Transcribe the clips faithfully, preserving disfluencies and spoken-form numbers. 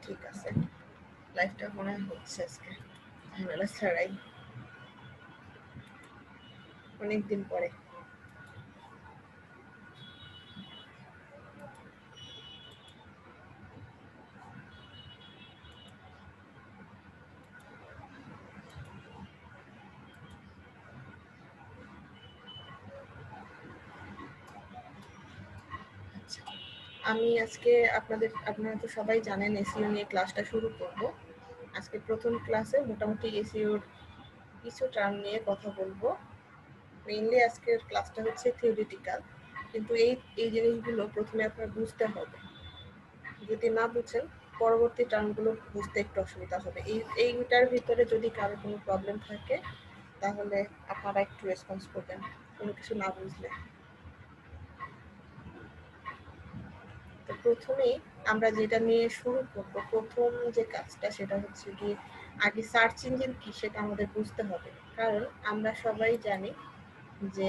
ঠিক আছে, লাইভটা মনে হচ্ছে আজকে ঝামেলা ছাড়াই, অনেকদিন পরে। আমি আজকে আপনাদের আপনারা তো সবাই জানেন এসইও নিয়ে ক্লাসটা শুরু করব। আজকে প্রথম ক্লাসে মোটামুটি এসইওর কিছু টার্ম নিয়ে কথা বলবো। মেইনলি আজকের ক্লাসটা হচ্ছে থিওরিটিক্যাল, কিন্তু এই এই জিনিসগুলো প্রথমে আপনার বুঝতে হবে। যদি না বুঝেন পরবর্তী টার্মগুলো বুঝতে একটু অসুবিধা হবে। এই এইটার ভিতরে যদি কারো কোনো প্রবলেম থাকে তাহলে আপনারা একটু রেসপন্স করবেন কোনো কিছু না বুঝলে। তো প্রথমেই আমরা যেটা নিয়ে শুরু করব, প্রথম যে কাজটা সেটা হচ্ছে কি আগে সার্চ ইঞ্জিন কি সেটা আমাদের বুঝতে হবে। কারণ আমরা সবাই জানি যে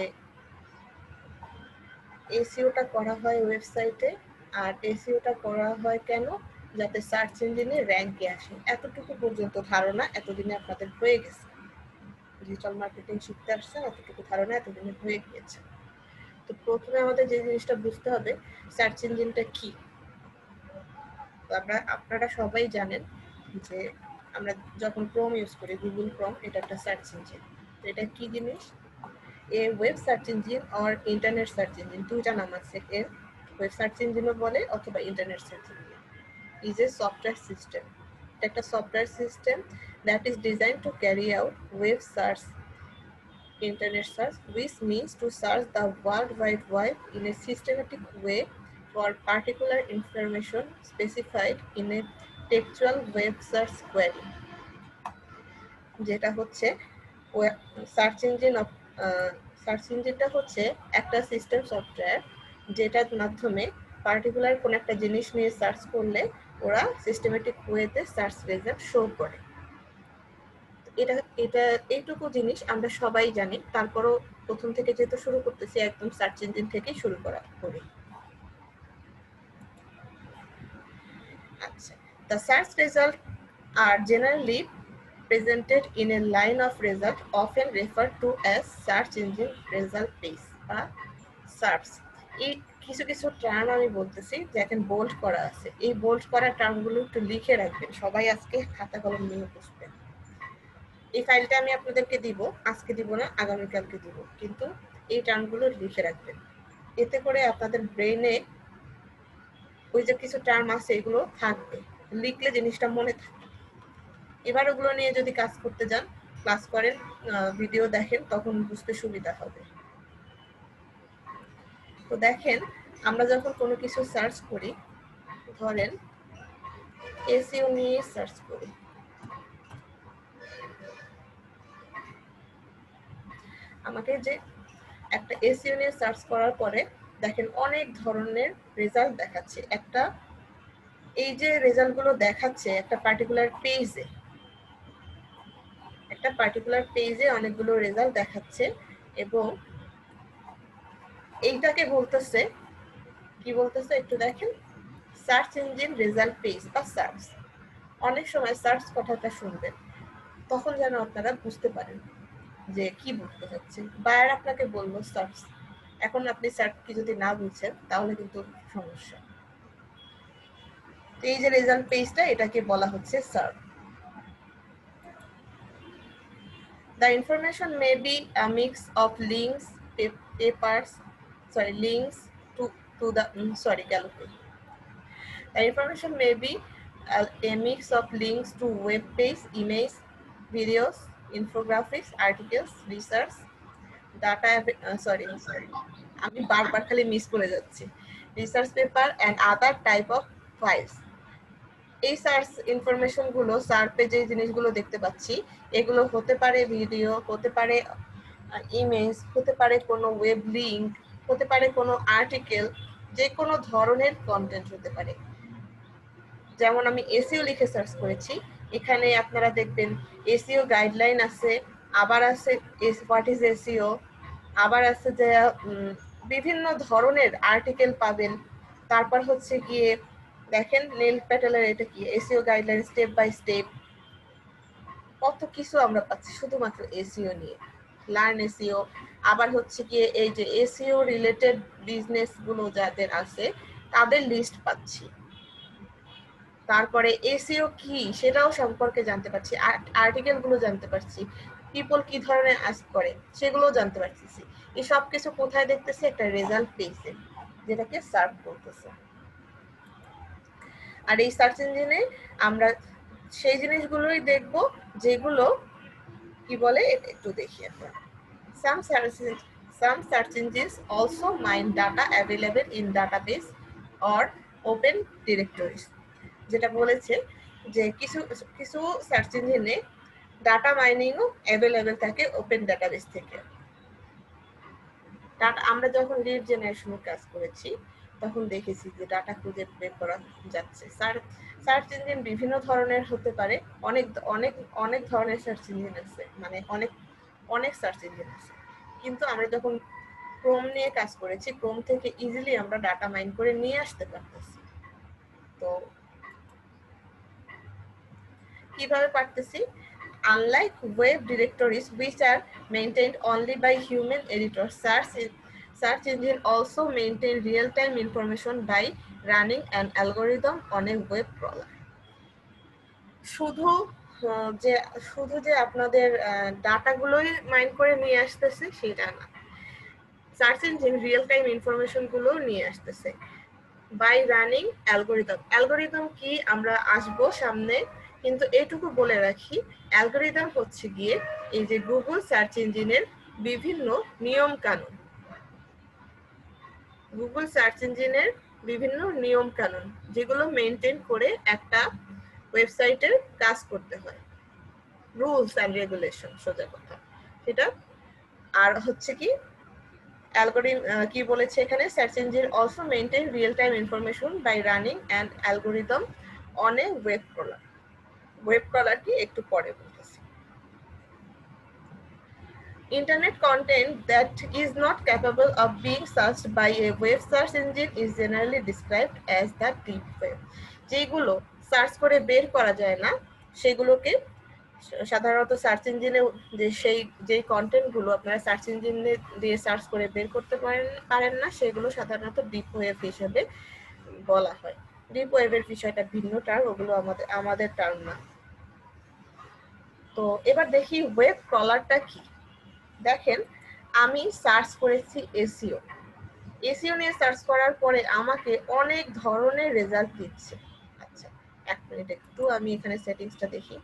এসইওটা করা হয় ওয়েবসাইটে, আর এসইওটা করা হয় কেন, যাতে সার্চ ইঞ্জিনে র্যাঙ্কে আসে। এতটুকু পর্যন্ত ধারণা এতদিনে আপনাদের হয়ে গেছে। ডিজিটাল মার্কেটিং শিখতে আসছেন, এতটুকু ধারণা এতদিনে হয়ে গিয়েছে। তো প্রথমে আমাদের যে জিনিসটা বুঝতে হবে সার্চ ইঞ্জিনটা কি। আমরা আপনারা সবাই জানেন যে আমরা যখন ক্রোম ইউজ করি, গুগল ক্রোম, এটা একটা সার্চ ইঞ্জিন। তো এটা কি জিনিস? এ ওয়েব সার্চ ইঞ্জিন আর ইন্টারনেট সার্চ ইঞ্জিন, দুইটা নাম আছে এর। ওয়েব সার্চ ইঞ্জিনও বলে অথবা internet search engine. Is a software system. এটা একটা software system that is design to carry out web search, internet search, which means to search the world wide web in a systematic way for particular information specified in a textual web search query. যেটা হচ্ছে search engine of search ইঞ্জিনটা হচ্ছে একটা system software যেটার মাধ্যমে particular কোন একটা জিনিস নিয়ে সার্চ করলে ওরা সিস্টেমেটিক ওয়েতে সার্চ রেজাল্ট শো করে। এটা এটা এইটুকু জিনিস আমরা সবাই জানি, তারপরও প্রথম থেকে যেহেতু শুরু করতেছি একদম সার্চ ইঞ্জিন থেকেই শুরু করা করি। আচ্ছা, the search results are generally presented in a line of result often referred to as search engine result page বা সার্চ। এই কিছু কিছু টার্ম আমি বলতেছি যেখানে বোল্ড করা আছে, এই বোল্ড করা টার্মগুলো একটু লিখে রাখবেন সবাই, আজকে খাতা কলম নিয়ে বসবেন। এই ফাইলটা আমি আপনাদেরকে দিব, আজকে দিব না, আগামীকালকে দিব, কিন্তু এই টার্মগুলো লিখে রাখবেন। এতে করে আপনাদের ব্রেনে ওই যে কিছু টার্ম আছে এগুলো থাকবে, লিখলে জিনিসটা মনে থাকে। এবার ওগুলো নিয়ে যদি কাজ করতে যান, ক্লাস করেন, ভিডিও দেখেন, তখন বুঝতে সুবিধা হবে। তো দেখেন, আমরা যখন কোনো কিছু সার্চ করি, ধরেন এসইও নিয়ে সার্চ করি, আমাকে যে একটা এসইও নিয়ে সার্চ করার পরে দেখেন অনেক ধরনের রেজাল্ট দেখাচ্ছে। একটা এই যে রেজাল্টগুলো দেখাচ্ছে একটা পার্টিকুলার পেজে, একটা পার্টিকুলার পেজে অনেকগুলো রেজাল্ট দেখাচ্ছে, এবং এইটাকে বলতেছে কি বলতেছে একটু দেখেন, সার্চ ইঞ্জিন রেজাল্ট পেজ বা সার্চ। অনেক সময় সার্চ কথাটা শুনবেন, তখন যেন আপনারা বুঝতে পারেন যে কি বলতে হচ্ছে। বায়ার আপনাকে বললো সার্চ, এখন আপনি সার্চ কি যদি না বুঝছেন তাহলে কিন্তু সমস্যা। তো এই যে রেজাল্ট পেজটা, এটাকে বলা হচ্ছে search. The information may be a mix of links, papers, sorry, links to to the um, sorry, the information may be a, a mix of links to web page, image, videos, infographics, articles, research, data, uh, sorry, sorry, আমি বারবার খালি miss করে যাচ্ছি, research paper and other type of files. এই search information গুলো, সার্চে যে জিনিসগুলো দেখতে পাচ্ছি, এগুলো হতে পারে ভিডিও, হতে পারে ইমেজ, হতে পারে কোনো ওয়েব লিঙ্ক, হতে পারে কোনো আর্টিকেল, যে কোনো ধরনের কন্টেন্ট হতে পারে। যেমন আমি এসইও লিখে সার্চ করেছি, এখানে আপনারা দেখবেন এসইও গাইডলাইন আছে, আবার আছে হোয়াট ইজ এসইও, আবার আছে যে বিভিন্ন ধরনের আর্টিকেল পাবেন। তারপর হচ্ছে গিয়ে দেখেন নীল প্যাটেলের এটা কি SEO guideline step by step, কত কিছু আমরা পাচ্ছি শুধুমাত্র এসইও নিয়ে। লার্ন এসইও, আবার হচ্ছে কি এই যে এসইও রিলেটেড বিজনেস গুলো যাদের আছে তাদের লিস্ট পাচ্ছি, তারপরে এসইও কি সেটাও সম্পর্কে জানতে পারছি, আর্টিকেল গুলো জানতে পারছি, পিপল কি ধরনের আস্ক করে সেগুলো জানতে পারতেছি। এই সব কিছু কোথায় দেখতেছি? একটা রেজাল্ট পেজে, যেটাকে সার্চ করতেছে। আর এই সার্চ ইঞ্জিনে আমরা সেই জিনিসগুলোই দেখব যেগুলো কি বলে একটু দেখি আমরা। Some search some search engines also mine data available in database or open directories, যেটা বলেছে যে কিছু কিছু সার্চ ইঞ্জিনে ডাটা মাইনিংও অ্যাভেলেবেল থাকে ওপেন ডাটাবেস থেকে। ডাটা আমরা যখন লিড জেনারেশনের কাজ করেছি তখন দেখেছি যে ডাটা খুঁজে বের করা যাচ্ছে। সার্চ ইঞ্জিন বিভিন্ন ধরনের হতে পারে, অনেক অনেক অনেক ধরনের সার্চ ইঞ্জিন আছে, মানে অনেক অনেক সার্চ ইঞ্জিন আছে, কিন্তু আমরা যখন ক্রোম নিয়ে কাজ করেছি ক্রোম থেকে ইজিলি আমরা ডাটা মাইন করে নিয়ে আসতে পারতেছি। তো কিভাবে পারতেছি? Unlike web directories which are maintained only by human editors, search search engine also maintain real-time information by running an algorithm on a web crawler. শুধু যে শুধু যে আপনাদের ডাটাগুলোই মাইন করে নিয়ে আসতেছে সেটা না, search engine real time information গুলো নিয়ে আসতেছে বাই রানিং অ্যালগোরিদম। অ্যালগোরিদম কি আমরা আসবো সামনে, কিন্তু এইটুকু বলে রাখি অ্যালগোরিদম হচ্ছে গিয়ে এই যে গুগল সার্চ ইঞ্জিনের বিভিন্ন নিয়ম কানুন, গুগল সার্চ ইঞ্জিনের বিভিন্ন নিয়ম কানুন যেগুলো মেনটেন করে একটা ওয়েবসাইটের কাজ করতে হয়, রুলস অ্যান্ড রেগুলেশন সোজা কথা সেটা। আর হচ্ছে কি অ্যালগোরিদম কি বলেছে এখানে, search engine also maintain real time information by running and algorithm on a web crawler. Web crawler কি একটু পরে বলতেছি। Internet content that is not capable of being searched by a web search engine is generally described as the deep web. যেগুলো search করে বের করা যায় না সেগুলোকে সাধারণত সার্চ ইঞ্জিনে যে সেই যে কন্টেন্ট গুলো আপনারা সার্চ ইঞ্জিনে দিয়ে সার্চ করে বের করতে পারেন পারেন না সেগুলো সাধারণত ডিপ ওয়েব হিসেবে বলা হয়। ডিপ ওয়েবের বিষয়টা ভিন্ন টার্ম, ওগুলো আমাদের আমাদের টার্ম না। তো এবার দেখি ওয়েব ক্রলারটা কি। দেখেন আমি সার্চ করেছি এসইও, এসইও নিয়ে সার্চ করার পরে আমাকে অনেক ধরনের রেজাল্ট দিচ্ছে। আচ্ছা এক মিনিট একটু আমি এখানে সেটিংসটা দেখি।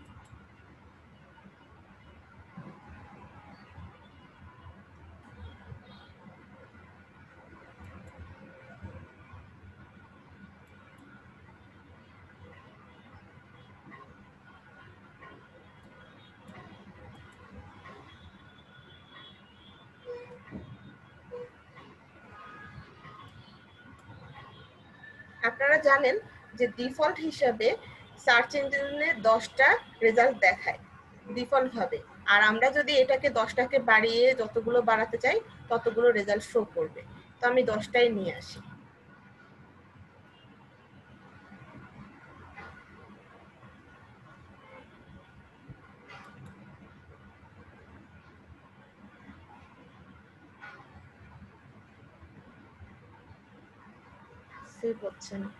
আপনারা জানেন যে ডিফল্ট হিসাবে সার্চ ইঞ্জিনে দশটা রেজাল্ট দেখায় ডিফল্ট ভাবে, আর আমরা যদি এটাকে দশটাকে বাড়িয়ে যতগুলো বাড়াতে চাই ততগুলো রেজাল্ট শো করবে। তো আমি দশটাই নিয়ে আসি। সেভ হচ্ছে না,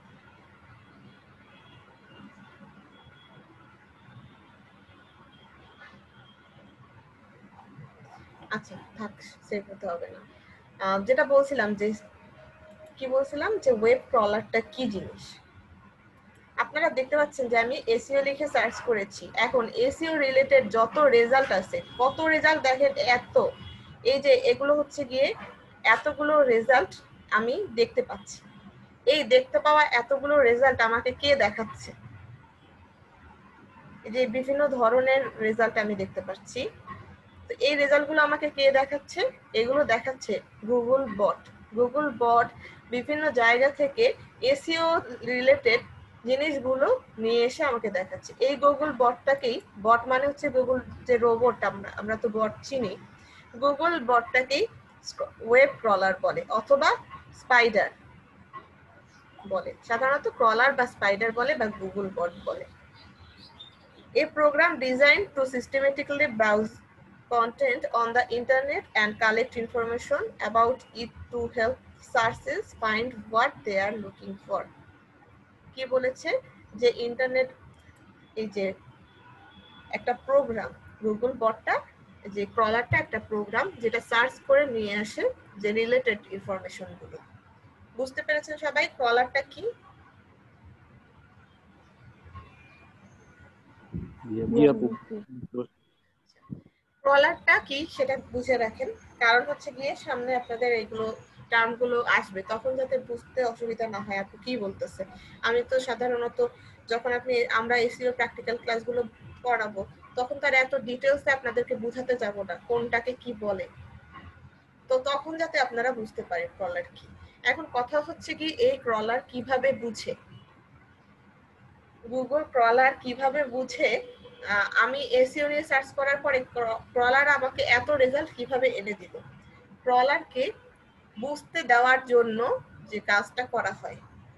আচ্ছা থাক সেভ হতে হবে না। যেটা বলছিলাম যে কি বলছিলাম যে ওয়েব ক্রলারটা কি জিনিস। আপনারা দেখতে পাচ্ছেন যে আমি এসইও লিখে সার্চ করেছি, এখন এসইও রিলেটেড যত রেজাল্ট আছে, কত রেজাল্ট দেখেন এত, এই যে এগুলো হচ্ছে গিয়ে এতগুলো রেজাল্ট আমি দেখতে পাচ্ছি। এই দেখতে পাওয়া এতগুলো রেজাল্ট আমাকে কে দেখাচ্ছে? এই যে বিভিন্ন ধরনের রেজাল্ট আমি দেখতে পাচ্ছি। তো এই রেজাল্টগুলো আমাকে কে দেখাচ্ছে? এগুলো দেখাচ্ছে গুগল বট। গুগল বট বিভিন্ন জায়গা থেকে এসইও রিলেটেড জিনিসগুলো নিয়ে এসে আমাকে দেখাচ্ছে। এই গুগল বটটাকেই, বট মানে হচ্ছে গুগল যে রোবট, আমরা আমরা তো বট চিনি, গুগল বটটাকেই ওয়েব ক্রলার বলে অথবা স্পাইডার। বলে, সাধারণত ক্রলার বা স্পাইডার বলে বা গুগল বট বলে। A program designed to systematically browse content on the internet and collect information about it to help searches find what they are looking for. কি বলেছে যে ইন্টারনেট এই যে একটা প্রোগ্রাম, গুগল বটটা যে ক্রলারটা একটা প্রোগ্রাম যেটা সার্চ করে নিয়ে আসে যে রিলেটেড ইনফরমেশন গুলো। বুঝতে পেরেছেন সবাই ক্রলারটা কি? ক্রলারটা কি সেটা বুঝে রাখেন, কারণ হচ্ছে গিয়ে সামনে আপনাদের এগুলো টার্মগুলো আসবে, তখন যাতে বুঝতে অসুবিধা না হয় আপনি কি বলতেছে। আমি তো সাধারণত যখন আপনি আমরা এসইও প্র্যাকটিক্যাল ক্লাসগুলো পড়াবো তখন তার এত ডিটেলসে আপনাদেরকে বুঝাতে যাব না কোনটাকে কি বলে, তো তখন যাতে আপনারা বুঝতে পারেন ক্রলার কি। এখন কথা হচ্ছে কি এই ক্রলার কিভাবে বুঝে, গুগল ক্রলার কিভাবে বুঝে, আমি এসইও নিয়ে সার্চ করার পরে ক্রলার আমাকে এত রেজাল্ট কিভাবে এনে দিল। ক্রলারকে বুঝতে দেওয়ার জন্য যে কাজটা করা হয়,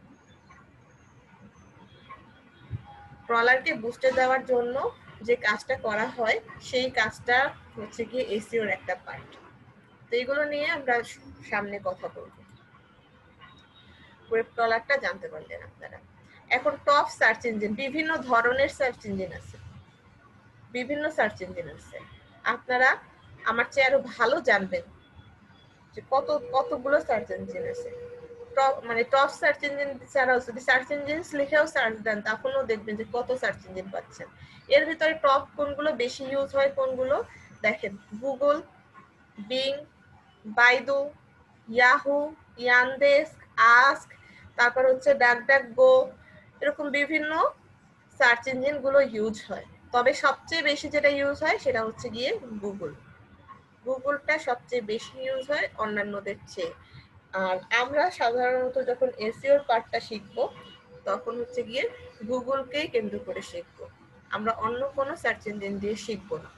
ক্রলারকে বুঝতে দেওয়ার জন্য যে কাজটা করা হয় সেই কাজটা হচ্ছে কি এসইওর একটা পার্ট। তো এইগুলো নিয়ে আমরা সামনে কথা বলবো। ওয়েব ক্রলারটা জানতে পারলেন আপনারা। এখন টপ সার্চ ইঞ্জিন, বিভিন্ন ধরনের সার্চ ইঞ্জিন আছে, বিভিন্ন সার্চ ইঞ্জিন আছে। আপনারা আমার চেয়ে আরো ভালো জানবেন যে কত কতগুলো সার্চ ইঞ্জিন আছে। টপ মানে টপ সার্চ ইঞ্জিন ছাড়াও যদি সার্চ ইঞ্জিন লিখেও সার্চ দেন তখনও দেখবেন যে কত সার্চ ইঞ্জিন পাচ্ছেন। এর ভিতরে টপ কোনগুলো বেশি ইউজ হয় কোনগুলো দেখেন, Google, Bing, Baidu, Yahoo, Yandex, Ask, তারপর হচ্ছে ডাকডাকগো, এরকম বিভিন্ন সার্চ ইঞ্জিন গুলো ইউজ হয়। তবে সবচেয়ে বেশি যেটা ইউজ হয় সেটা হচ্ছে গিয়ে গুগল। গুগলটা সবচেয়ে বেশি ইউজ হয় অন্যান্যদের চেয়ে। আর আমরা সাধারণত যখন এসইওর পার্টটা শিখবো তখন হচ্ছে গিয়ে গুগলকেই কেন্দ্র করে শিখবো, আমরা অন্য কোনো সার্চ ইঞ্জিন দিয়ে শিখবো না।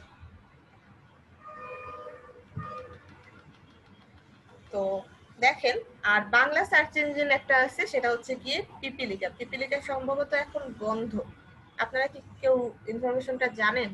তো দেখেন, আর বাংলা সার্চ ইঞ্জিন একটা আছে সেটা হচ্ছে গিয়ে পিপিলিকা। পিপিলিকা সম্ভবত এখন বন্ধ, আপনারা কি কেউ ইনফরমেশনটা জানেন?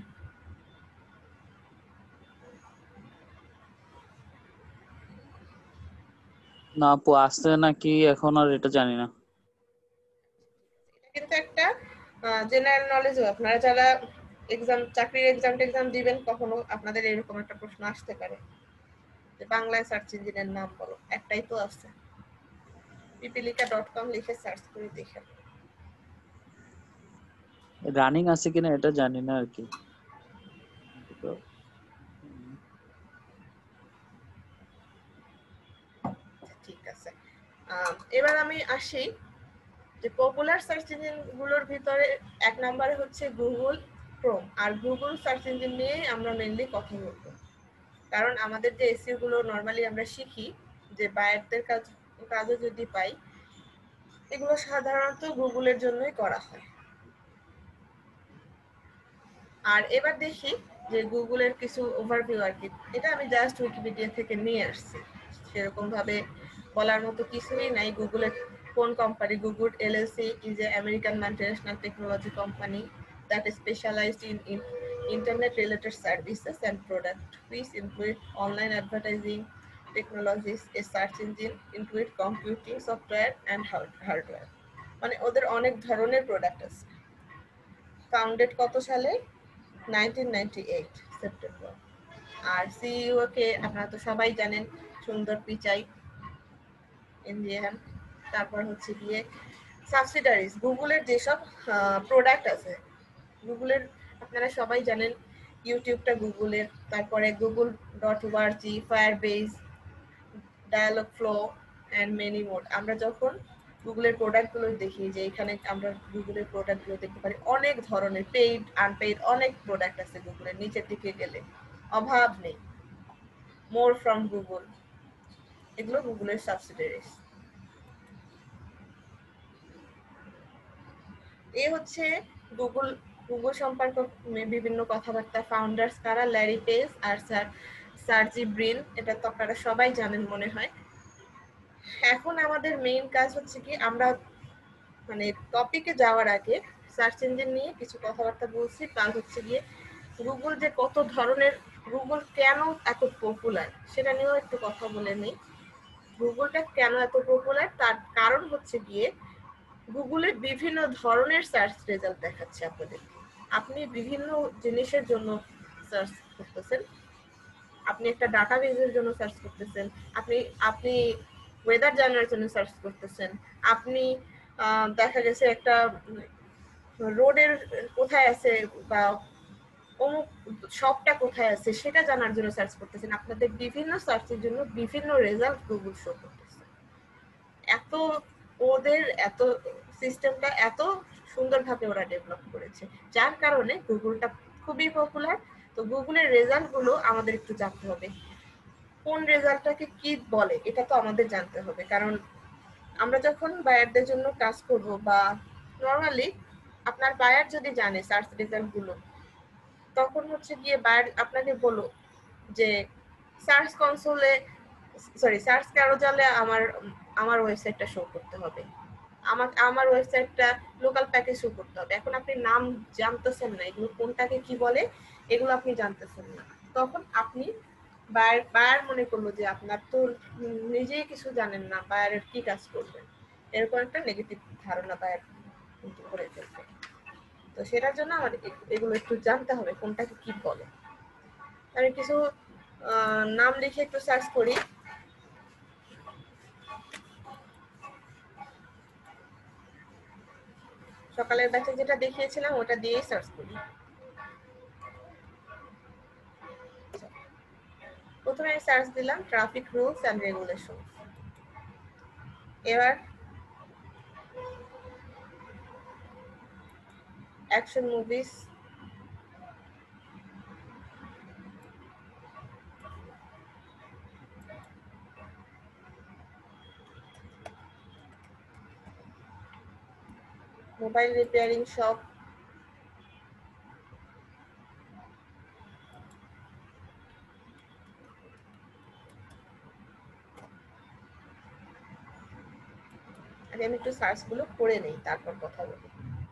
না আপু, আসছে নাকি এখন আর এটা জানি না। এটা কিন্তু একটা জেনারেল নলেজ, আপনারা যারা এক্সাম চাকরির এক্সাম টেক্সাম দিবেন কখনো আপনাদের এরকম একটা প্রশ্ন আসতে পারে যে বাংলায় সার্চ ইঞ্জিনের নাম বলো, একটাই তো আছে, পিপিলিকা ডট কম লিখে সার্চ করে দেখেন। রানিং আছে কিনা এটা জানি না আর কি। ঠিক আছে, এবার আমি আসি যে পপুলার সার্চ ইঞ্জিন গুলোর ভিতরে এক নম্বরে হচ্ছে গুগল ক্রোম। আর গুগল সার্চ ইঞ্জিন নিয়ে আমরা মেইনলি কথা বলবো, কারণ আমাদের যে এসইও গুলো নরমালি আমরা শিখি যে বায়ারদের কাজ কাজও যদি পাই এগুলো সাধারণত গুগলের জন্যই করা হয়। আর এবার দেখি যে গুগলের কিছু ওভারভিউ আর কি, এটা আমি জাস্ট উইকিপিডিয়া থেকে নিয়ে আসছি, সেরকম ভাবে বলার মতো কিছুই নাই। গুগলের কোন company, Google LLC is a American multinational technology company that is specialized in, in internet related services and products which include online advertising technologies, a search engine, include computing software and hardware, মানে ওদের অনেক ধরনের product আছে। Founded কত সালে? Nineteen ninety eight September. আর CEO কে আপনারা তো সবাই জানেন, সুন্দর পিচাই, ইন্ডিয়ান। তারপর হচ্ছে গিয়ে সাবসিডারিজ, গুগলের যেসব প্রোডাক্ট আছে গুগলের আপনারা সবাই জানেন, ইউটিউবটা গুগলের, তারপরে Google dot org, Firebase, Dialogflow and many more. আমরা যখন গুগলের প্রোডাক্টগুলো দেখি যে এখানে আমরা গুগলের প্রোডাক্টগুলো দেখতে পারি, অনেক ধরনের পেইড আনপেইড অনেক প্রোডাক্ট আছে গুগলের, নিচের দিকে গেলে অভাব নেই। মোর ফ্রম গুগল, এগুলো গুগলের সাবসিডারিজ। এ হচ্ছে গুগল গুগল সম্পর্কে বিভিন্ন কথাবার্তা। ফাউন্ডার্স কারা? ল্যারি পেজ আর স্যার সার্জি ব্রিন, এটা তো আপনারা সবাই জানেন মনে হয়। এখন আমাদের মেইন কাজ হচ্ছে কি, আমরা মানে টপিকে যাওয়ার আগে সার্চ ইঞ্জিন নিয়ে কিছু কথাবার্তা বলছি, প্লাস হচ্ছে গিয়ে গুগল যে কত ধরনের, গুগল কেন এত পপুলার সেটা নিয়েও একটু কথা বলে নিই। গুগলটা কেন এত পপুলার তার কারণ হচ্ছে গিয়ে গুগলে বিভিন্ন ধরনের সার্চ রেজাল্ট দেখাচ্ছে আপনাদের। আপনি বিভিন্ন জিনিসের জন্য সার্চ করতেছেন, আপনি একটা ডাটাবেজের জন্য সার্চ করতেছেন, আপনি আপনি ওয়েদার জানার জন্য সার্চ করতেছেন, আপনি দেখা গেছে একটা রোডের কোথায় আছে বা অমুক শপটা কোথায় আছে সেটা জানার জন্য সার্চ করতেছেন। আপনাদের বিভিন্ন সার্চের জন্য বিভিন্ন রেজাল্ট গুগল শো করতেছে। এত ওদের এত সিস্টেমটা এত সুন্দরভাবে ওরা ডেভেলপ করেছে, যার কারণে গুগলটা খুবই পপুলার। তো গুগলের রেজাল্টগুলো আমাদের একটু জানতে হবে, কোন রেজাল্টটাকে কি বলে এটা তো আমাদের জানতে হবে। কারণ আমরা যখন বায়ারদের জন্য কাজ করব বা নর্মালি আপনার বায়ার যদি জানে সার্চ রেজাল্টগুলো, তখন হচ্ছে গিয়ে বায়ার আপনাকে বলো যে সার্চ কনসোলে সরি সার্চ ক্যারোজালে আমার আমার ওয়েবসাইটটা শো করতে হবে, আমার আমার ওয়েবসাইটটা লোকাল প্যাকেজ শো করতে হবে। এখন আপনি নাম জানতেছেন না, এগুলো কোনটাকে কি বলে এগুলো আপনি জানতেছেন না, তখন আপনি বায়ার বায়ার মনে করলো যে আপনার তো নিজেই কিছু জানেন না, বায়ারের কি কাজ করবেন, এরকম একটা নেগেটিভ ধারণা বায়ার কিন্তু করে ফেলবে। তো সেটার জন্য আমার এগুলো একটু জানতে হবে কোনটাকে কি বলে। আমি কিছু নাম লিখে একটু সার্চ করি। সকালের ব্যাচে যেটা দেখিয়েছিলাম ওটা দিয়েই সার্চ করি। প্রথমে আমি সার্চ দিলাম ট্রাফিক রুলস অ্যান্ড রেগুলেশন। এবার action movies, mobile repairing shop, আগে আমি একটু সার্চ গুলো করে নেই তারপর কথা বলি।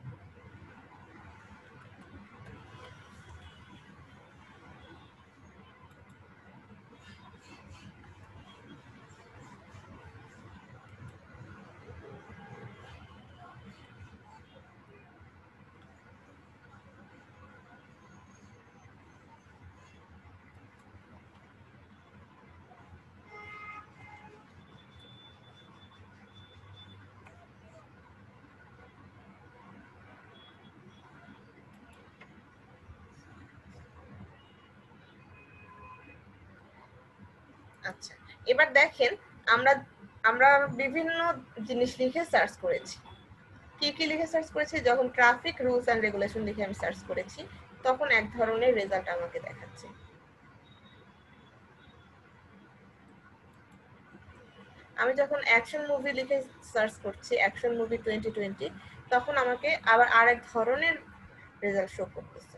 আচ্ছা, এবার দেখেন আমরা আমরা বিভিন্ন জিনিস লিখে সার্চ করেছি। কি কি লিখে সার্চ করেছি? যখন ট্রাফিক রুলস অ্যান্ড রেগুলেশন লিখে আমি সার্চ করেছি তখন এক ধরনের রেজাল্ট আমাকে দেখাচ্ছে। আমি যখন অ্যাকশন মুভি লিখে সার্চ করছি অ্যাকশন মুভি টোয়েন্টি টোয়েন্টি, তখন আমাকে আবার আরেক ধরনের রেজাল্ট শো করতেছে।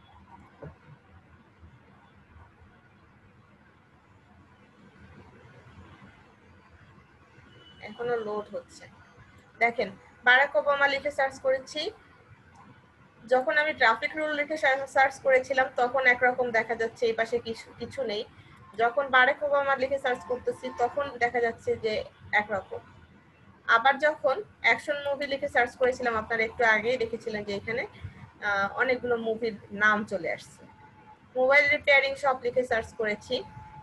এখনো লোড হচ্ছে। দেখেন বারাক ওবামা লিখে সার্চ করেছি, যখন আমি ট্রাফিক রুল লিখে সার্চ করেছিলাম তখন একরকম দেখা যাচ্ছে, এই পাশে কিছু কিছু নেই। যখন বারাক ওবামা লিখে সার্চ করতেছি তখন দেখা যাচ্ছে যে একরকম। আবার যখন অ্যাকশন মুভি লিখে সার্চ করেছিলাম আপনারা একটু আগেই দেখেছিলেন যে এখানে অনেকগুলো মুভির নাম চলে আসছে। মোবাইল রিপেয়ারিং শপ লিখে সার্চ করেছি,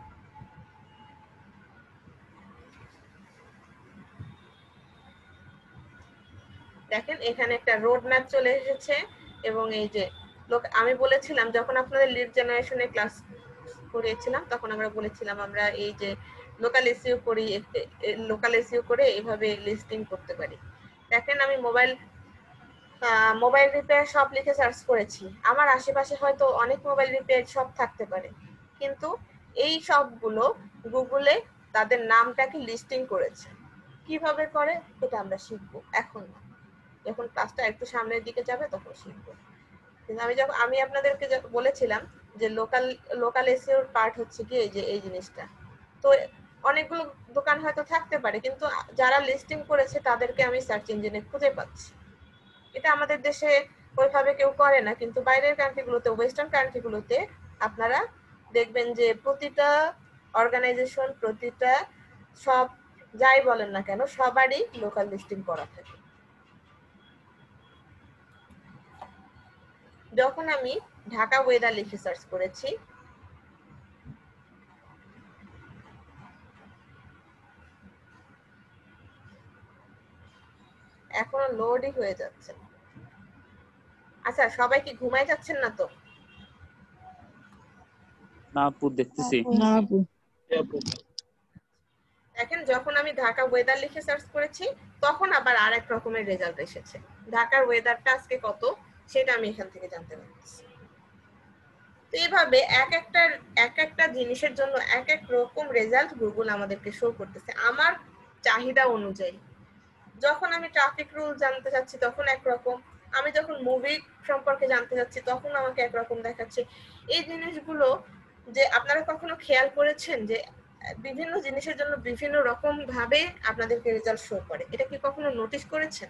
দেখেন এখানে একটা রোড ম্যাপ চলে এসেছে। এবং এই যে লোক আমি বলেছিলাম যখন আপনাদের লিড জেনারেশনে ক্লাস করেছিলাম তখন আমরা বলেছিলাম আমরা এই যে লোকাল এসইও করি, লোকাল এসইও করে এইভাবে লিস্টিং করতে পারি। দেখেন আমি মোবাইল মোবাইল রিপেয়ার শপ লিখে সার্চ করেছি, আমার আশেপাশে হয়তো অনেক মোবাইল রিপেয়ার শপ থাকতে পারে, কিন্তু এই সবগুলো গুগলে তাদের নামটাকে লিস্টিং করেছে। কিভাবে করে এটা আমরা শিখবো এখন, যখন ক্লাসটা একটু সামনের দিকে যাবে তখন শিখবো। কিন্তু আমি যখন আমি আপনাদেরকে বলেছিলাম যে লোকাল লোকাল এসইওর পার্ট হচ্ছে কি এই যে এই জিনিসটা। তো অনেকগুলো দোকান হয়তো থাকতে পারে, কিন্তু যারা লিস্টিং করেছে তাদেরকে আমি সার্চ ইঞ্জিনে খুঁজে পাচ্ছি। এটা আমাদের দেশে ওইভাবে কেউ করে না, কিন্তু বাইরের কান্ট্রিগুলোতে, ওয়েস্টার্ন কান্ট্রিগুলোতে আপনারা দেখবেন যে প্রতিটা অর্গানাইজেশন, প্রতিটা সব যাই বলেন না কেন, সবারই লোকাল লিস্টিং করা থাকে। যখন আমি ঢাকা ওয়েদার লিখে সার্চ করেছি, এখনো লোডই হয়ে যাচ্ছে। আচ্ছা, সবাই কি ঘুমায় যাচ্ছেন না তো? না আপু, দেখতেছি। না আপু। দেখেন, যখন আমি ঢাকা ওয়েদার লিখে সার্চ করেছি তখন আবার আর এক রকমের রেজাল্ট এসেছে। ঢাকার ওয়েদারটা আজকে কত সেটা আমি এখান থেকে জানতে পারছি। তো এইভাবে এক একটা এক একটা জিনিসের জন্য এক এক রকম রেজাল্ট গুগল আমাদেরকে শো করতেছে আমার চাহিদা অনুযায়ী। যখন আমি ট্রাফিক রুল জানতে চাচ্ছি তখন একরকম, আমি যখন মুভি সম্পর্কে জানতে চাচ্ছি তখন আমাকে একরকম দেখাচ্ছে। এই জিনিসগুলো যে আপনারা কখনো খেয়াল করেছেন যে বিভিন্ন জিনিসের জন্য বিভিন্ন রকম ভাবে আপনাদেরকে রেজাল্ট শো করে? এটা কি কখনো নোটিস করেছেন?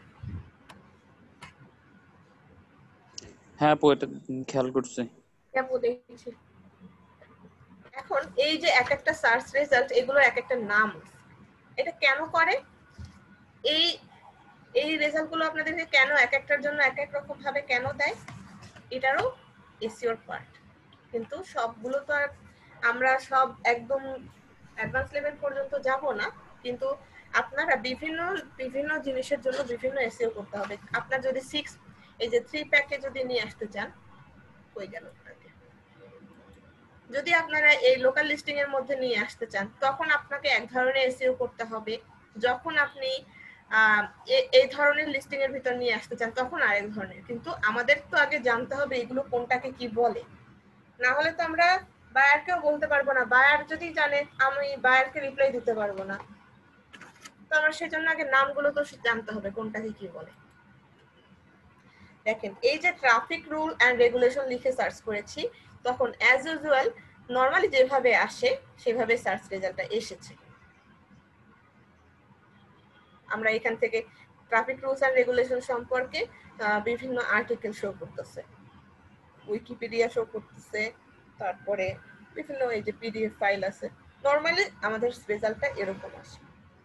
হ্যাঁ আপু, এটা খেয়াল করছি। আপু দেখছি। এখন এই যে এক একটা সার্চ রেজাল্ট, এগুলো এক একটা নাম। এটা কেন করে? এই এই রেজাল্টগুলো আপনাদেরকে কেন এক একটার জন্য এক এক রকম ভাবে কেন দেয়? এটারও এসইওর পার্ট। কিন্তু সবগুলো তো আর আমরা সব একদম অ্যাডভান্স লেভেল পর্যন্ত যাব না, কিন্তু আপনারা বিভিন্ন বিভিন্ন জিনিসের জন্য বিভিন্ন এসইও করতে হবে। আপনার যদি সিক্স এই যে থ্রি প্যাকে যদি নিয়ে আসতে চান, কই গেল আপনাকে, যদি আপনারা এই লোকাল লিস্টিং এর মধ্যে নিয়ে আসতে চান তখন আপনাকে এক ধরনের এসইও করতে হবে। যখন আপনি এই ধরনের লিস্টিং এর ভিতর নিয়ে আসতে চান তখন আরেক ধরনের। কিন্তু আমাদের তো আগে জানতে হবে এগুলো কোনটাকে কি বলে, না হলে তো আমরা বায়ারকেও বলতে পারবো না। বায়ার যদি জানে, আমি বায়ারকে রিপ্লাই দিতে পারবো না। তো আমার সেজন্য আগে নামগুলো তো জানতে হবে কোনটাকে কি বলে। দেখেন, এই যে ট্রাফিক রুল অ্যান্ড রেগুলেশন লিখে সার্চ করেছি তখন অ্যাজ ইউজুয়াল নর্মালি যেভাবে আসে সেভাবে সার্চ রেজাল্টটা এসেছে। আমরা এখান থেকে ট্রাফিক রুলস অ্যান্ড রেগুলেশন সম্পর্কে বিভিন্ন আর্টিকেল শো করতেছে, উইকিপিডিয়া শো করতেছে, তারপরে বিভিন্ন এই যে পিডিএফ ফাইল আছে। নর্মালি আমাদের রেজাল্টটা এরকম আসে।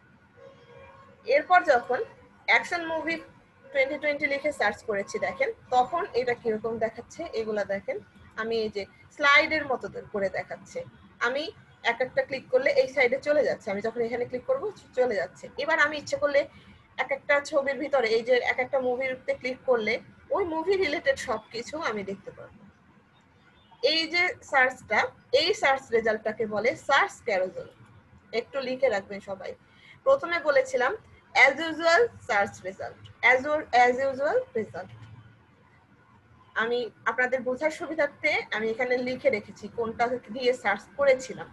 এরপর যখন অ্যাকশন মুভি টোয়েন্টি টোয়েন্টি লিখে সার্চ করেছি, দেখেন তখন এটা কিরকম দেখাচ্ছে। এগুলা দেখেন, আমি এই যে স্লাইডের মতো করে দেখাচ্ছে। আমি এক একটা ক্লিক করলে এই সাইডে চলে যাচ্ছে, আমি যখন এখানে ক্লিক করব চলে যাচ্ছে। এবার আমি ইচ্ছে করলে এক একটা ছবির ভিতরে এই যে এক একটা মুভিতে ক্লিক করলে ওই মুভি রিলেটেড সবকিছু আমি দেখতে পারবো। এই যে সার্চটা, এই সার্চ রেজাল্টটাকে বলে সার্চ ক্যারোজেল। একটু লিখে রাখবেন সবাই। প্রথমে বলেছিলাম as usual search result, as as usual result. আমি আপনাদের বোঝার সুবিধার্থে আমি এখানে লিখে রেখেছি কোনটা দিয়ে সার্চ করেছিলাম।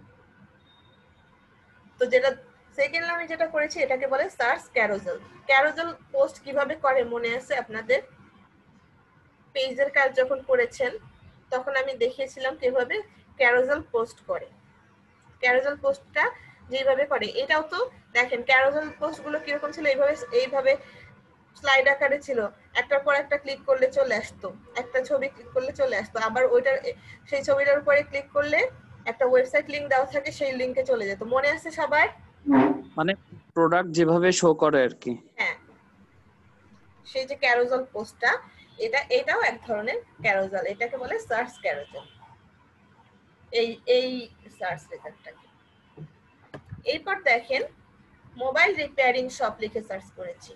তো যেটা সেকেন্ড আমি যেটা করেছি এটাকে বলে সার্চ ক্যারোজেল। ক্যারোজেল পোস্ট কিভাবে করে মনে আছে আপনাদের? পেজের কাজ যখন করেছেন তখন আমি দেখিয়েছিলাম কিভাবে ক্যারোজেল পোস্ট করে। ক্যারোজেল পোস্টটা যেভাবে করে এটাও তো দেখেন, ক্যারোজেল পোস্টগুলো কিরকম ছিল, এইভাবে এইভাবে স্লাইড আকারে ছিল, একটার পর একটা ক্লিক করলে চলে আসতো, একটা ছবি ক্লিক করলে চলে আসতো, আবার ওইটার সেই ছবিটার উপরে ক্লিক করলে একটা ওয়েবসাইট লিংক দেওয়া থাকে, সেই লিংকে চলে যেত। মনে আছে সবার? মানে প্রোডাক্ট যেভাবে শো করে আর কি। হ্যাঁ, সেই যে ক্যারোজেল পোস্টটা, এটা এটাও এক ধরনের ক্যারোজেল, এটাকে বলে সার্চ ক্যারোজেল। এই এই সার্চ রেজাল্টটাকে। এরপর দেখেন মোবাইল রিপেয়ারিং শপ লিখে সার্চ করেছি।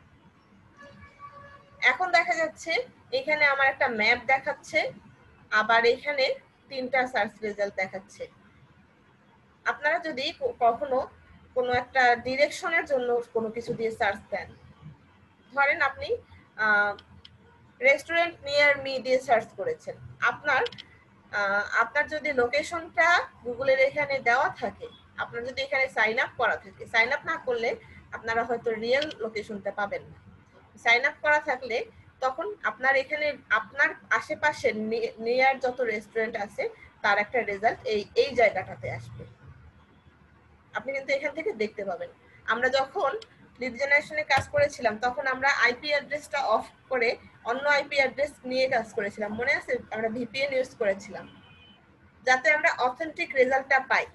এখন দেখা যাচ্ছে এখানে আমার একটা ম্যাপ দেখাচ্ছে, আবার এখানে তিনটা সার্চ রেজাল্ট দেখাচ্ছে। আপনারা যদি কখনো কোনো একটা ডিরেকশনের জন্য কোনো কিছু দিয়ে সার্চ দেন, ধরেন আপনি রেস্টুরেন্ট নিয়ার মি দিয়ে সার্চ করেছেন, আপনার আপনার যদি লোকেশনটা গুগলের এখানে দেওয়া থাকে, আপনার যদি এখানে সাইন আপ করা থাকে, সাইন আপ না করলে আপনারা হয়তো রিয়েল লোকেশনটা পাবেন না। সাইন আপ করা থাকলে তখন আপনার এখানে আপনার আশেপাশে নিয়ার যত রেস্টুরেন্ট আছে তার একটা রেজাল্ট এই এই জায়গাটাতে আসবে। আপনি কিন্তু এখান থেকে দেখতে পাবেন। আমরা যখন লিড জেনারেশনে কাজ করেছিলাম তখন আমরা আইপি অ্যাড্রেসটা অফ করে অন্য আইপি অ্যাড্রেস নিয়ে কাজ করেছিলাম, মনে আছে? আমরা ভিপিএন ইউজ করেছিলাম যাতে আমরা অথেন্টিক রেজাল্টটা পাই।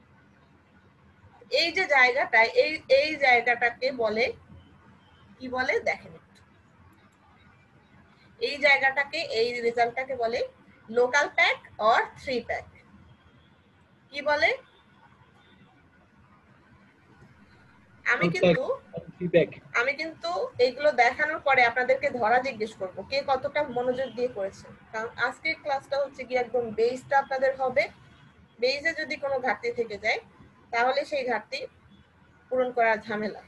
এই যে জায়গাটা, এই এই জায়গাটাকে বলে কি বলে দেখেন, এই জায়গাটাকে, এই রেজাল্টটাকে বলে local pack or three pack. কি বলে? আমি কিন্তু আমি কিন্তু এইগুলো দেখানোর পরে আপনাদেরকে ধরা জিজ্ঞেস করব কে কতটা মনোযোগ দিয়ে করেছেন, কারণ আজকের ক্লাসটা হচ্ছে কি একদম বেসটা আপনাদের হবে। বেসে যদি কোনো ঘাটতি থেকে যায় তাহলে সেই ঘাটতি পূরণ করার ঝামেলা।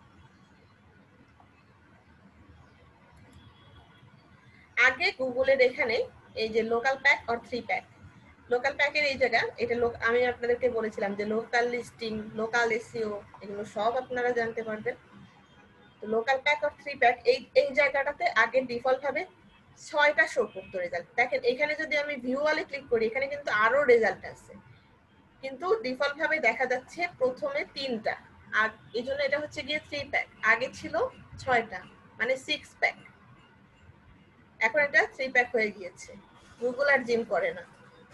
আগে গুগলের এখানে এই যে local pack or three pack, local প্যাকের এই জায়গা, এটা লোক আমি আপনাদেরকে বলেছিলাম যে লোকাল লিস্টিং, লোকাল এসইও এগুলো সব আপনারা জানতে পারবেন। তো local pack or three pack এই এই জায়গাটাতে আগে ডিফল্ট ভাবে ছয়টা শো করতো রেজাল্ট। দেখেন এখানে যদি আমি ভিউ ওয়ালে ক্লিক করি এখানে কিন্তু আরো রেজাল্ট আছে, কিন্তু ডিফল্ট ভাবে দেখা যাচ্ছে প্রথমে তিনটা, আর এই জন্য এটা হচ্ছে গিয়ে থ্রি প্যাক। আগে ছিল ছয়টা মানে সিক্স প্যাক, এখন এটা থ্রি প্যাক হয়ে গিয়েছে। গুগল আর জিম করে না।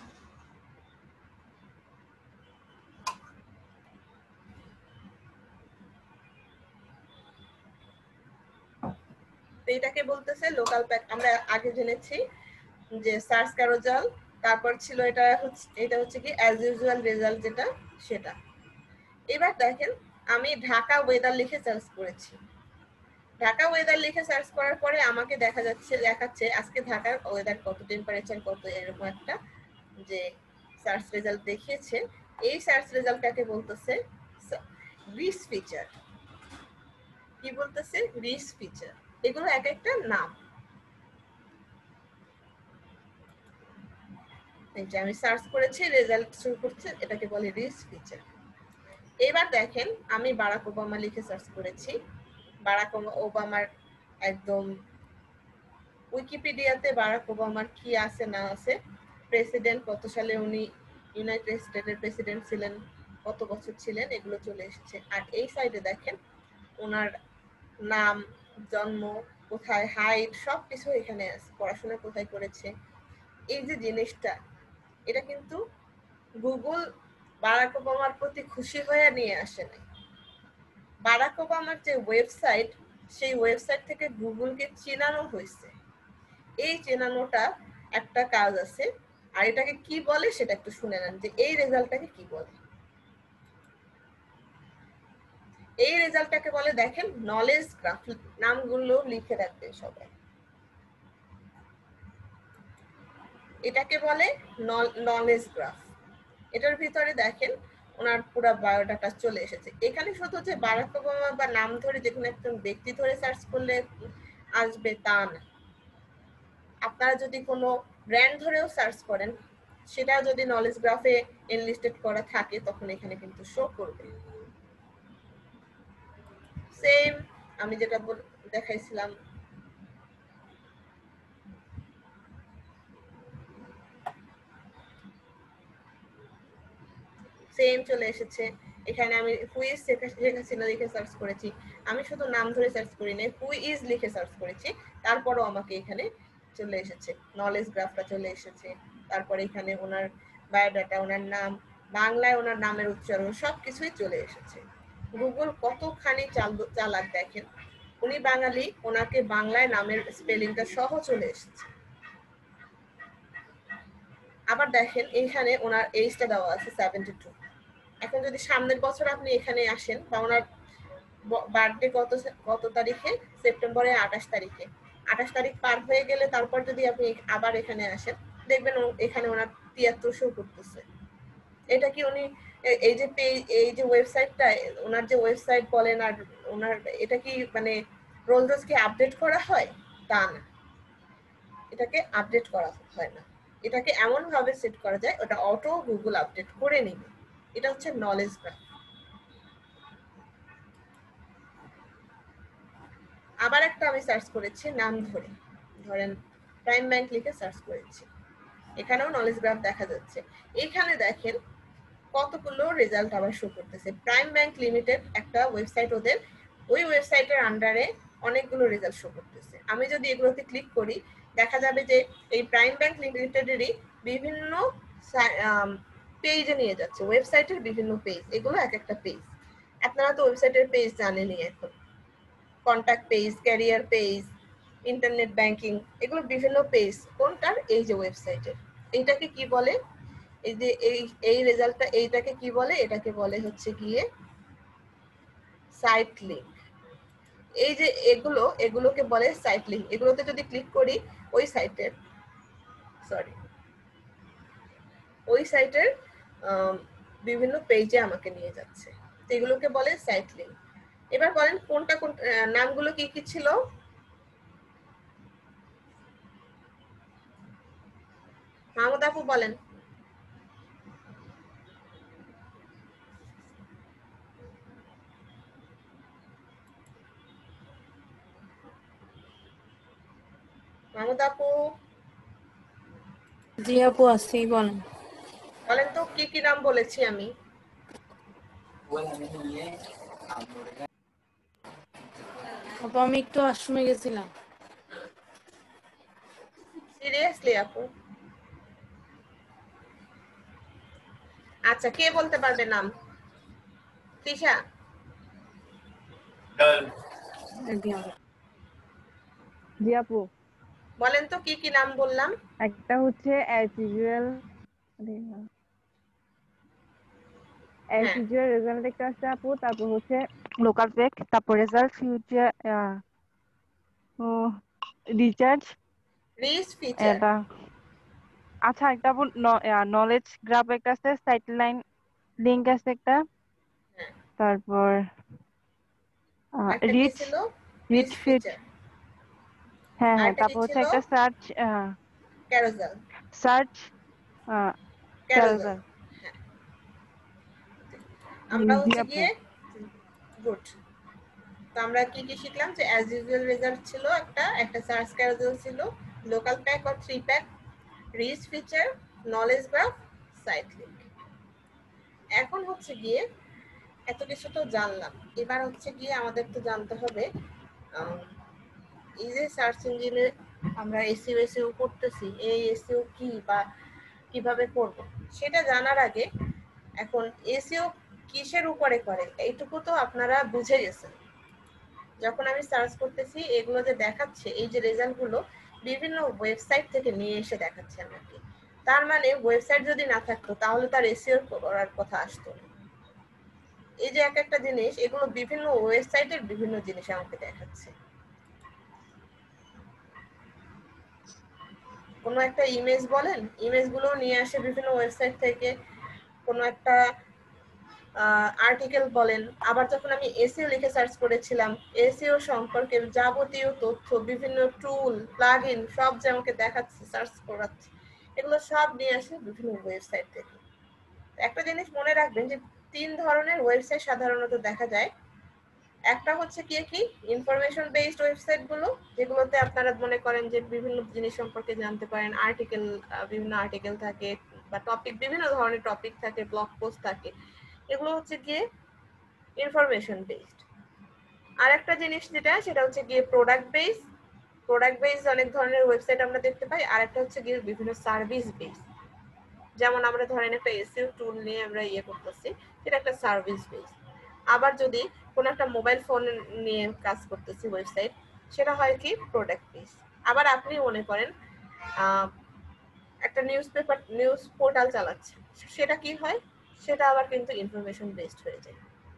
এটাকে বলতেছে লোকাল প্যাক। আমরা আগে জেনেছি যে সার্চ ক্যারোজাল, তারপর ছিল এটা হচ্ছে এটা হচ্ছে কি অ্যাজ ইউজুয়াল রেজাল্ট যেটা সেটা। এবার দেখেন আমি ঢাকা ওয়েদার লিখে সার্চ করেছি। ঢাকা ওয়েদার লিখে সার্চ করার পরে আমাকে দেখা যাচ্ছে দেখাচ্ছে আজকে ঢাকার ওয়েদার কত, টেম্পারেচার কত, এরকম একটা যে সার্চ রেজাল্ট দেখিয়েছে। এই সার্চ রেজাল্টটাকে বলতেছে রিচ ফিচার। কি বলতেছে? Rich feature. এগুলো এক একটা নাম। আমি সার্চ করেছি, রেজাল্ট শো করছে, এটাকে বলে রিচ ফিচার। এবার দেখেন আমি বারাক ওবামা লিখে সার্চ করেছি। বারাক ওবামার একদম উইকিপিডিয়াতে বারাক ওবামার কি আছে না আছে, প্রেসিডেন্ট কত সালে উনি ইউনাইটেড স্টেটের প্রেসিডেন্ট ছিলেন, কত বছর ছিলেন, এগুলো চলে এসেছে। আর এই সাইডে দেখেন ওনার নাম, জন্ম, কোথায়, হাইট, সবকিছু এখানে আছে, পড়াশোনা কোথায় করেছে। এই যে জিনিসটা, এটা কিন্তু গুগল বারাক ওবামার প্রতি খুশি হয়ে নিয়ে আসে নাই। বারাক ওবামার যে ওয়েবসাইট, সেই ওয়েবসাইট থেকে গুগলকে চেনানো হয়েছে। এই চেনানোটা একটা কাজ আছে, আর এটাকে কি বলে সেটা একটু শুনে নেন যে এই রেজাল্টটাকে কি বলে। এই রেজাল্টটাকে বলে দেখেন নলেজ গ্রাফ। নামগুলো লিখে রাখবে সবাই। এটাকে বলে নলেজ গ্রাফ। এটার ভিতরে দেখেন ওনার পুরো বায়োডাটা চলে এসেছে। এখানে শুধু যে বারাক ওবামা বা নাম ধরে যে কোনো একজন ব্যক্তি ধরে সার্চ করলে আসবে তা না। আপনারা যদি কোনো ব্র্যান্ড ধরেও সার্চ করেন, সেটা যদি নলেজ গ্রাফে এনলিস্টেড করা থাকে তখন এখানে কিন্তু শো করবে। সেম আমি যেটা দেখাইছিলাম, সেম চলে এসেছে। এখানে আমি হু ইজ শেখ হাসিনা লিখে সার্চ করেছি, আমি শুধু নাম ধরে সার্চ করি নাই, হু ইজ লিখে সার্চ করেছি, তারপরও আমাকে এখানে চলে এসেছে, নলেজ গ্রাফটা চলে এসেছে। তারপরে এখানে ওনার বায়োডাটা, ওনার নাম, বাংলায় ওনার নামের উচ্চারণ সবকিছুই চলে এসেছে। গুগল কতখানি চালাক দেখেন, উনি বাঙালি, ওনাকে বাংলায় নামের স্পেলিংটা সহ চলে এসেছে। আবার দেখেন এইখানে ওনার এইজটা দেওয়া আছে সেভেন্টি টু। এখন যদি সামনের বছর আপনি এখানে আসেন, বা ওনার বার্থডে কত কত তারিখে, সেপ্টেম্বরের আঠাশ তারিখে, আঠাশ তারিখ পার হয়ে গেলে তারপর যদি আপনি আবার এখানে আসেন দেখবেন এখানে ওনার তিয়াত্তর শো করতেছে। এটা কি উনি এই যে এই যে ওয়েবসাইটটা, ওনার যে ওয়েবসাইট বলেন আর ওনার এটা কি মানে রোজ রোজ কি আপডেট করা হয়? তা না, এটাকে আপডেট করা হয় না। এটাকে এমন ভাবে সেট করা যায় ওটা অটো গুগল আপডেট করে নেবে। এটা হচ্ছে নলেজ গ্রাফ। আবার একটা আমি সার্চ করেছি নাম ধরে, ধরেন প্রাইম ব্যাংক লিখে সার্চ করেছি, এখানেও নলেজ গ্রাফ দেখা যাচ্ছে। এখানে দেখেন কতগুলো রেজাল্ট আবার শো করতেছে। প্রাইম ব্যাংক লিমিটেড একটা ওয়েবসাইট, ওদের ওই ওয়েবসাইটের আন্ডারে অনেকগুলো রেজাল্ট শো করতেছে। আমি যদি এগুলোতে ক্লিক করি দেখা যাবে যে এই প্রাইম ব্যাংক লিমিটেডেরই বিভিন্ন পেজে নিয়ে যাচ্ছে, ওয়েবসাইটের বিভিন্ন পেজ, এগুলো এক একটা পেজ। আপনারা তো ওয়েবসাইটের পেজ জানেনই, এখন contact page, career page, internet banking, এগুলো বিভিন্ন পেজ। কোনটার? এই যে ওয়েবসাইটের। এইটাকে কি বলে? এই যে এই এই রেজাল্টটা, এইটাকে কি বলে? এটাকে বলে হচ্ছে গিয়ে সাইট লিংক। এই যে এগুলো, এগুলোকে বলে সাইট লিংক। এগুলোতে যদি ক্লিক করি ওই সাইটের সরি ওই সাইটের বিভিন্ন পেজে আমাকে নিয়ে যাচ্ছে, তো এগুলোকে বলে সাইট লিংক। এবার বলেন কোনটা কোন নামগুলো কি কি ছিল? মাহমুদ আপু বলেন। মাহমুদ আপু জি আপু আসি, বলেন। বলেন তো কি কি নাম বলেছি আমি? আপু আমি একটু আশ্রমে গেছিলাম। সিরিয়াসলি আপু? আচ্ছা, কে বলতে পারবে নাম? তৃষা? জি আপু, বলেন তো কি কি নাম বললাম? একটা হচ্ছে অ্যাজ ইউজুয়াল অ্যাজ হ্যাঁ, ইউজুয়াল রেজাল্ট একটা আছে আপু, তারপর হচ্ছে লোকাল পেক, তারপর রেজাল্ট ফিউচার ও রিচার্জ রিচ ফিচার। এটা। আচ্ছা, একটা আপু নলেজ গ্রাফ একটা আছে, সাইট লাইন লিংক আছে একটা, হ্যাঁ, তারপর একটা কি রিচ ছিল? Rich rich fit. ফিচার। হ্যাঁ আর হ্যাঁ, একটা কি তারপর হচ্ছে ছিল? একটা search carousel. Search carousel, carousel. হ্যাঁ। আমরা জি হচ্ছে আপু। গিয়ে গুড। তো আমরা কি কি শিখলাম? যে অ্যাজ ইউজুয়াল রেজাল্ট ছিল একটা, একটা সার্চ ক্যারোসেল ছিল, local pack or three pack, rich feature, knowledge graph, site link. এখন হচ্ছে গিয়ে এত কিছু তো জানলাম, এবার হচ্ছে গিয়ে আমাদের তো জানতে হবে এই যে সার্চ ইঞ্জিনে আমরা এসইও এসইও করতেছি, এই এসইও কি বা কিভাবে করব সেটা জানার আগে এখন এসইও কিসের উপরে করে এইটুকু তো আপনারা বুঝে গেছেন। যখন আমি সার্চ করতেছি এগুলো যে দেখাচ্ছে, এই যে রেজাল্টগুলো বিভিন্ন ওয়েবসাইট থেকে নিয়ে এসে দেখাচ্ছে আমাকে, তার মানে ওয়েবসাইট যদি না থাকতো তাহলে তার এসইও করার কথা আসতো না। এই যে এক একটা জিনিস, এগুলো বিভিন্ন ওয়েবসাইটের বিভিন্ন জিনিস আমাকে দেখাচ্ছে। কোনো একটা ইমেজ বলেন, ইমেজগুলো নিয়ে আসে বিভিন্ন ওয়েবসাইট থেকে। কোনো একটা আর্টিকেল বলেন, আবার যখন আমি এসইও লিখে সার্চ করেছিলাম এসইও সম্পর্কে যাবতীয় তথ্য, বিভিন্ন টুল, প্লাগইন সব যে আমাকে দেখাচ্ছে, সার্চ করাচ্ছে, এগুলো সব নিয়ে আসে বিভিন্ন ওয়েবসাইট থেকে। একটা জিনিস মনে রাখবেন যে তিন ধরনের ওয়েবসাইট সাধারণত দেখা যায়। একটা হচ্ছে কি কি ইনফরমেশন বেসড ওয়েবসাইট গুলো, যেগুলোতে আপনারা মনে করেন যে বিভিন্ন জিনিস সম্পর্কে জানতে পারেন, আর্টিকেল, বিভিন্ন আর্টিকেল থাকে বা টপিক, বিভিন্ন ধরনের টপিক থাকে, ব্লগ পোস্ট থাকে, এগুলো হচ্ছে গিয়ে ইনফরমেশন বেসড। আর একটা জিনিস যেটা, সেটা হচ্ছে গিয়ে প্রোডাক্ট বেস। প্রোডাক্ট বেস অনেক ধরনের ওয়েবসাইট আমরা দেখতে পাই। আর একটা হচ্ছে গিয়ে বিভিন্ন সার্ভিস বেস, যেমন আমরা ধরেন একটা এসইও টুল নিয়ে আমরা ইয়ে করতেছি, সেটা একটা সার্ভিস বেস। আবার যদি কোনো একটা মোবাইল ফোন নিয়ে কাজ করতেছি ওয়েবসাইট, সেটা হয় কি প্রোডাক্ট বেস। আবার আপনি মনে করেন একটা নিউজ পেপার, নিউজ পোর্টাল চালাচ্ছে, সেটা কি হয়, সেটা আবার কিন্তু ইনফরমেশন বেসড হয়ে যায়।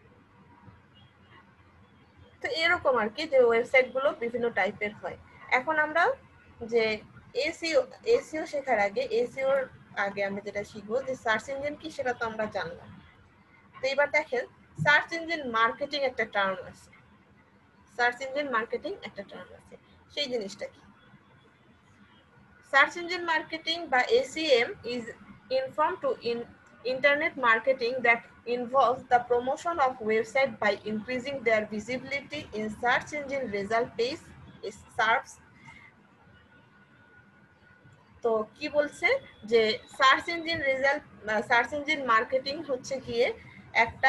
তো এরকম আর কি, যে ওয়েবসাইট গুলো বিভিন্ন টাইপের হয়। এখন আমরা যে এসইও এসইও শেখার আগে, এসইওর আগে আমরা যেটা শিখবো যে সার্চ ইঞ্জিন কি, সেটা তো আমরা জানলাম। তো এবার দেখেন সার্চ ইঞ্জিন মার্কেটিং একটা টার্ম আছে। সার্চ ইঞ্জিন মার্কেটিং একটা টার্ম আছে, সেই জিনিসটা কি? সার্চ ইঞ্জিন মার্কেটিং বা SEM is informed to in internet marketing that involves the promotion of website by increasing their visibility in search engine result page, S E R Ps. তো কি বলছে যে search engine result search engine marketing হচ্ছে গিয়ে একটা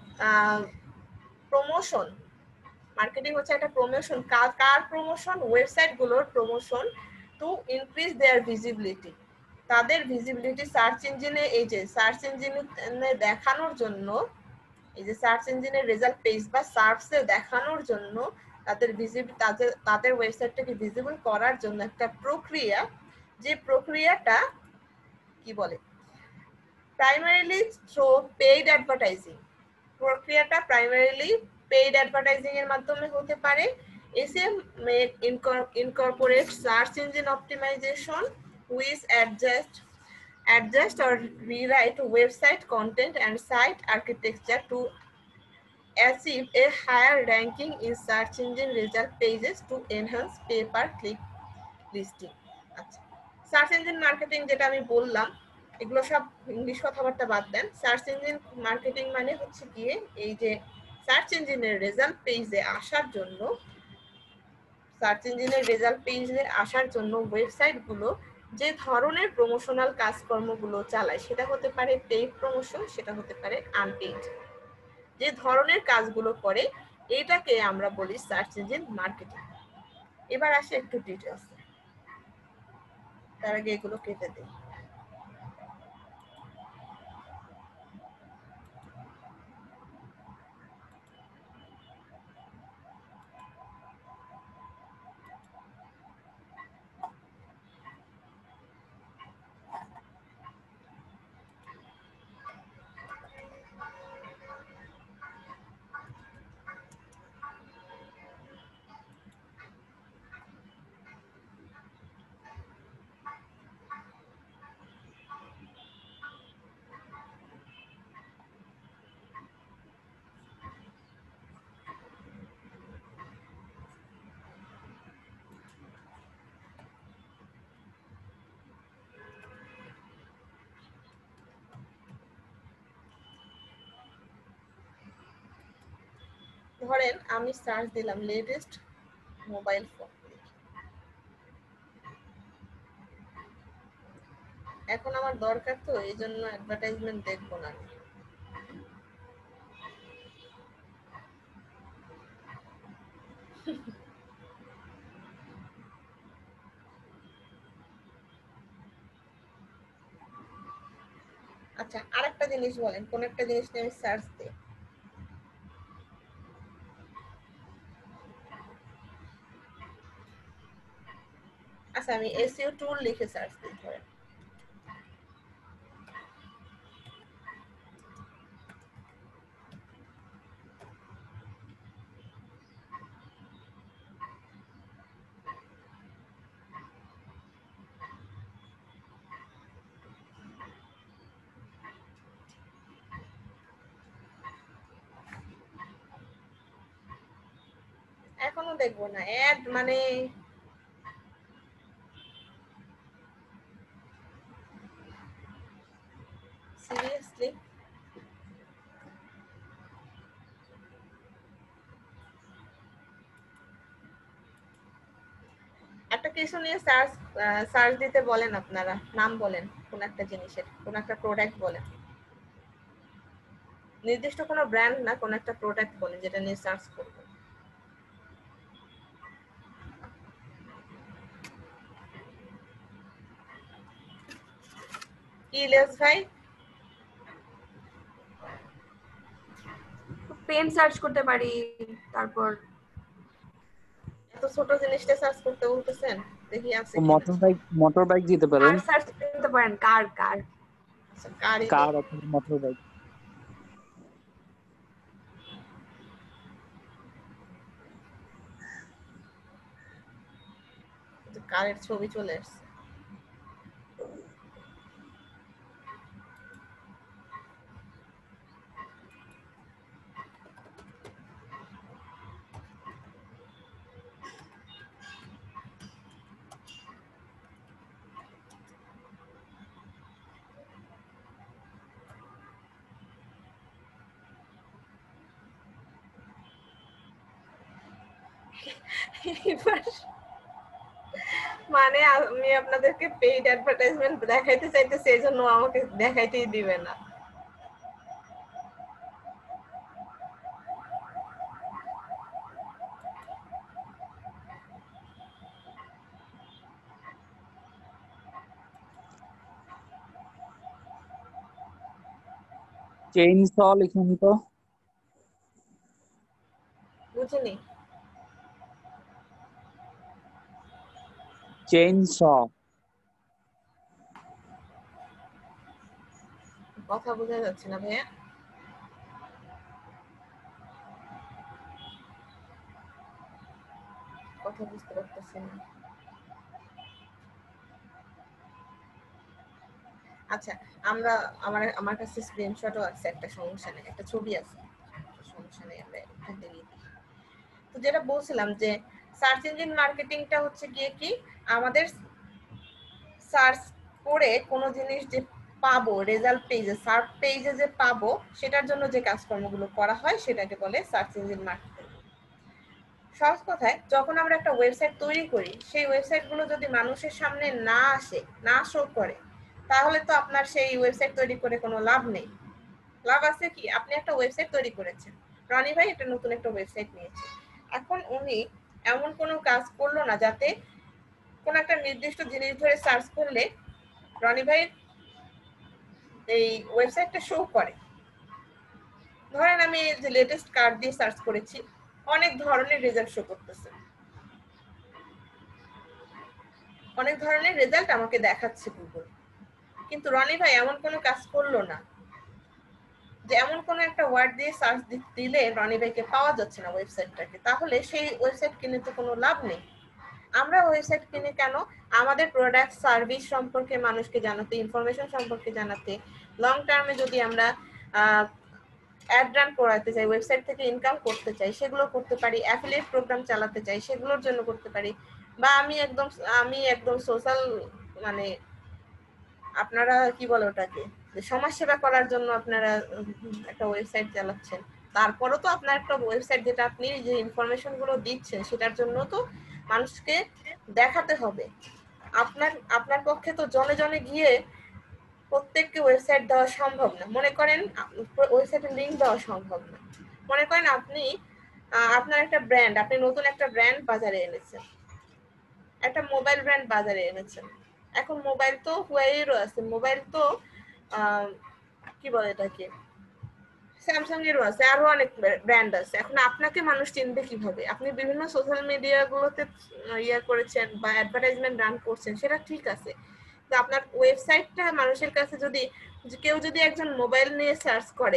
promotion. Marketing হচ্ছে একটা promotion. কার কার প্রমোশন? ওয়েবসাইটগুলোর promotion to increase their visibility. তাদের ভিজিবিলিটি সার্চ ইঞ্জিনে, এই যে সার্চ ইঞ্জিনে দেখানোর জন্য, এই যে সার্চ ইঞ্জিনের রেজাল্ট পেজ বা সার্চে দেখানোর জন্য, তাদের ভিজিবল তাদের তাদের ওয়েবসাইটটাকে ভিজিবল করার জন্য একটা প্রক্রিয়া, যে প্রক্রিয়াটা কি বলে, প্রাইমারিলি থ্রু পেইড অ্যাডভার্টাইজিং। প্রক্রিয়াটা প্রাইমারিলি পেইড অ্যাডভার্টাইজিং এর মাধ্যমে হতে পারে। ACM may incorporate search engine optimization which adjust adjust or rewrite website content and site architecture to achieve a higher ranking in search engine result pages to enhance pay per click listing. আচ্ছা, search engine marketing যেটা আমি বললাম, এগুলো সব English কথাবার্তা বাদ দেন। Search engine marketing মানে হচ্ছে গিয়ে এই যে সার্চ ইঞ্জিনের রেজাল্ট পেজে আসার জন্য, সার্চ ইঞ্জিনের রেজাল্ট পেজে আসার জন্য ওয়েবসাইটগুলো যে ধরনের প্রমোশনাল কাজকর্মগুলো চালায়, সেটা হতে পারে পেইড প্রমোশন, সেটা হতে পারে আনপেইড। যে ধরনের কাজগুলো করে এটাকে আমরা বলি সার্চ ইঞ্জিন মার্কেটিং। এবার আসে একটু ডিটেলস, তার আগে এগুলো কেটে দিই। ধরেন আমি সার্চ দিলাম লেটেস্ট মোবাইল ফোন, এখন আমার দরকার, তো এই জন্য অ্যাডভার্টাইজমেন্ট দেখবো না। আচ্ছা, আরেকটা জিনিস বলেন, কোন একটা জিনিস নিয়ে আমি সার্চ দিই। আচ্ছা, আমি এসইও টুল লিখে সার্চ দিই ধরেন। এখনো দেখবো না অ্যাড, মানে সিরিয়াসলি একটা কিছু নিয়ে সার্চ সার্চ দিতে বলেন, আপনারা নাম বলেন কোন একটা জিনিসের, কোন একটা প্রোডাক্ট বলেন, নির্দিষ্ট কোনো ব্র্যান্ড না, কোন একটা প্রোডাক্ট বলেন যেটা নিয়ে সার্চ করবো। কি ইলিয়াস ভাই? পেন সার্চ করতে পারি, তারপর এত ছোট জিনিসটা সার্চ করতে বলতেছেন, দেখি আছে কি। মোটর বাইক মোটর বাইক দিতে পারেন, কার সার্চ করতে পারেন, কার কার আচ্ছা, কারই কার অথবা মোটর বাইক। কারের ছবি চলে আসছে। এবার মানে আমি আপনাদেরকে পেইড অ্যাডভার্টাইজমেন্ট দেখাইতে চাইতেছি, এই জন্য আমাকে দেখাইতেই দিবে না। চেইনস লিখুন তো। বুঝিনি। চেইনস। কথা বোঝা যাচ্ছে না ভাইয়া। কথা বুঝতে পারতেছি না। আচ্ছা, আমরা আমার আমার কাছে স্ক্রিনশটও আছে, একটা সমস্যা নেই, একটা ছবি আছে, সমস্যা নেই, আমরা এখান থেকে দিই। তো যেটা বলছিলাম যে সার্চ ইঞ্জিন মার্কেটিংটা হচ্ছে গিয়ে কি, আমাদের সার্চ করে কোনো জিনিস যে পাবো, রেজাল্ট পেজে, সার্চ পেজে যে পাবো, সেটার জন্য যে কাজকর্মগুলো করা হয় সেটাকে বলে সার্চ ইঞ্জিন মার্কেটিং। সহজ কথায়, যখন আমরা একটা ওয়েবসাইট তৈরি করি, সেই ওয়েবসাইটগুলো যদি মানুষের সামনে না আসে, না শো করে, তাহলে তো আপনার সেই ওয়েবসাইট তৈরি করে কোনো লাভ নেই। লাভ আছে কি, আপনি একটা ওয়েবসাইট তৈরি করেছেন, রনি ভাই একটা নতুন একটা ওয়েবসাইট নিয়েছে, এখন উনি এমন কোনো কাজ করলো না যাতে কোন একটা নির্দিষ্ট জিনিস ধরে সার্চ করলে রনি ভাই এই ওয়েবসাইটটা শো করে। ধরেন আমি যে লেটেস্ট কার দিয়ে সার্চ করেছি, অনেক ধরনের রেজাল্ট শো করতেছে, অনেক ধরনের রেজাল্ট আমাকে দেখাচ্ছে গুগল, কিন্তু রনি ভাই এমন কোনো কাজ করলো না যে এমন কোনো একটা ওয়ার্ড দিয়ে সার্চ দিলে রনি ভাইকে পাওয়া যাচ্ছে না ওয়েবসাইটটাকে, তাহলে সেই ওয়েবসাইট কিনে তো কোনো লাভ নেই। আমরা ওয়েবসাইট কিনে কেন? আমাদের প্রোডাক্ট সার্ভিস সম্পর্কে মানুষকে জানাতে, ইনফরমেশন সম্পর্কে জানাতে, লং টার্মে যদি আমরা অ্যাড রান করাতে চাই, ওয়েবসাইট থেকে ইনকাম করতে চাই, সেগুলো করতে পারি, অ্যাফিলিয়েট প্রোগ্রাম চালাতে চাই, সেগুলোর জন্য করতে পারি, বা আমি একদম আমি একদম সোশ্যাল মানে আপনারা কি বলে ওটাকে, যে সমাজ সেবা করার জন্য আপনারা একটা ওয়েবসাইট চালাচ্ছেন, তারপরও তো আপনার একটা ওয়েবসাইট যেটা আপনি যে ইনফরমেশন গুলো দিচ্ছেন সেটার জন্য তো মানুষকে দেখাতে হবে। আপনার আপনার পক্ষে তো জনে জনে গিয়ে প্রত্যেককে ওয়েবসাইট দেওয়া সম্ভব না। মনে করেন ওয়েবসাইটের লিঙ্ক দেওয়া সম্ভব না। মনে করেন আপনি আপনার একটা ব্র্যান্ড, আপনি নতুন একটা ব্র্যান্ড বাজারে এনেছেন, একটা মোবাইল ব্র্যান্ড বাজারে এনেছেন। এখন মোবাইল তো হুয়াইয়েরও আছে, মোবাইল তো কি বলে এটাকে, স্যামসাং এরও আছে, আরো অনেক ব্র্যান্ড আছে। এখন আপনাকে মানুষ চিনবে কিভাবে? আপনি বিভিন্ন সোশ্যাল মিডিয়া গুলোতে ইয়ে করেছেন বা অ্যাডভার্টাইজমেন্ট রান করছেন, সেটা ঠিক আছে, তো আপনার ওয়েবসাইটটা মানুষের কাছে যদি কেউ যদি একজন মোবাইল নিয়ে সার্চ করে,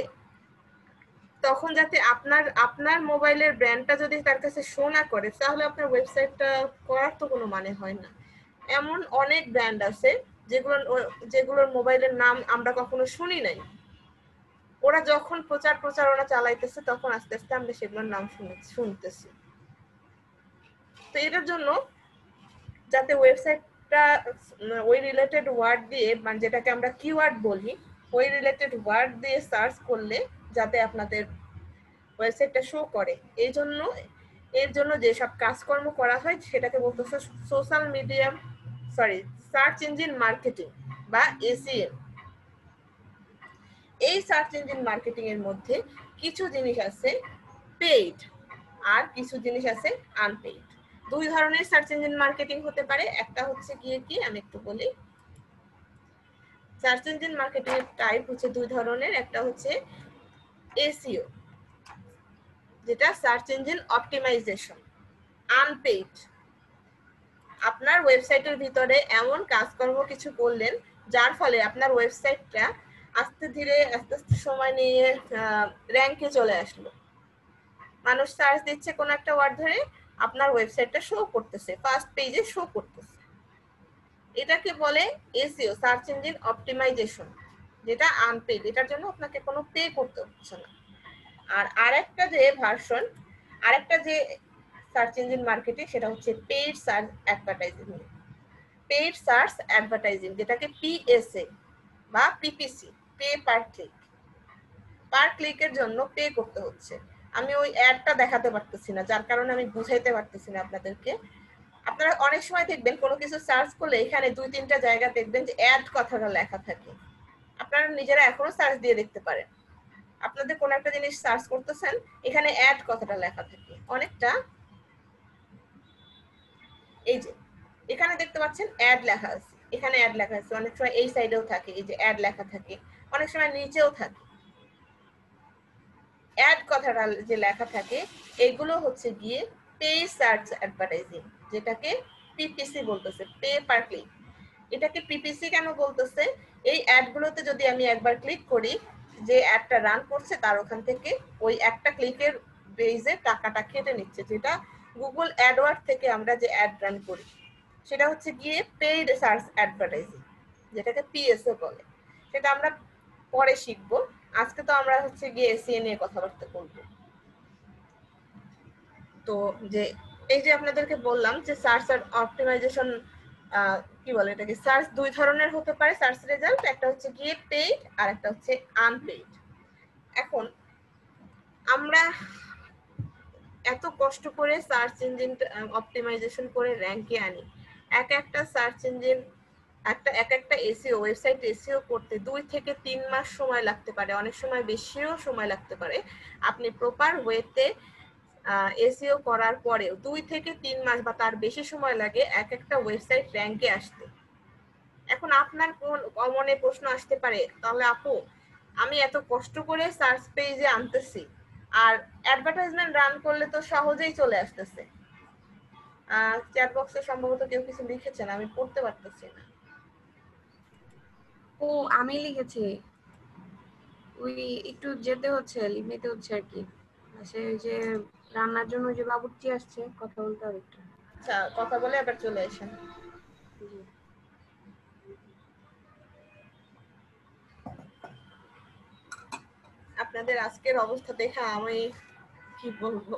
তখন যাতে আপনার আপনার মোবাইলের ব্র্যান্ডটা যদি তার কাছে শো না করে, তাহলে আপনার ওয়েবসাইটটা করার তো কোনো মানে হয় না। এমন অনেক ব্র্যান্ড আছে যেগুলো যেগুলোর মোবাইলের নাম আমরা কখনো শুনি নাই, ওরা যখন প্রচার প্রচারণা চালাইতেছে তখন আস্তে আস্তে আমরা সেগুলোর নাম শুনতেছি। তো এটার জন্য যাতে ওয়েবসাইটটা ওই রিলেটেড ওয়ার্ড দিয়ে, মানে যেটাকে আমরা কিওয়ার্ড বলি, ওই রিলেটেড ওয়ার্ড দিয়ে সার্চ করলে যাতে আপনাদের ওয়েবসাইটটা শো করে, এই জন্য এর জন্য যেসব কাজকর্ম করা হয় সেটাকে বলতেছে social media sorry search engine marketing বা এসইএম। এই সার্চ ইঞ্জিন মার্কেটিং এর মধ্যে কিছু জিনিস আছে পেইড আর কিছু জিনিস আছে আনপেইড। দুই ধরনের সার্চ ইঞ্জিন মার্কেটিং হতে পারে। একটা হচ্ছে গিয়ে কি, আমি একটু বলি, সার্চ ইঞ্জিন মার্কেটিং এর টাইপ হচ্ছে দুই ধরনের। একটা হচ্ছে এসইও, যেটা সার্চ ইঞ্জিন অপটিমাইজেশন, আনপেইড। আপনার ওয়েবসাইটের ভিতরে এমন কাজকর্ম কিছু করলেন যার ফলে আপনার ওয়েবসাইটটা আস্তে ধীরে আস্তে আস্তে সময় নিয়ে র্যাঙ্কে চলে আসলো, মানুষ সার্চ দিচ্ছে কোন একটা ওয়ার্ড ধরে, আপনার ওয়েবসাইটটা শো করতেছে, ফার্স্ট পেজে শো করতেছে। এটাকে বলে এসইও, সার্চ ইঞ্জিন অপটিমাইজেশন, যেটা আনপেইড, এটার জন্য আপনাকে কোনো পে করতে হচ্ছে না। আর আরেকটা যে ভার্সন, আরেকটা যে সার্চ ইঞ্জিন মার্কেটিং, সেটা হচ্ছে paid search advertising, paid search advertising, যেটাকে পিএসএ বা PPC, pay per click. Per ক্লিকের জন্য পে করতে হচ্ছে। আমি ওই অ্যাডটা দেখাতে পারতেছি না, যার কারণে আমি বুঝাইতে পারতেছি না আপনাদেরকে। আপনারা অনেক সময় দেখবেন কোনো কিছু সার্চ করলে এখানে দুই তিনটা জায়গা দেখবেন যে অ্যাড কথাটা লেখা থাকে। আপনারা নিজেরা এখনো সার্চ দিয়ে দেখতে পারেন। আপনাদের কোন একটা জিনিস সার্চ করতেছেন, এখানে অ্যাড কথাটা লেখা থাকে অনেকটা, এই যে এখানে দেখতে পাচ্ছেন অ্যাড লেখা আছে, এখানে অ্যাড লেখা আছে, অনেক সময় এই সাইডেও থাকে, এই যে অ্যাড লেখা থাকে, অনেক সময় নিচেও থাকে। অ্যাড কথাটা যে লেখা থাকে এগুলো হচ্ছে গিয়ে পে সার্চ অ্যাডভার্টাইজিং, যেটাকে পিপিসি বলতেছে, পে পার ক্লিক। এটাকে পিপিসি কেন বলতেছে? এই অ্যাডগুলোতে যদি আমি একবার ক্লিক করি, যে অ্যাডটা রান করছে তার ওখান থেকে ওই একটা ক্লিকের বেজে টাকাটা কেটে নিচ্ছে, যেটা গুগল অ্যাডওয়ার্ড থেকে আমরা যে অ্যাড রান করি সেটা হচ্ছে গিয়ে পেইড সার্চ অ্যাডভার্টাইজিং, যেটাকে পিএসএ বলে। সেটা আমরা পরে শিখবো, আজকে তো আমরা হচ্ছে গিয়ে এসইও নিয়ে কথাবার্তা বলবো। তো যে এই যে আপনাদেরকে বললাম যে সার্চ আর অপটিমাইজেশন কি বলে এটাকে, সার্চ দুই ধরনের হতে পারে সার্চ রেজাল্ট, একটা হচ্ছে গিয়ে পেইড আর একটা হচ্ছে আনপেইড। এখন আমরা এত কষ্ট করে সার্চ ইঞ্জিন অপটিমাইজেশন করে র্যাঙ্কে আনি, এক একটা সার্চ ইঞ্জিন একটা এক একটা এসইও ওয়েবসাইট এসইও করতে দুই থেকে তিন মাস সময় লাগতে পারে, অনেক সময় বেশিও সময় লাগতে পারে। আপনি প্রপার ওয়েতে এসইও করার পরেও দুই থেকে তিন মাস বা তার বেশি সময় লাগে এক একটা ওয়েবসাইট র্যাঙ্কে আসতে। এখন আপনার কোন মনে প্রশ্ন আসতে পারে, তাহলে আপু আমি এত কষ্ট করে সার্চ পেজে আনতেছি আর অ্যাডভার্টাইজমেন্ট রান করলে তো সহজেই চলে আসতেছে। চ্যাট বক্সে সম্ভবত কেউ কিছু লিখেছেন, আমি পড়তে পারতেছি না। ও আমি লিখেছি, ওই একটু যেতে হচ্ছে, লিখতে হচ্ছে আর কি। সে যে রান্নার জন্য যে বাবুর্চি আসছে, কথা বলতে হবে একটু। আচ্ছা, কথা বলে আবার চলে আসেন। জি। আপনাদের আজকের অবস্থা দেখে আমি কি বলবো,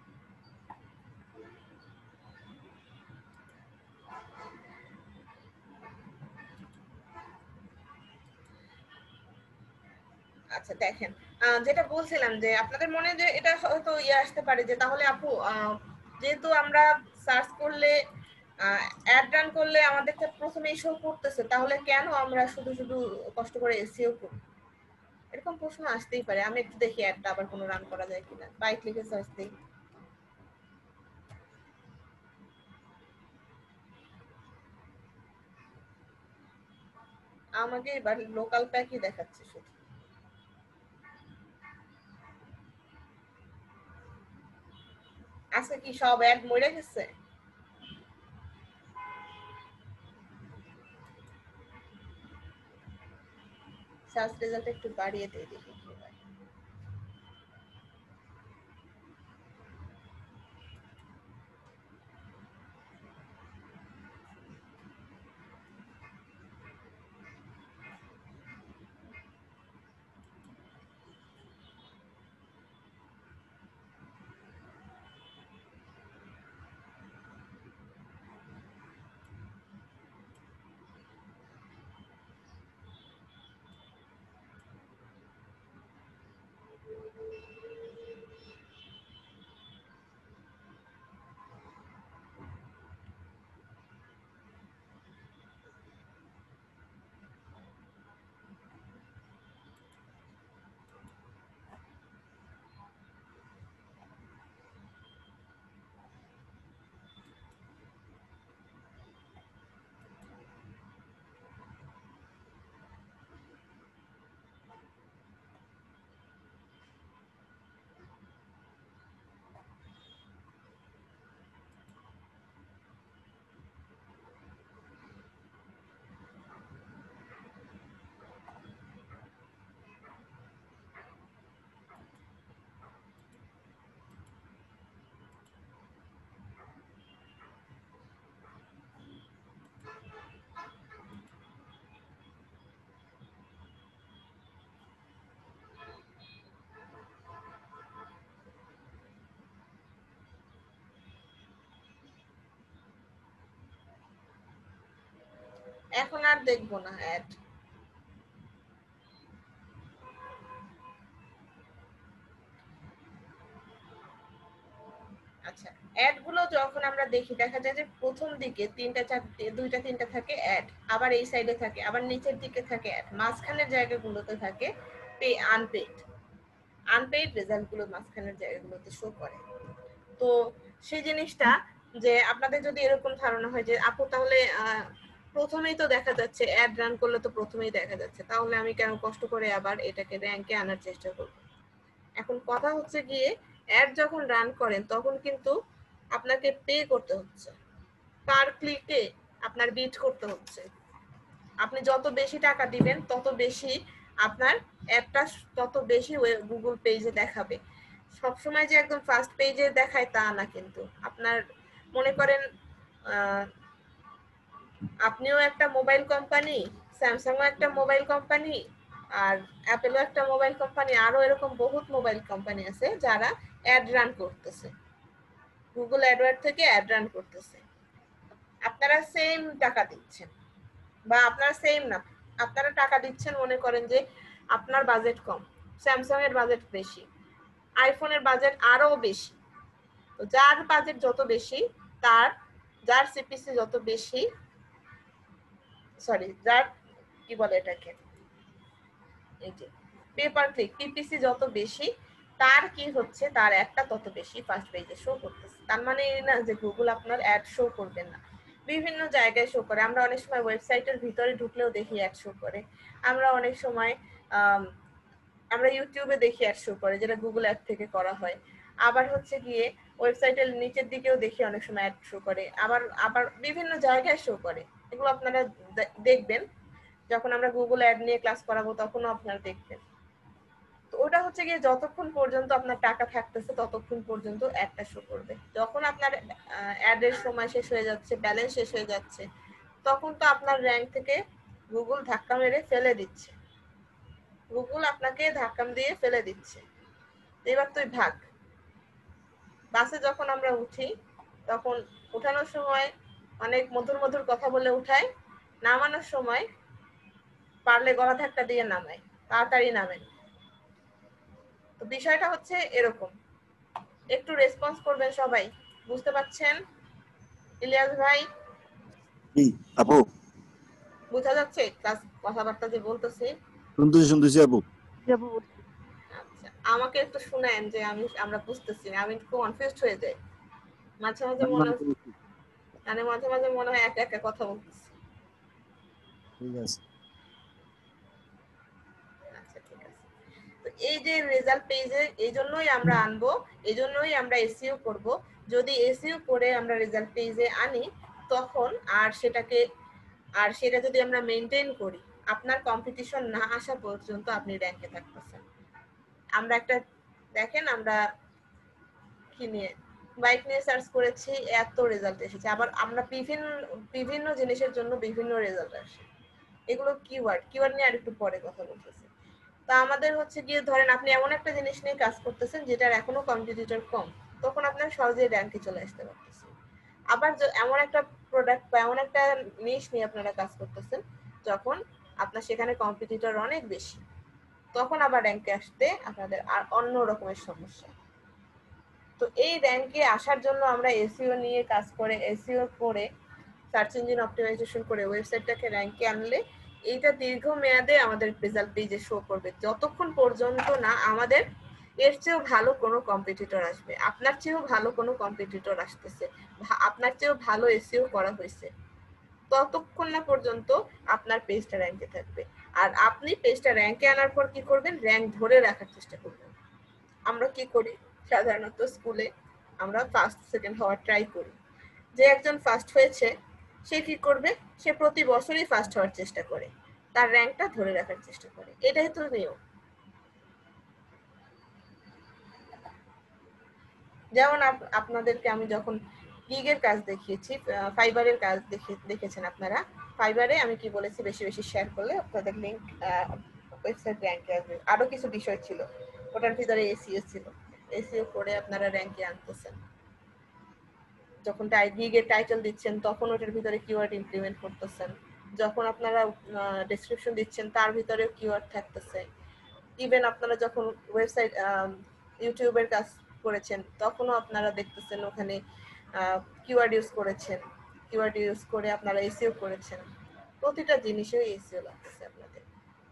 আচ্ছা দেখেন যেটা বলছিলাম যে আপনাদের মনে যে এটা হয়তো ইয়ে আসতে পারে যে তাহলে আপু যেহেতু আমরা সার্চ করলে অ্যাড রান করলে আমাদের প্রথমেই শো করতেছে, তাহলে কেন আমরা শুধু শুধু কষ্ট করে এসইও করি? এরকম প্রশ্ন আসতেই পারে। আমি একটু দেখি অ্যাডটা আবার কোনো রান করা যায় কিনা, বাই ক্লিকে সার্চ দিই। আমাকে এবার লোকাল প্যাকই দেখাচ্ছে শুধু। আজকে কি সব অ্যাড মরে গেছে? সার্চ রেজাল্ট একটু বাড়িয়ে দিয়ে দেখি কি হয়। এখন আর দেখবো না অ্যাড। আচ্ছা অ্যাড গুলো যখন আমরা দেখি দেখা যায় যে প্রথম দিকে তিনটা চারটে দুইটা তিনটা থাকে অ্যাড, আবার এই সাইডে থাকে, আবার নিচের দিকে থাকে অ্যাড, মাঝখানের জায়গাগুলোতে থাকে পে আনপেইড আনপেইড রেজাল্টগুলো মাঝখানের জায়গাগুলোতে শো করে। তো সেই জিনিসটা যে আপনাদের যদি এরকম ধারণা হয় যে আপু তাহলে প্রথমেই তো দেখা যাচ্ছে অ্যাড রান করলে তো প্রথমেই দেখা যাচ্ছে, তাহলে আমি কেন কষ্ট করে আবার এটাকে র্যাঙ্কে আনার চেষ্টা করব। এখন কথা হচ্ছে গিয়ে অ্যাড যখন রান করেন তখন কিন্তু আপনাকে পে করতে হচ্ছে, পার ক্লিকে আপনার বিট করতে হচ্ছে। আপনি যত বেশি টাকা দিবেন তত বেশি আপনার অ্যাপটা তত বেশি গুগল পেজে দেখাবে। সবসময় যে একদম ফার্স্ট পেজে দেখায় তা না, কিন্তু আপনার মনে করেন আপনিও একটা মোবাইল কোম্পানি, স্যামসাংও একটা মোবাইল কোম্পানি, আর অ্যাপেলও একটা মোবাইল কোম্পানি, আরো এরকম বহুত মোবাইল কোম্পানি আছে যারা অ্যাড রান করতেছে, গুগল অ্যাডওয়ার্ড থেকে অ্যাড রান করতেছে। আপনারা সেম টাকা দিচ্ছেন, বা আপনারা সেম না, আপনারা টাকা দিচ্ছেন মনে করেন যে আপনার বাজেট কম, স্যামসাং এর বাজেট বেশি, আইফোনের বাজেট আরো বেশি। তো যার বাজেট যত বেশি, তার যার সিপিসি যত বেশি, সরি যার কি বলে এটাকে, এই যে পে পার ক্লিক পিপিসি যত বেশি, তার কি হচ্ছে, তার একটা তত বেশি ফার্স্ট পেজে শো করতেছে। তার মানে এই না যে গুগল আপনার অ্যাড শো করবে না, বিভিন্ন জায়গায় শো করে। আমরা অনেক সময় ওয়েবসাইটের ভিতরে ঢুকলেও দেখি অ্যাড শো করে, আমরা অনেক সময় আমরা ইউটিউবে দেখি অ্যাড শো করে, যেটা গুগল অ্যাড থেকে করা হয়। আবার হচ্ছে গিয়ে ওয়েবসাইটের নিচের দিকেও দেখি অনেক সময় অ্যাড শো করে, আবার আবার বিভিন্ন জায়গায় শো করে। এগুলো আপনারা দেখবেন যখন আমরা গুগল অ্যাড নিয়ে ক্লাস করাবো, তখনও আপনারা দেখবেন। তো ওটা হচ্ছে গিয়ে যতক্ষণ পর্যন্ত আপনার টাকা থাকতেছে ততক্ষণ পর্যন্ত অ্যাডটা শো করবে। যখন আপনার অ্যাডের সময় শেষ হয়ে যাচ্ছে, ব্যালেন্স শেষ হয়ে যাচ্ছে, তখন তো আপনার র্যাঙ্ক থেকে গুগল ধাক্কা মেরে ফেলে দিচ্ছে, গুগল আপনাকে ধাক্কা দিয়ে ফেলে দিচ্ছে। এবার তুই ভাগ। বাসে যখন আমরা উঠি তখন উঠানোর সময় অনেক মধুর মধুর কথা বলে উঠায়, নামানোর সময় পারলে গলা ধাক্কা দিয়ে নামায়, তাড়াতাড়ি নামেন। তো বিষয়টা হচ্ছে এরকম, একটু রেসপন্স করবেন সবাই, বুঝতে পারছেন? ইলিয়াস ভাই জি আপু, বোঝা যাচ্ছে ক্লাস কথাবার্তা যে বলতেছি? শুনতেছি শুনতেছি আপু। আচ্ছা, আমাকে একটু শুনেন যে আমি আমরা বুঝতেছি না, আমি একটু কনফিউজড হয়ে যাই মাঝে মাঝে, মনে মানে মাঝে মাঝে মনে হয় একা একা কথা বলতেছি। ঠিক আছে, আচ্ছা ঠিক আছে। তো এই যে রেজাল্ট পেজে এই জন্যই আমরা আনবো, এই জন্যই আমরা এসইও করব। যদি এসইও করে আমরা রেজাল্ট পেজে আনি তখন আর সেটাকে আর সেটা যদি আমরা মেনটেন করি, আপনার কম্পিটিশন না আসা পর্যন্ত আপনি র্যাঙ্কে থাকতেছেন। আমরা একটা দেখেন, আমরা কি নিয়ে বাইক নিয়ে সার্চ করেছি, এত রেজাল্ট এসেছে। আবার আমরা বিভিন্ন বিভিন্ন জিনিসের জন্য বিভিন্ন রেজাল্ট আসে। এগুলো কিওয়ার্ড কিওয়ার্ড নিয়ে আর একটু পরে কথা বলতেছি। তা আমাদের হচ্ছে গিয়ে ধরেন আপনি এমন একটা জিনিস নিয়ে কাজ করতেছেন যেটার এখনো কম্পিটিটর কম, তখন আপনার সহজেই র্যাঙ্কে চলে আসতে পারতেছেন। আবার এমন একটা প্রোডাক্ট বা এমন একটা নিশ নিয়ে আপনারা কাজ করতেছেন যখন আপনার সেখানে কম্পিটিটর অনেক বেশি, তখন আবার র্যাঙ্কে আসতে আপনাদের আর অন্য রকমের সমস্যা। তো এই র্যাঙ্কে আসার জন্য আমরা এসইও নিয়ে কাজ করে, এসইও করে, সার্চ ইঞ্জিন অপটিমাইজেশন করে ওয়েবসাইটটাকে র্যাঙ্কে আনলে এইটা দীর্ঘমেয়াদে আমাদের রেজাল্ট পেজে শো করবে, যতক্ষণ পর্যন্ত না আমাদের এর চেয়েও ভালো কোনো কম্পিটিটর আসবে, আপনার চেয়েও ভালো কোনো কম্পিটিটর আসতেছে, আপনার চেয়েও ভালো এসইও করা হয়েছে, ততক্ষণ না পর্যন্ত আপনার পেজটা র্যাঙ্কে থাকবে। আর আপনি পেজটা র্যাঙ্কে আনার পর কি করবেন, র্যাঙ্ক ধরে রাখার চেষ্টা করবেন। আমরা কি করি সাধারণত স্কুলে, আমরা ফার্স্ট সেকেন্ড হওয়ার ট্রাই করি। যে একজন ফার্স্ট হয়েছে সে কি করবে, সে প্রতি বছরই ফার্স্ট হওয়ার চেষ্টা করে, তার র্যাঙ্কটা ধরে রাখার চেষ্টা করে, এটাই তো নিয়ম। যেমন আপনাদেরকে আমি যখন গিগের কাজ দেখিয়েছি, ফাইবারের কাজ দেখেছেন আপনারা, ফাইবারে আমি কি বলেছি, বেশি বেশি শেয়ার করলে আপনাদের লিংক ওয়েবসাইট র্যাঙ্কে আসবে। আরো কিছু বিষয় ছিল, ওটার ভিতরে এসইও ছিল, এসইও করে আপনারা র্যাঙ্কে আনতেছেন। যখন গিগের টাইটেল দিচ্ছেন তখন ওটার ভিতরে কিওয়ার্ড ইমপ্লিমেন্ট করতেছেন, যখন আপনারা ডেসক্রিপশন দিচ্ছেন তার ভিতরে কিওয়ার্ড থাকতেছে। ইভেন আপনারা যখন ওয়েবসাইট ইউটিউবের কাজ করেছেন তখনও আপনারা দেখতেছেন ওখানে কিওয়ার্ড ইউজ করেছেন, কিওয়ার্ড ইউজ করে আপনারা এসইও করেছেন, প্রতিটা জিনিসেই এসইও লাগতেছে আপনাদের।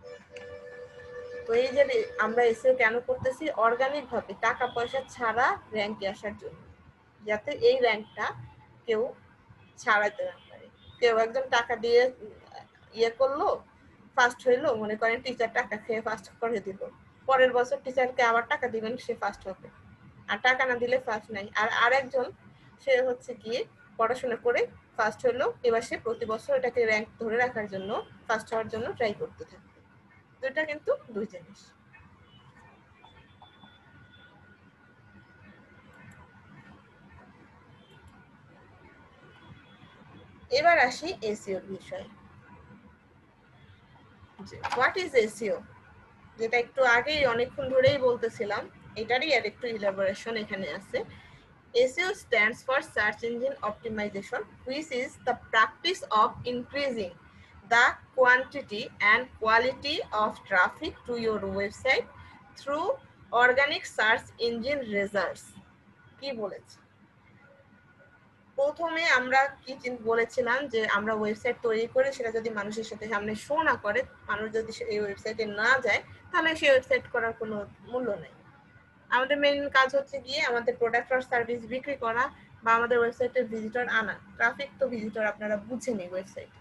তো এই যে আমরা এসইও কেন করতেছি, অর্গানিক ভাবে টাকা পয়সা ছাড়া র্যাঙ্কে আসার জন্য, যাতে এই র্যাঙ্কটা কেউ ছাড়াইতে না পারে। কেউ একজন টাকা দিয়ে ইয়ে করলো, ফার্স্ট হইলো, মনে করেন টিচার টাকা খেয়ে ফার্স্ট করে দিল, পরের বছর টিচারকে আবার টাকা দিবেন, সে ফার্স্ট হবে, আর টাকা না দিলে ফার্স্ট নাই। আর আরেকজন সে হচ্ছে গিয়ে পড়াশোনা করে ফার্স্ট হলো, এবার সে প্রতি বছর এটাকে র্যাঙ্ক ধরে রাখার জন্য ফার্স্ট হওয়ার জন্য ট্রাই করতে থাকবে। দুইটা কিন্তু দুই জিনিস। এবার আসি এসইওর বিষয়ে। হোয়াট ইজ এসইও, যেটা একটু আগেই অনেকক্ষণ ধরেই বলতেছিলাম, এটারই আর একটু ইলাবোরেশন এখানে আছে। S E O stands for Search Engine Optimization, which is the practice of increasing the quantity and quality of traffic to your website through organic search engine results. কি বলেছে? প্রথমে আমরা কি বলেছিলাম যে আমরা ওয়েবসাইট তৈরি করে সেটা যদি মানুষের সাথে সামনে শো না করে, মানুষ যদি এই ওয়েবসাইটে না যায়, তাহলে সেই ওয়েবসাইট করার কোনো মূল্য নেই। আমাদের মেইন কাজ হচ্ছে গিয়ে আমাদের প্রোডাক্ট আর সার্ভিস বিক্রি করা বা আমাদের ওয়েবসাইটে ভিজিটর আনা। ট্রাফিক তো ভিজিটর আপনারা বুঝেনি ওয়েবসাইটে।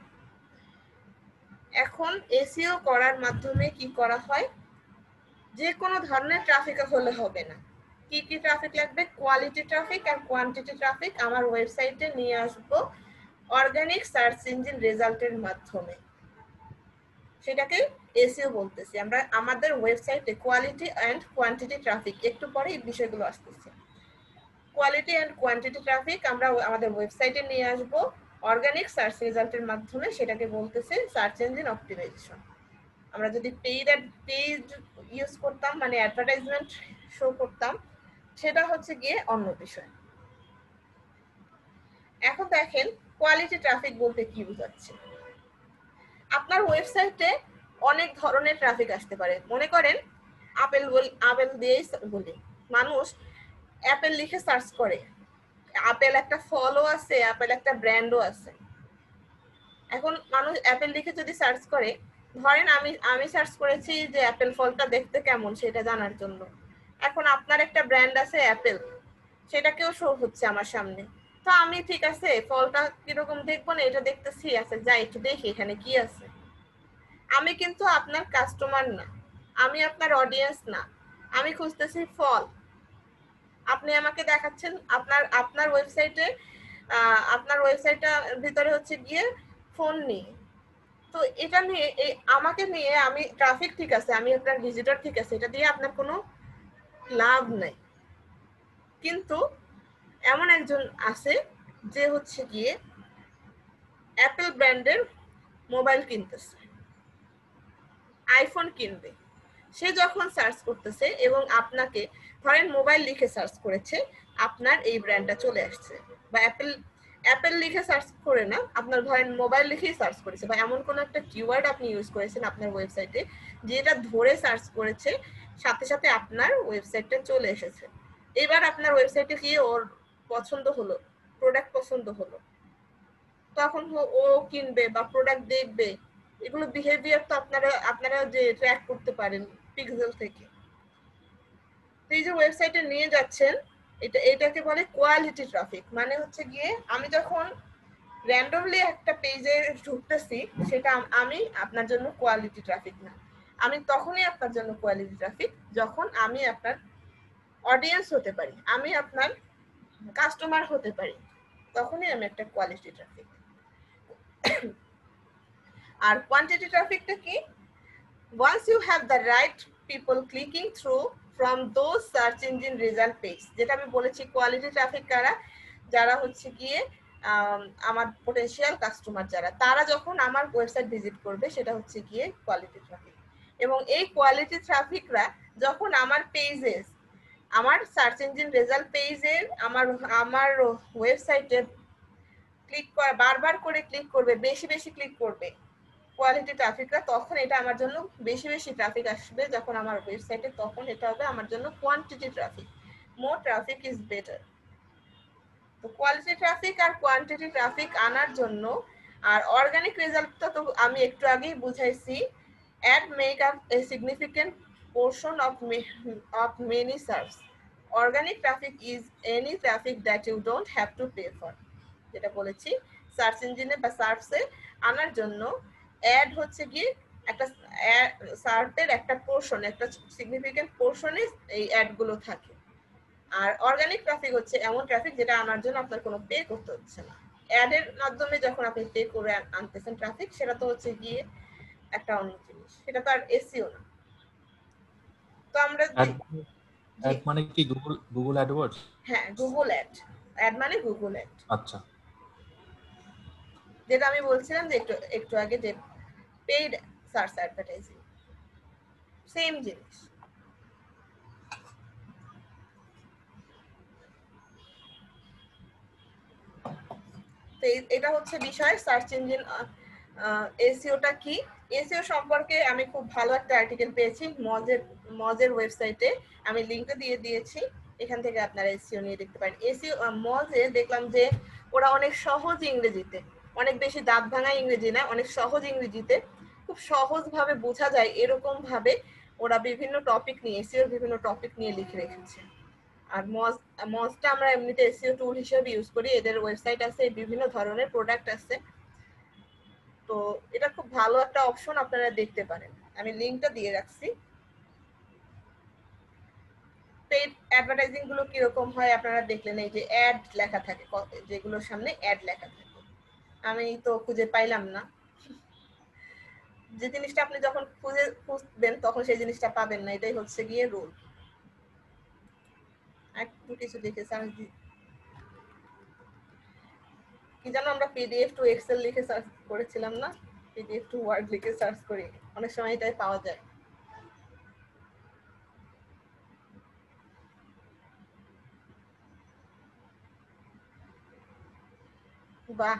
এখন এসইও করার মাধ্যমে কি করা হয়, যে কোনো ধরনের ট্রাফিক হলে হবে না। কি কি ট্রাফিক লাগবে? কোয়ালিটি ট্রাফিক আর কোয়ান্টিটি ট্রাফিক আমার ওয়েবসাইটে নিয়ে আসবো অর্গানিক সার্চ ইঞ্জিন রেজাল্টের মাধ্যমে, সেটাকে এসইও বলতেছি আমরা। আমাদের ওয়েবসাইটে কোয়ালিটি এন্ড কোয়ান্টিটি ট্রাফিক, একটু পরে এই বিষয়গুলো আসতেছে। কোয়ালিটি এন্ড কোয়ান্টিটি ট্রাফিক আমরা আমাদের ওয়েবসাইটে নিয়ে আসব অর্গানিক সার্চ রেজাল্টের মাধ্যমে, সেটাকে বলতেছে সার্চ ইঞ্জিন অপটিমাইজেশন। আমরা যদি পেইড পেইড ইউজ করতাম, মানে অ্যাডভার্টাইজমেন্ট শো করতাম, সেটা হচ্ছে গিয়ে অন্য বিষয়। এখন দেখেন কোয়ালিটি ট্রাফিক বলতে কি বোঝাচ্ছে। আপনার ওয়েবসাইটে অনেক ধরনের ট্রাফিক আসতে পারে। মনে করেন আপেল বলি, আপেল দিয়েই বলি, মানুষ অ্যাপেল লিখে সার্চ করে। আপেল একটা ফলও আছে, আপেল একটা ব্র্যান্ডও আছে। এখন মানুষ অ্যাপেল লিখে যদি সার্চ করে, ধরেন আমি আমি সার্চ করেছি যে অ্যাপেল ফলটা দেখতে কেমন সেটা জানার জন্য। এখন আপনার একটা ব্র্যান্ড আছে অ্যাপেল, সেটাকেও শো হচ্ছে আমার সামনে, তো আমি ঠিক আছে ফলটা কিরকম দেখবো না, এটা দেখতেছি, আছে যাই একটু দেখি এখানে কি আছে। আমি কিন্তু আপনার কাস্টমার না, আমি আপনার অডিয়েন্স না, আমি খুঁজতেছি ফল, আপনি আমাকে দেখাচ্ছেন আপনার আপনার ওয়েবসাইটে আপনার ওয়েবসাইটটার ভিতরে হচ্ছে গিয়ে ফোন নিয়ে। তো এটা নিয়ে এই আমাকে নিয়ে আমি ট্রাফিক ঠিক আছে, আমি আপনার ভিজিটর ঠিক আছে, এটা দিয়ে আপনার কোনো লাভ নাই। কিন্তু এমন একজন আছে যে হচ্ছে গিয়ে অ্যাপেল ব্র্যান্ডের মোবাইল কিনতেছে, আইফোন কিনবে, সে যখন সার্চ করতেছে এবং আপনাকে ধরেন মোবাইল লিখে সার্চ করেছে, আপনার এই ব্র্যান্ডটা চলে আসছে। বা অ্যাপেল অ্যাপেল লিখে সার্চ করে না, আপনার ধরেন মোবাইল লিখেই সার্চ করেছে, বা এমন কোনো একটা কিওয়ার্ড আপনি ইউজ করেছেন আপনার ওয়েবসাইটে, যেটা ধরে সার্চ করেছে, সাথে সাথে আপনার ওয়েবসাইটটা চলে এসেছে। এবার আপনার ওয়েবসাইটে গিয়ে ওর পছন্দ হলো, প্রোডাক্ট পছন্দ হলো, তখন ও কিনবে বা প্রোডাক্ট দেখবে। এগুলো বিহেভিয়ার তো আপনারা আপনারা যে ট্র্যাক করতে পারেন পিক্সেল থেকে। তো এই যে ওয়েবসাইটে নিয়ে যাচ্ছেন, এটা এটাকে বলে কোয়ালিটি ট্রাফিক। মানে হচ্ছে গিয়ে আমি যখন র্যান্ডমলি একটা পেজে ঢুকতেছি, সেটা আমি আপনার জন্য কোয়ালিটি ট্রাফিক না। আমি তখনই আপনার জন্য কোয়ালিটি ট্রাফিক যখন আমি আপনার অডিয়েন্স হতে পারি, আমি আপনার কাস্টমার হতে পারি, তখনই আমি একটা কোয়ালিটি ট্রাফিক। আর কোয়ান্টিটি ট্রাফিকটা কি? once you have the right people clicking through from those search engine result page, যেটা আমি বলেছি কোয়ালিটি ট্রাফিক কারা, যারা হচ্ছে গিয়ে আমার পটেনশিয়াল কাস্টমার, যারা তারা যখন আমার ওয়েবসাইট ভিজিট করবে, সেটা হচ্ছে গিয়ে কোয়ালিটি ট্রাফিক। এবং এই কোয়ালিটি ট্রাফিকরা যখন আমার পেজে, আমার সার্চ ইঞ্জিন রেজাল্ট পেজে আমার আমার ওয়েবসাইটে ক্লিক করা, বারবার করে ক্লিক করবে, বেশি বেশি ক্লিক করবে কোয়ালিটি ট্রাফিকরা, তখন এটা আমার জন্য বেশি বেশি ট্রাফিক আসবে। যখন আমার ওয়েবসাইটে, তখন এটা হবে আমার জন্য quantity traffic. more traffic is better. তো কোয়ালিটি ট্রাফিক আর কোয়ান্টিটি ট্রাফিক আনার জন্য আর অর্গানিক রেজাল্টটা তো আমি একটু আগেই বুঝাইছি, ad make up a significant portion of of many serves. Organic traffic is any traffic that you don't have to pay for. যেটা বলেছি সার্চ ইঞ্জিনে বা সার্চে আনার জন্য অ্যাড হচ্ছে কি একটা সার্চের একটা পোর্শন, একটা সিগনিফিকেন্ট পোর্শনে এই অ্যাডগুলো থাকে। আর অর্গানিক ট্রাফিক হচ্ছে এমন ট্রাফিক যেটা আনার জন্য আপনার কোনো পে করতে হচ্ছে না। অ্যাডের মাধ্যমে যখন আপনি পে করে আনতেছেন ট্রাফিক, সেটা তো হচ্ছে গিয়ে একটা অন্য জিনিস, সেটা তো আর এসইও না। তো আমরা অ্যাড মানে কি গুগল গুগল অ্যাডওয়ার্ডস? হ্যাঁ, গুগল অ্যাড। অ্যাড মানে গুগল অ্যাড। আচ্ছা, যেটা আমি বলছিলাম যে একটু একটু আগে যে পেইড সার্চ অ্যাডভার্টাইজিং, সেম জিনিস। তো এটা হচ্ছে বিষয় সার্চ ইঞ্জিন এসইওটা কি। এসইও সম্পর্কে আমি খুব ভালো একটা আর্টিকেল পেয়েছি মজের মজের ওয়েবসাইটে, আমি লিংকটা দিয়ে দিয়েছি, এখান থেকে আপনারা এসইও নিয়ে দেখতে পারেন। এসইও মজে দেখলাম যে ওরা অনেক সহজ ইংরেজিতে, অনেক বেশি দাঁত ভাঙা ইংরেজি না, অনেক সহজ ইংরেজিতে খুব সহজভাবে বোঝা যায় এরকম ভাবে ওরা বিভিন্ন টপিক নিয়ে এসইওর বিভিন্ন টপিক নিয়ে লিখে রেখেছে। আর মজ মজটা আমরা এমনিতে এসইও টুল হিসেবে ইউজ করি, এদের ওয়েবসাইট আছে, বিভিন্ন ধরনের প্রোডাক্ট আছে, তো এটা খুব ভালো একটা অপশন, আপনারা দেখতে পারেন, আমি লিংকটা দিয়ে রাখছি। পেইড অ্যাডভার্টাইজিং গুলো কিরকম হয় আপনারা দেখলেন, এই যে অ্যাড লেখা থাকে, যেগুলোর সামনে অ্যাড লেখা থাকে, আমি তো খুঁজে পাইলাম না। যে জিনিসটা আপনি যখন খুঁজে খুঁজবেন তখন সেই জিনিসটা পাবেন না, এটাই হচ্ছে গিয়ে রুল। একটু কিছু দেখে সার্চ দিই, কি জানো আমরা পিডিএফ টু এক্সেল লিখে সার্চ করেছিলাম না, পিডিএফ টু ওয়ার্ড লিখে সার্চ করি, অনেক সময় এটাই পাওয়া যায়। বাহ,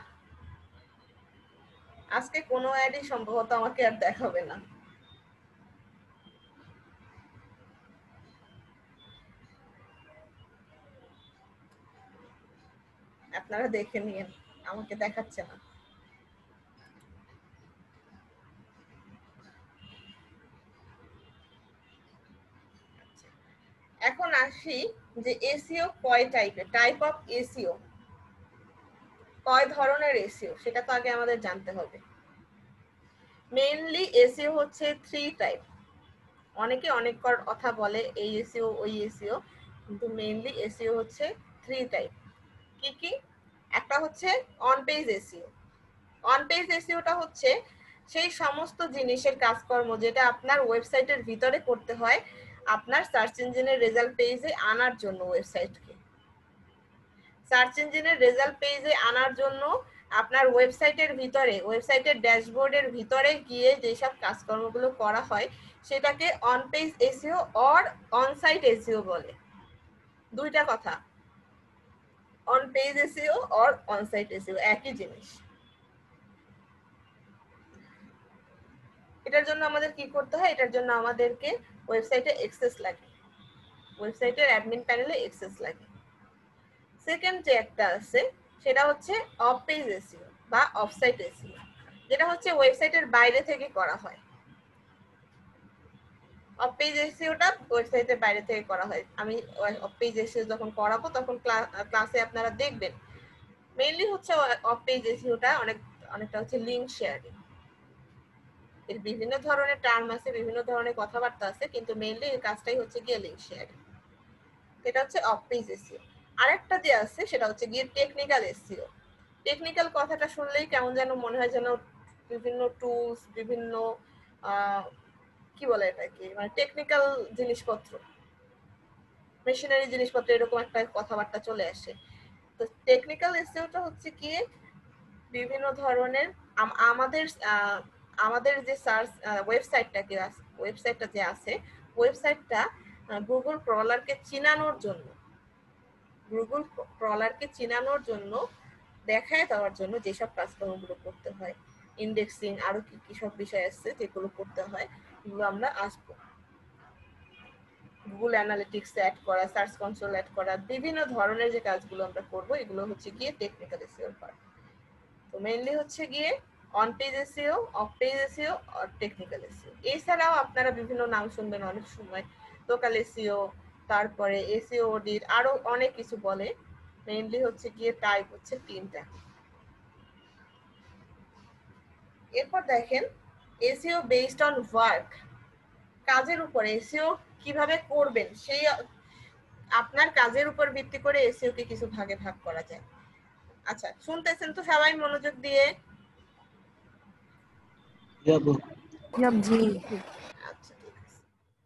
আজকে কোনো অ্যাডই সম্ভবত আমাকে আর দেখাবে না। আপনারা দেখে নিন, আমাকে দেখাচ্ছে না। এখন আসি যে এসইও কয় টাইপের, টাইপ অফ এসইও, কয় ধরনের এসইও সেটা তো আগে আমাদের জানতে হবে। মেইনলি এসইও হচ্ছে থ্রি টাইপ, অনেকে অনেক কথা বলে এই এসইও ওই এসইও, কিন্তু মেইনলি এসইও হচ্ছে থ্রি টাইপ। কি কি? একটা হচ্ছে on page SEO. On page এসইওটা হচ্ছে সেই সমস্ত জিনিসের কাজকর্ম যেটা আপনার ওয়েবসাইটের ভিতরে করতে হয় আপনার সার্চ ইঞ্জিনের রেজাল্ট পেজে আনার জন্য। ওয়েবসাইটকে সার্চ ইঞ্জিনের রেজাল্ট পেজে আনার জন্য আপনার ওয়েবসাইটের ভিতরে, ওয়েবসাইটের ড্যাশবোর্ডের ভিতরে গিয়ে যেসব কাজকর্মগুলো করা হয় সেটাকে on page SEO or on site SEO বলে। দুইটা কথা, on page SEO or on site SEO একই জিনিস। এটার জন্য আমাদের কি করতে হয়? এটার জন্য আমাদেরকে ওয়েবসাইটে অ্যাক্সেস লাগে, ওয়েবসাইটের অ্যাডমিন প্যানেলে অ্যাক্সেস লাগে। সেকেন্ড যে একটা আছে সেটা হচ্ছে অফ পেজ এসইও বা অফসাইট এসইও, যেটা হচ্ছে ওয়েবসাইটের বাইরে থেকে করা হয়। অফ পেজ এসইওটা ওয়েবসাইটের বাইরে থেকে করা হয়। আমি অফ পেজ এসইও যখন করাবো তখন ক্লাসে আপনারা দেখবেন। মেইনলি হচ্ছে অফ পেজ এসইওটা অনেক অনেকটা হচ্ছে লিংক শেয়ারিং, এর বিভিন্ন ধরনের টার্ম আছে, বিভিন্ন ধরনের কথাবার্তা আছে, কিন্তু মেইনলি এই কাজটাই হচ্ছে গিয়ে লিংক শেয়ারিং। এটা হচ্ছে অফ পেজ এসইও। আরেকটা যে আছে সেটা হচ্ছে গিয়ে টেকনিক্যাল এসইও। টেকনিক্যাল কথাটা শুনলেই কেমন যেন মনে হয় যেন বিভিন্ন টুলস, বিভিন্ন কি বলে এটাকে, মানে টেকনিক্যাল জিনিসপত্র, মেশিনারি জিনিসপত্র, এরকম একটা কথাবার্তা চলে আসে। তো টেকনিক্যাল এসইওটা হচ্ছে কি বিভিন্ন ধরনের আমাদের আমাদের যে সার্চ ওয়েবসাইটটাকে ওয়েবসাইটটা যে আছে ওয়েবসাইটটা গুগল ক্রলারকে চিনানোর জন্য, গুগল ক্রলারকে চিনানোর জন্য, দেখায় দেওয়ার জন্য যেসব কাজকর্মগুলো করতে হয়, ইন্ডেক্সিং আরো কি কি সব বিষয় আছে যেগুলো করতে হয়, এগুলো আমরা আসবো। গুগল অ্যানালিটিক্স অ্যাড করা, সার্চ কনসোল অ্যাড করা, বিভিন্ন ধরনের যে কাজগুলো আমরা করব এগুলো হচ্ছে গিয়ে টেকনিক্যাল এসইওর পার্ট। তো মেইনলি হচ্ছে গিয়ে on page SEO, off page SEO আর টেকনিক্যাল এসইও। এছাড়াও আপনারা বিভিন্ন নাম শুনবেন অনেক সময়, লোকাল এসইও, তারপরে এসইও অডিট, আরো অনেক কিছু বলে। মেইনলি হচ্ছে গিয়ে টাইপ হচ্ছে তিনটা। এরপর দেখেন এসইও বেসড অন ওয়ার্ক, কাজের উপর এসইও কিভাবে করবেন সেই আপনার কাজের উপর ভিত্তি করে এসইও কে কিছু ভাগে ভাগ করা যায়। আচ্ছা, শুনতেছেন তো সবাই মনোযোগ দিয়ে? জি আপু। জি। আচ্ছা, ঠিক আছে।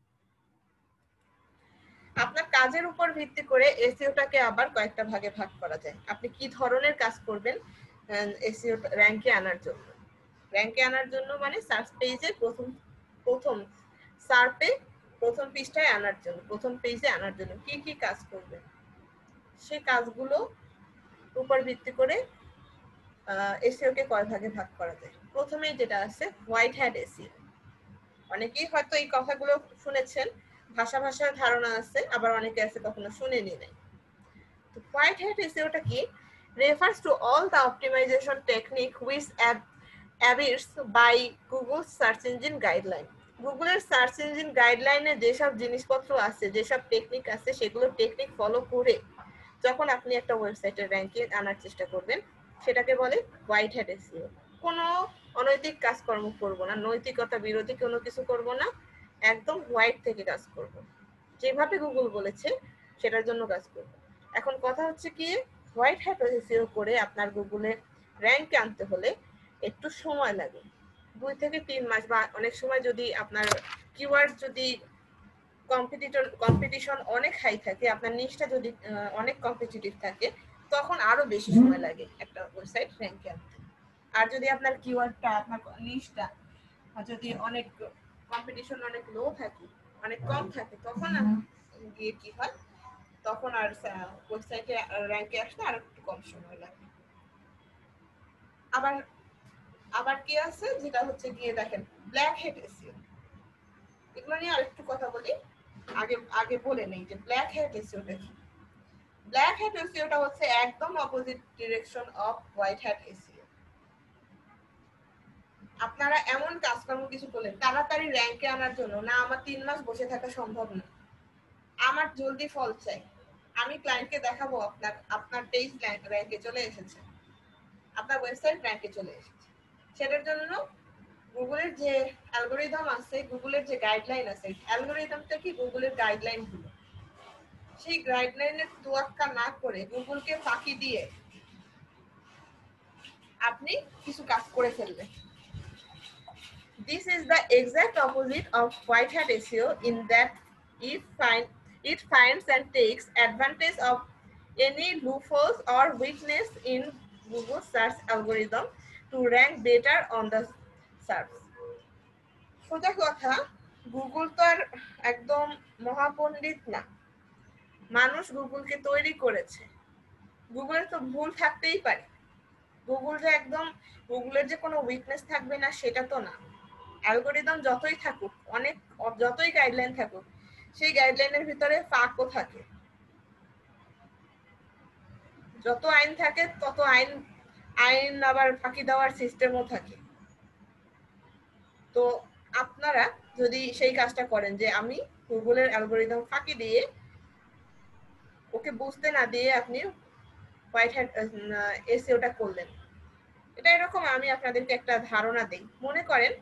আপনার কাজের উপর ভিত্তি করে এসইওটাকে আবার কয়েকটা ভাগে ভাগ করা যায়। আপনি কি ধরনের কাজ করবেন এসইও র্যাঙ্কে আনার জন্য। র্যাঙ্কে আনার জন্য মানে সার্চ পেজে প্রথম প্রথম সার্পে প্রথম পৃষ্ঠায় আনার জন্য, প্রথম পেজে আনার জন্য কি কি কাজ করবেন সেই কাজগুলো উপর ভিত্তি করে এসইও কে কয় ভাগে ভাগ করা যায়। প্রথমেই যেটা আছে হোয়াইট হ্যাট এসইও। অনেকেই হয়তো এই কথাগুলো শুনেছেন, ভাষা ভাষার ধারণা আছে, আবার অনেকে আছে কখনো শুনেনি নাই। তো হোয়াইট হ্যাট এসইওটা কি? refers to all the optimization technique which appears by Google search engine guideline. গুগলের সার্চ ইঞ্জিন গাইডলাইনে যেসব জিনিসপত্র আছে, যেসব টেকনিক আছে, সেগুলো টেকনিক ফলো করে যখন আপনি একটা ওয়েবসাইটের র্যাঙ্কে আনার চেষ্টা করবেন সেটাকে বলে হোয়াইট হ্যাট এসইও। কোনো অনৈতিক কাজকর্ম করব না, নৈতিকতা বিরোধী কোনো কিছু করব না, একদম হোয়াইট থেকে কাজ করব, যেভাবে গুগল বলেছে সেটার জন্য কাজ করব। এখন কথা হচ্ছে কি, হোয়াইট হ্যাট এসইও করে আপনার গুগলে র্যাঙ্কে আনতে হলে একটু সময় লাগে, দুই থেকে তিন মাস, বা অনেক সময় যদি আপনার কিওয়ার্ড যদি কম্পিটিটর কম্পিটিশন অনেক হাই থাকে, আপনার নিশটা যদি অনেক কম্পিটিটিভ থাকে, তখন আরো বেশি সময় লাগে একটা ওয়েবসাইট র্যাঙ্কে আনতে। আর যদি আপনার কিওয়ার্ডটা আপনার নিশটা যদি অনেক কম্পিটিশন অনেক লো থাকে, অনেক কম থাকে, তখন গিয়ে কি হয়, তখন আর ওয়েবসাইটে র্যাঙ্কে আসতে আর একটু কম সময় লাগে। আবার আবার কি আছে যেটা হচ্ছে গিয়ে দেখেন ব্ল্যাক হ্যাট এসইও। এগুলো নিয়ে আরেকটু কথা বলি, আগে আগে বলে নেই যে ব্ল্যাক হ্যাট এসইওটা কি। ব্ল্যাক হ্যাট এসইওটা হচ্ছে একদম opposite direction of white hat SEO. আপনারা এমন কাজকর্ম কিছু করলেন তাড়াতাড়ি র্যাঙ্কে আনার জন্য, না আমার তিন মাস বসে থাকা সম্ভব না, আমার জলদি ফল চাই, আমি ক্লায়েন্টকে দেখাবো আপনার আপনার পেজ র্যাঙ্কে চলে এসেছে, আপনার ওয়েবসাইট র্যাঙ্কে চলে এসেছে। সেটার জন্য গুগলের যে অ্যালগোরিদম আছে, গুগলের যে গাইডলাইন আছে, অ্যালগোরিদমটা কি গুগলের গাইডলাইন গুলো, সেই গাইডলাইনের তোয়াক্কা না করে গুগলকে ফাঁকি দিয়ে আপনি কিছু কাজ করে ফেলবেন। This is the exact opposite of white hat S E O in that it find it finds and takes advantage of any loopholes or weakness in Google search algorithm to rank better on the search. সোজা কথা, Google তো আর একদম মহাপণ্ডিত না, মানুষ গুগলকে তৈরি করেছে, গুগলের তো ভুল থাকতেই পারে, গুগল যে একদম গুগলের যে কোনো উইকনেস থাকবে না সেটা তো না। অ্যালগোরিদম যতই থাকুক, অনেক যতই গাইডলাইন থাকুক, সেই গাইডলাইনের ভিতরে ফাঁকও থাকে, যত আইন থাকে তত আইন আইন আবার ফাঁকি দেওয়ার সিস্টেমও থাকে। তো আপনারা যদি সেই কাজটা করেন যে আমি গুগলের অ্যালগোরিদম ফাঁকি দিয়ে, ওকে বুঝতে না দিয়ে আপনি হোয়াইট হ্যাট এসইওটা করলেন, এটা এরকম, আমি আপনাদেরকে একটা ধারণা দেই। মনে করেন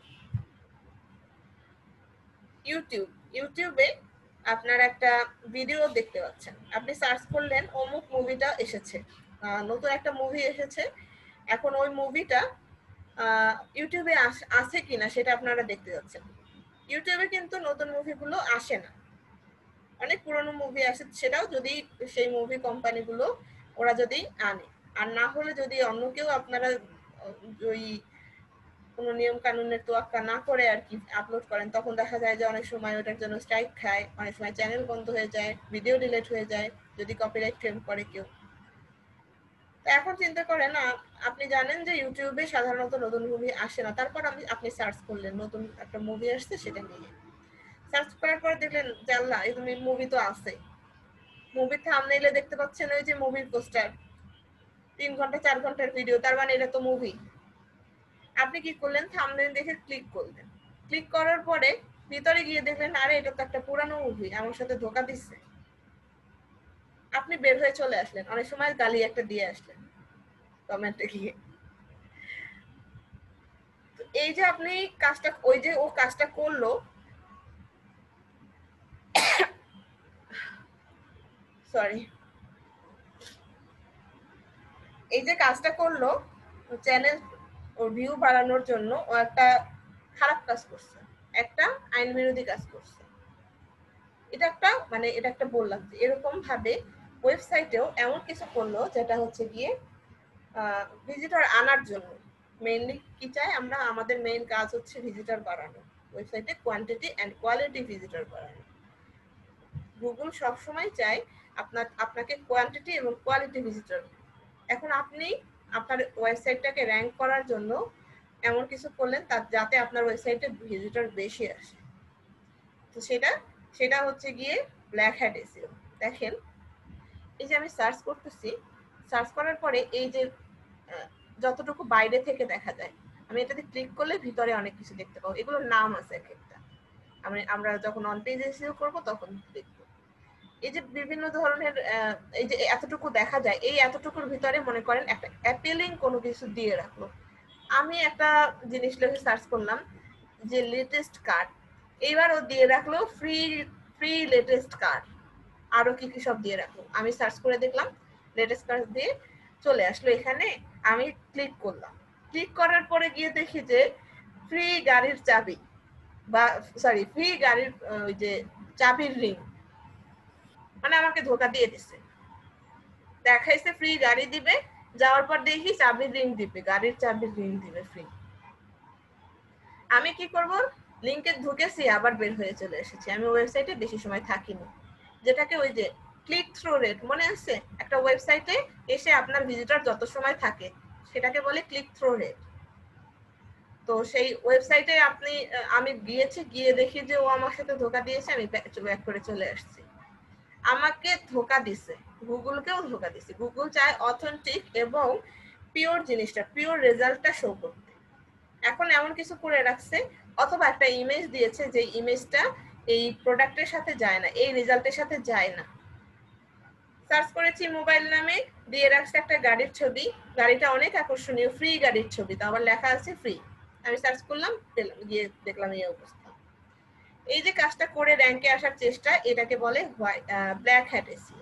ইউটিউব ইউটিউবে আপনার একটা ভিডিও দেখতে পাচ্ছেন, আপনি সার্চ করলেন অমুক মুভিটা এসেছে, নতুন একটা মুভি এসেছে, এখন ওই মুভিটা ইউটিউবে আছে কিনা সেটা আপনারা দেখতে যাচ্ছেন। ইউটিউবে কিন্তু নতুন মুভিগুলো আসে না, অনেক পুরনো মুভি আসে, সেটাও যদি সেই মুভি কোম্পানিগুলো ওরা যদি আনে, আর না হলে যদি অন্য কেউ আপনারা ওই কোনো নিয়ম কানুনের তোয়াক্কা না করে আর কি আপলোড করেন, তখন দেখা যায় যে অনেক সময় ওটার জন্য স্ট্রাইক খায়, অনেক সময় চ্যানেল বন্ধ হয়ে যায়, ভিডিও ডিলিট হয়ে যায় যদি কপিরাইট ক্লেম করে কেউ। তো এখন চিন্তা করেন, আপনি জানেন যে ইউটিউবে সাধারণত নতুন মুভি আসে না, তারপর আপনি আপনি সার্চ করলেন নতুন একটা মুভি আসছে সেটা নিয়ে, সার্চ করার পর দেখলেন জানলা এই তুমি মুভি তো আছে, মুভি থাম্বনেইলে দেখতে পাচ্ছেন ওই যে মুভির পোস্টার, তিন ঘন্টা চার ঘন্টার ভিডিও, তার মানে এটা তো মুভি। আপনি কি করলেন, থাম্বনেইল দেখে ক্লিক করলেন, ক্লিক করার পরে ভিতরে গিয়ে দেখলেন আরে এটা তো একটা পুরানো মুভি, আমার সাথে ধোকা দিচ্ছে। আপনি বের হয়ে চলে আসলেন, অনেক সময় গালি একটা দিয়ে আসলেন কমেন্টে গিয়ে। এই যে আপনি কাজটা, ওই যে ও কাজটা করলো, সরি, এই যে কাজটা করলো চ্যানেল ওর ভিউ বাড়ানোর জন্য, ও একটা খারাপ কাজ করছে, একটা আইন বিরোধী কাজ করছে। এটা একটা মানে এটা একটা বললাম যে এরকম ভাবে ওয়েবসাইটেও এমন কিছু করলো যেটা হচ্ছে গিয়ে ভিজিটর আনার জন্য। মেইনলি কি চাই আমরা, আমাদের মেইন কাজ হচ্ছে ভিজিটর বাড়ানো, ওয়েবসাইটে কোয়ান্টিটি এন্ড কোয়ালিটি ভিজিটর বাড়ানো। গুগল সবসময় চায় আপনার আপনাকে কোয়ান্টিটি এবং কোয়ালিটি ভিজিটর। এখন আপনি আপনার ওয়েবসাইটটাকে র্যাঙ্ক করার জন্য এমন কিছু করলেন তার যাতে আপনার ওয়েবসাইটে ভিজিটর বেশি আসে, তো সেটা সেটা হচ্ছে গিয়ে ব্ল্যাক হ্যাট এসইও। দেখেন এই যে আমি সার্চ করতেছি, সার্চ করার পরে এই যে যতটুকু বাইরে থেকে দেখা যায়, আমি এটাতে ক্লিক করলে ভিতরে অনেক কিছু দেখতে পাবো, এগুলোর নাম আছে এক একটা, আমি আমরা যখন অন পেজ এসইও করব তখন দেখবো। এই যে বিভিন্ন ধরনের এই যে এতটুকু দেখা যায়, এই এতটুকুর ভিতরে মনে করেন একটা অ্যাপিলিং কোনো কিছু দিয়ে রাখলো। আমি একটা জিনিস লিখে সার্চ করলাম যে লেটেস্ট কার্ড, এইবার ও দিয়ে রাখলো ফ্রি ফ্রি লেটেস্ট কার্ড, আরো কি কি সব দিয়ে রাখলো। আমি সার্চ করে দেখলাম, লেটেস্ট কার্ড দিয়ে চলে আসলো এখানে, আমি ক্লিক করলাম, ক্লিক করার পরে গিয়ে দেখি যে ফ্রি গাড়ির চাবি বা সরি ফ্রি গাড়ির ওই যে চাবির রিং, মানে আমাকে ধোকা দিয়ে দিছে। দেখাইছে ফ্রি গাড়ি দিবে, যাওয়ার পর দেখি চাবির রিং দিবে, গাড়ির চাবির রিং দিবে ফ্রি। আমি কি করব, লিংকে ঢুকেছি আবার বের হয়ে চলে এসেছি, আমি ওয়েবসাইটে বেশি সময় থাকিনি। যেটাকে ওই যে ক্লিক থ্রু রেট মনে আছে, একটা ওয়েবসাইটে এসে আপনার ভিজিটর যত সময় থাকে সেটাকে বলে ক্লিক থ্রু রেট। তো সেই ওয়েবসাইটে আপনি আমি গিয়েছি, গিয়ে দেখি যে ও আমার সাথে ধোকা দিয়েছে, আমি ব্যাক করে চলে আসছি। আমাকে ধোকা দিছে, গুগলকেও ধোকা দিছে। গুগল চায় অথেন্টিক এবং পিওর জিনিসটা, পিওর রেজাল্টটা শো করতে। এখন এমন কিছু করে রাখছে, অথবা একটা ইমেজ দিয়েছে যে ইমেজটা এই প্রোডাক্টের সাথে যায় না, এই রেজাল্টের সাথে যায় না। সার্চ করেছি মোবাইল নামে, দিয়ে রাখছে একটা গাড়ির ছবি, গাড়িটা অনেক আকর্ষণীয়, ফ্রি গাড়ির ছবি, তো আবার লেখা আছে ফ্রি। আমি সার্চ করলাম, গিয়ে দেখলাম এই অবস্থা। এই যে কাজটা করে র্যাঙ্কে আসার চেষ্টা, এটাকে বলে ব্ল্যাক হ্যাট এসইও।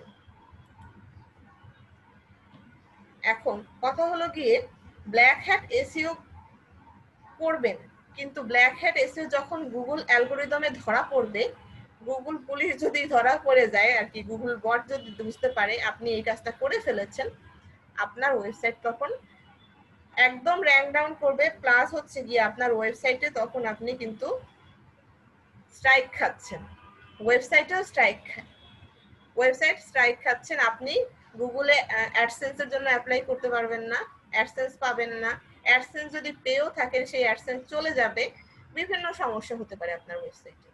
এখন কথা হলো গিয়ে ব্ল্যাক হ্যাট এসইও করবেন, কিন্তু ব্ল্যাক হ্যাট এসইও যখন গুগল অ্যালগরিদমে ধরা পড়বে, গুগল পুলিশ যদি ধরা পড়ে যায় আর কি, গুগল বট যদি বুঝতে পারে আপনি এই কাজটা করে ফেলেছেন, আপনার ওয়েবসাইট তখন একদম র্যাঙ্ক ডাউন করবে, প্লাস হচ্ছে গিয়ে আপনার ওয়েবসাইটে তখন আপনি কিন্তু স্ট্রাইক খাচ্ছেন, ওয়েবসাইটেও স্ট্রাইক খায়, ওয়েবসাইট স্ট্রাইক খাচ্ছেন। আপনি গুগলে অ্যাডসেন্সের জন্য অ্যাপ্লাই করতে পারবেন না, অ্যাডসেন্স পাবেন না, অ্যাডসেন্স যদি পেও থাকেন সেই অ্যাডসেন্স চলে যাবে, বিভিন্ন সমস্যা হতে পারে আপনার ওয়েবসাইটে।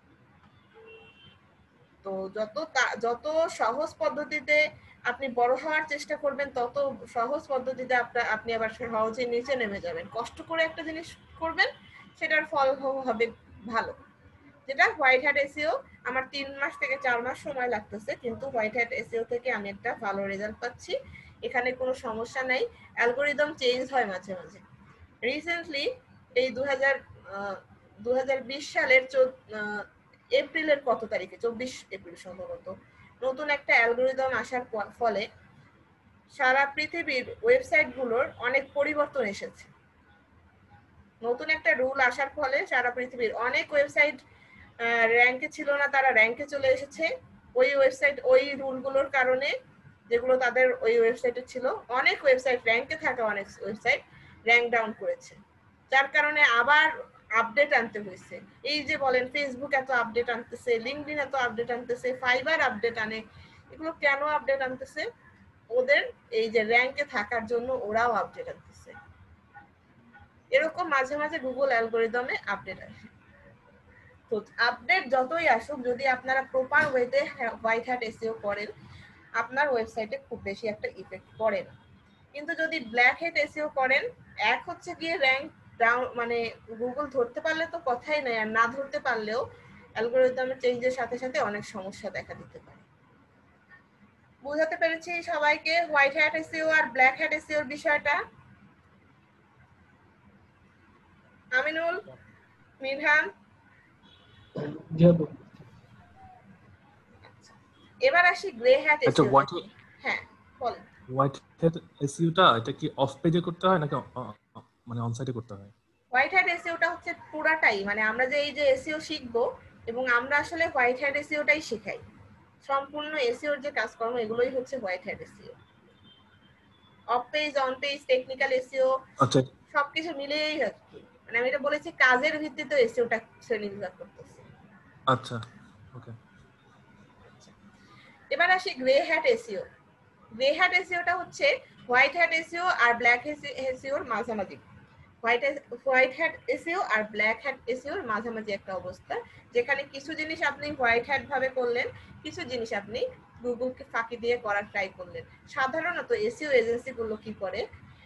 তো যত যত সহজ পদ্ধতিতে আপনি বড় হওয়ার চেষ্টা করবেন, তত সহজ পদ্ধতিতে আপনি আবার সহজে নিচে নেমে যাবেন। কষ্ট করে একটা জিনিস করবেন, সেটার ফল হবে ভালো। যেটা হোয়াইট হ্যাট এসইও আমার তিন মাস থেকে চার মাস সময় লাগতেছে, কিন্তু হোয়াইট হ্যাট এসইও থেকে আমি একটা ভালো রেজাল্ট পাচ্ছি, এখানে কোনো সমস্যা নাই। অ্যালগোরিদম চেঞ্জ হয় মাঝে মাঝে। রিসেন্টলি এই দু হাজার দু হাজার বিশ সালের এপ্রিলের কত তারিখে, চব্বিশ এপ্রিল সম্ভবত, নতুন একটা অ্যালগোরিদম আসার ফলে সারা পৃথিবীর ওয়েবসাইটগুলোর অনেক পরিবর্তন এসেছে। নতুন একটা রুল আসার ফলে সারা পৃথিবীর অনেক ওয়েবসাইট র্যাঙ্কে ছিল না, তারা র্যাঙ্কে চলে এসেছে। ওই ওয়েবসাইট ওই রুলগুলোর কারণে, যেগুলো তাদের ওই ওয়েবসাইটে ছিল, অনেক ওয়েবসাইট র্যাঙ্কে থাকা অনেক ওয়েবসাইট র্যাঙ্ক ডাউন করেছে, যার কারণে আবার আপডেট আনতে হয়েছে। এই যে বলেন ফেসবুক এত আপডেট আনতেছে, লিঙ্কডইন এত আপডেট আনতেছে, ফাইবার আপডেট আনে, এগুলো কেন আপডেট আনতেছে? ওদের এই যে র্যাঙ্কে থাকার জন্য ওরাও আপডেট আনতেছে। এরকম মাঝে মাঝে গুগল অ্যালগোরিদমে আপডেট আসে। তো আপডেট যতই আসুক, যদি আপনারা প্রপার ওয়েতে হোয়াইট হ্যাট এসইও করেন, আপনার ওয়েবসাইটে খুব বেশি একটা ইফেক্ট পড়ে না। কিন্তু যদি ব্ল্যাক হ্যাট এসইও করেন, এক হচ্ছে গিয়ে র্যাঙ্ক ডাউন, মানে গুগল ধরতে পারলে তো কথাই নাই, আর না ধরতে পারলেও অ্যালগরিদমের চেঞ্জের সাথে সাথে অনেক সমস্যা দেখা দিতে পারে। বুঝাতে পেরেছি সবাইকে হোয়াইট হ্যাট এসইও আর ব্ল্যাক হ্যাট এসইওর বিষয়টা? আমিনুল, মিরহান, এবার আসি গ্রে হ্যাট আচ্ছা, এসইও। হোয়াইট হ্যাঁ বলেন। হোয়াইট হ্যাট এসইওটা এটা কি অফ পেজে করতে হয় নাকি অ- অ- মানে অন সাইটে করতে হয়? হোয়াইট হ্যাট এসইওটা হচ্ছে পুরাটাই, মানে আমরা যে এই যে এসইও শিখবো, এবং আমরা আসলে হোয়াইট হ্যাট এসইওটাই শেখাই। সম্পূর্ণ এসইওর যে কাজকর্ম এগুলোই হচ্ছে white hat SEO. Off page, on page, technical SEO আচ্ছা সবকিছু মিলিয়েই আর কি, মানে আমি এটা বলেছি কাজের ভিত্তিতে এসইওটা শ্রেণীবিভাগ করতেছি। আচ্ছা ওকে। এবার আসি grey hat SEO. Grey hat এসইওটা হচ্ছে হোয়াইট হ্যাট এসইও আর ব্ল্যাক এসইওর মাঝামাঝি। হোয়াইট হোয়াইট হ্যাট এসইও আর ব্ল্যাক হ্যাট এসইওর মাঝামাঝি একটা অবস্থা, যেখানে কিছু জিনিস আপনি হোয়াইট হ্যাট ভাবে করলেন, কিছু জিনিস আপনি গুগলকে ফাঁকি দিয়ে করার ট্রাই করলেন। সাধারণত এসইও এজেন্সিগুলো কি করে,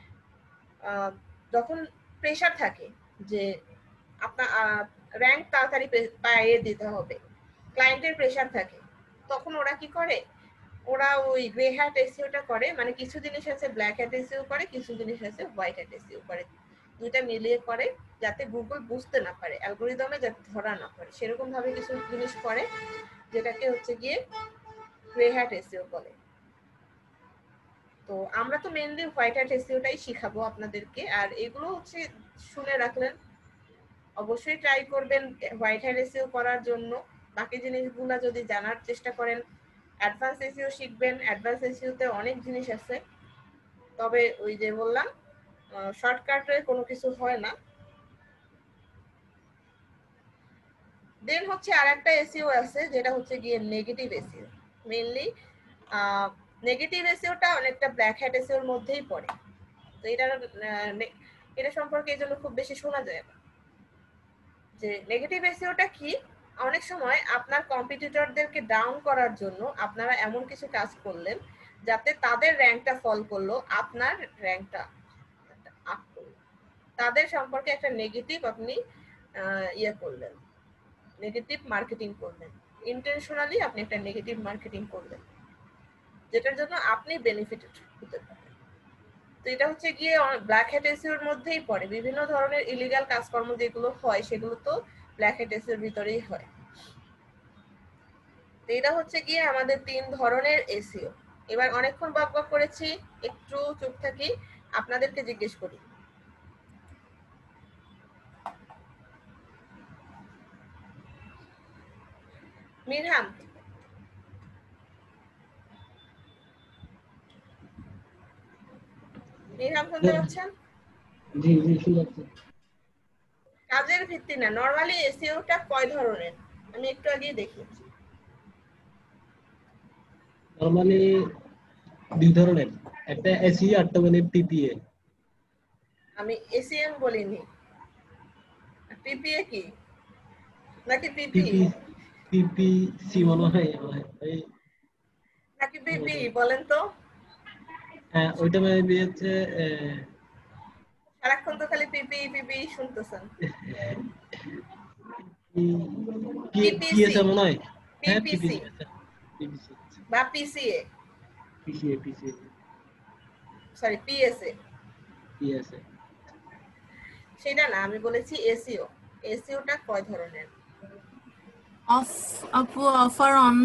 যখন প্রেশার থাকে যে আপনার র্যাঙ্ক তাড়াতাড়ি পাইয়ে দিতে হবে, ক্লায়েন্টের প্রেশার থাকে, তখন ওরা কি করে, ওরা ওই গ্রে হ্যাট এসইওটা করে, মানে কিছু জিনিস আছে ব্ল্যাক হ্যাট এসইও করে, কিছু জিনিস আছে হোয়াইট হ্যাট এসইও করে, দুইটা মিলিয়ে করে, যাতে গুগল বুঝতে না পারে, অ্যালগরিদমে যাতে ধরা না পড়ে, সেরকম ভাবে কিছু জিনিস করে, যেটাকে হচ্ছে গিয়ে গ্রে হ্যাট এসইও বলে। তো আমরা তো মেইনলি হোয়াইট হ্যাট এসইওটাই শিখাবো আপনাদেরকে, আর এগুলো হচ্ছে শুনে রাখলেন, অবশ্যই ট্রাই করবেন হোয়াইট হ্যাট এসইও করার জন্য। বাকি জিনিসগুলো যদি জানার চেষ্টা করেন, অ্যাডভান্স এসইও শিখবেন, অ্যাডভান্স এসইওতে অনেক জিনিস আছে, তবে ওই যে বললাম শর্টকাটে কোনো কিছু হয় না। দেন হচ্ছে আর একটা এসইও আছে, যেটা হচ্ছে গিয়ে নেগেটিভ এসইও। মেইনলি নেগেটিভ এসইওটা অনেকটা ব্ল্যাক হ্যাট এসইওর মধ্যেই পড়ে। তো এটা এটা সম্পর্কে এই জন্য খুব বেশি শোনা যায় না। যে নেগেটিভ এসইওটা কি, অনেক সময় আপনার কম্পিটিটরদেরকে ডাউন করার জন্য আপনারা এমন কিছু কাজ করলেন যাতে তাদের র্যাঙ্কটা ফল করলো, আপনার র্যাঙ্কটা আপ করলো, তাদের সম্পর্কে একটা নেগেটিভ আপনি ইয়ে করলেন, নেগেটিভ মার্কেটিং করলেন, ইন্টেনশনালি আপনি একটা নেগেটিভ মার্কেটিং করলেন, যেটার জন্য আপনি বেনিফিটেড হতে পারেন। তো এটা হচ্ছে গিয়ে ব্ল্যাক হ্যাট এসইওর মধ্যেই পড়ে। বিভিন্ন ধরনের ইলিগাল কাজকর্ম যেগুলো হয় সেগুলো তো ব্ল্যাক হ্যাট এসইওর ভিতরেই হয়। তো এটা হচ্ছে গিয়ে আমাদের তিন ধরনের এসইও। এবার অনেকক্ষণ বক বক করেছি, একটু চুপ থাকি, আপনাদেরকে জিজ্ঞেস করি, মিরহান, মিরহান শুনতে পাচ্ছেন? জি জি শুনতে। কাজের ভিত্তি না, নরমালি এসইওটা কয় ধরনের আমি একটু আগে দেখিয়েছি। নরমালি দুই ধরনের, একটা এসইও আর একটা মানে পিপিএ। আমি এসইএম বলিনি। পিপিএ কি নাকি পিপি পিপি সি মনে হয় নাকি পিপি বলেন তো? হ্যাঁ ওইটা মানে হচ্ছে সারাক্ষণ তো খালি পিপি পিপি শুনতেছেন। পিপিএস মনে হয়। হ্যাঁ পিপিসি পিপিসি বা PCA, PCA PCA sorry PSA, PSA সেটা না, আমি বলেছি এসইও। এসইওটা কয় ধরনের? অফ আপু offer on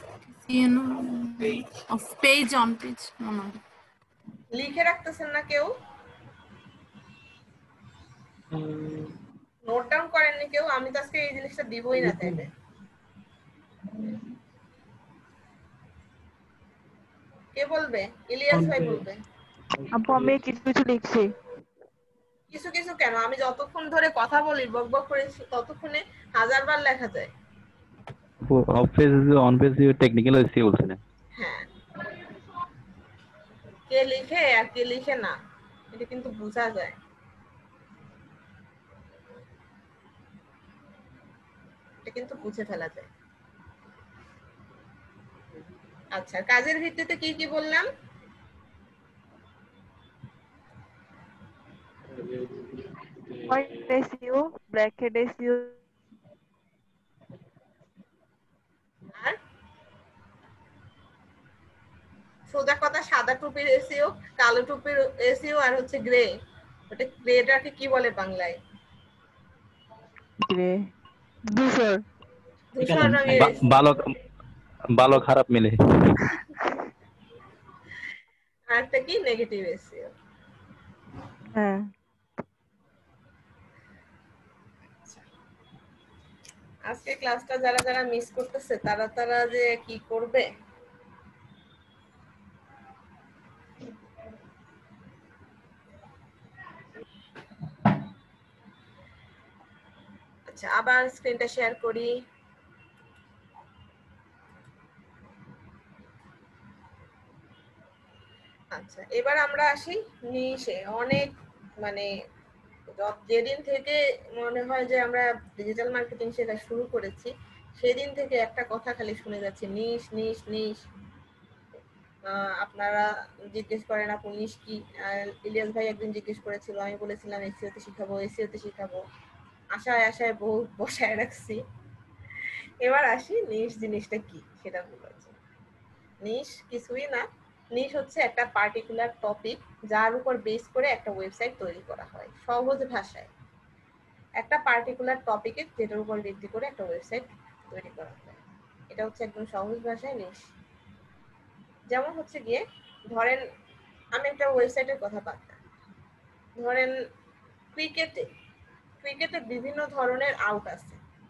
off page on page মনে হয়। লিখে রাখতেছেন না কেউ? নোট ডাউন করেননি কেউ? আমি তো আজকে এই জিনিসটা দিবই না তাইলে। কে বলবে? ইলিয়াস ভাই বলবে। আপু আমি কিছু কিছু লিখছি। কিছু কিছু কেন? আমি যতক্ষণ ধরে কথা বলি বক বক করে ততক্ষণে হাজারবার লেখা যায়। Off page on page technical SEO বলছেন? হ্যাঁ, কে লিখে আর কে লিখে না এটা কিন্তু বোঝা যায়। কিন্তু বুঝে ফেলা যায়। আচ্ছা, কাজের ভিত্তিতে কি কি বললাম? Point S E O, bracket S E O, আর সোজা কথা সাদা টুপির এসইও, কালো টুপির এসইও, আর হচ্ছে গ্রে। ওটা গ্রেটাকে কি বলে বাংলায়? gray, ধূসর, ধূসর রঙের বা- ভালো ভালো খারাপ মিলে। আর একটা কি নেগেটিভ এসইও। হ্যাঁ। আজকে ক্লাসটা যারা যারা মিস করতেছে তারা তারা যে কি করবে? আচ্ছা, আবার স্ক্রিনটা শেয়ার করি। আচ্ছা, এবার আমরা আসি নিশে। অনেক মানে যেদিন থেকে মনে হয় যে আমরা ডিজিটাল মার্কেটিং শেখা শুরু করেছি সেদিন থেকে একটা কথা খালি শুনে যাচ্ছি, নিশ নিশ নিশ। আপনারা জিজ্ঞেস করেন আপু নিশ কি? ইলিয়াস ভাই একদিন জিজ্ঞেস করেছিল, আমি বলেছিলাম এসইওতে শিখাবো এসইওতে শিখাবো, আশায় আশায় বহু বসায় রাখছি। এবার আসি নিশ জিনিসটা কি সেটা বলছি। নিশ কিছুই না, নিশ হচ্ছে একটা পার্টিকুলার টপিক যার উপর বেস করে একটা ওয়েবসাইট তৈরি করা হয়। সহজ ভাষায় একটা পার্টিকুলার টপিকে যেটার উপর ভিত্তি করে একটা ওয়েবসাইট তৈরি করা হয়, এটা হচ্ছে একদম সহজ ভাষায় নিশ। যেমন হচ্ছে গিয়ে ধরেন আমি একটা ওয়েবসাইটের কথা পাচ্ছি, ধরেন ক্রিকেটে ক্রিকেটে বিভিন্ন ধরনের আউট আছে।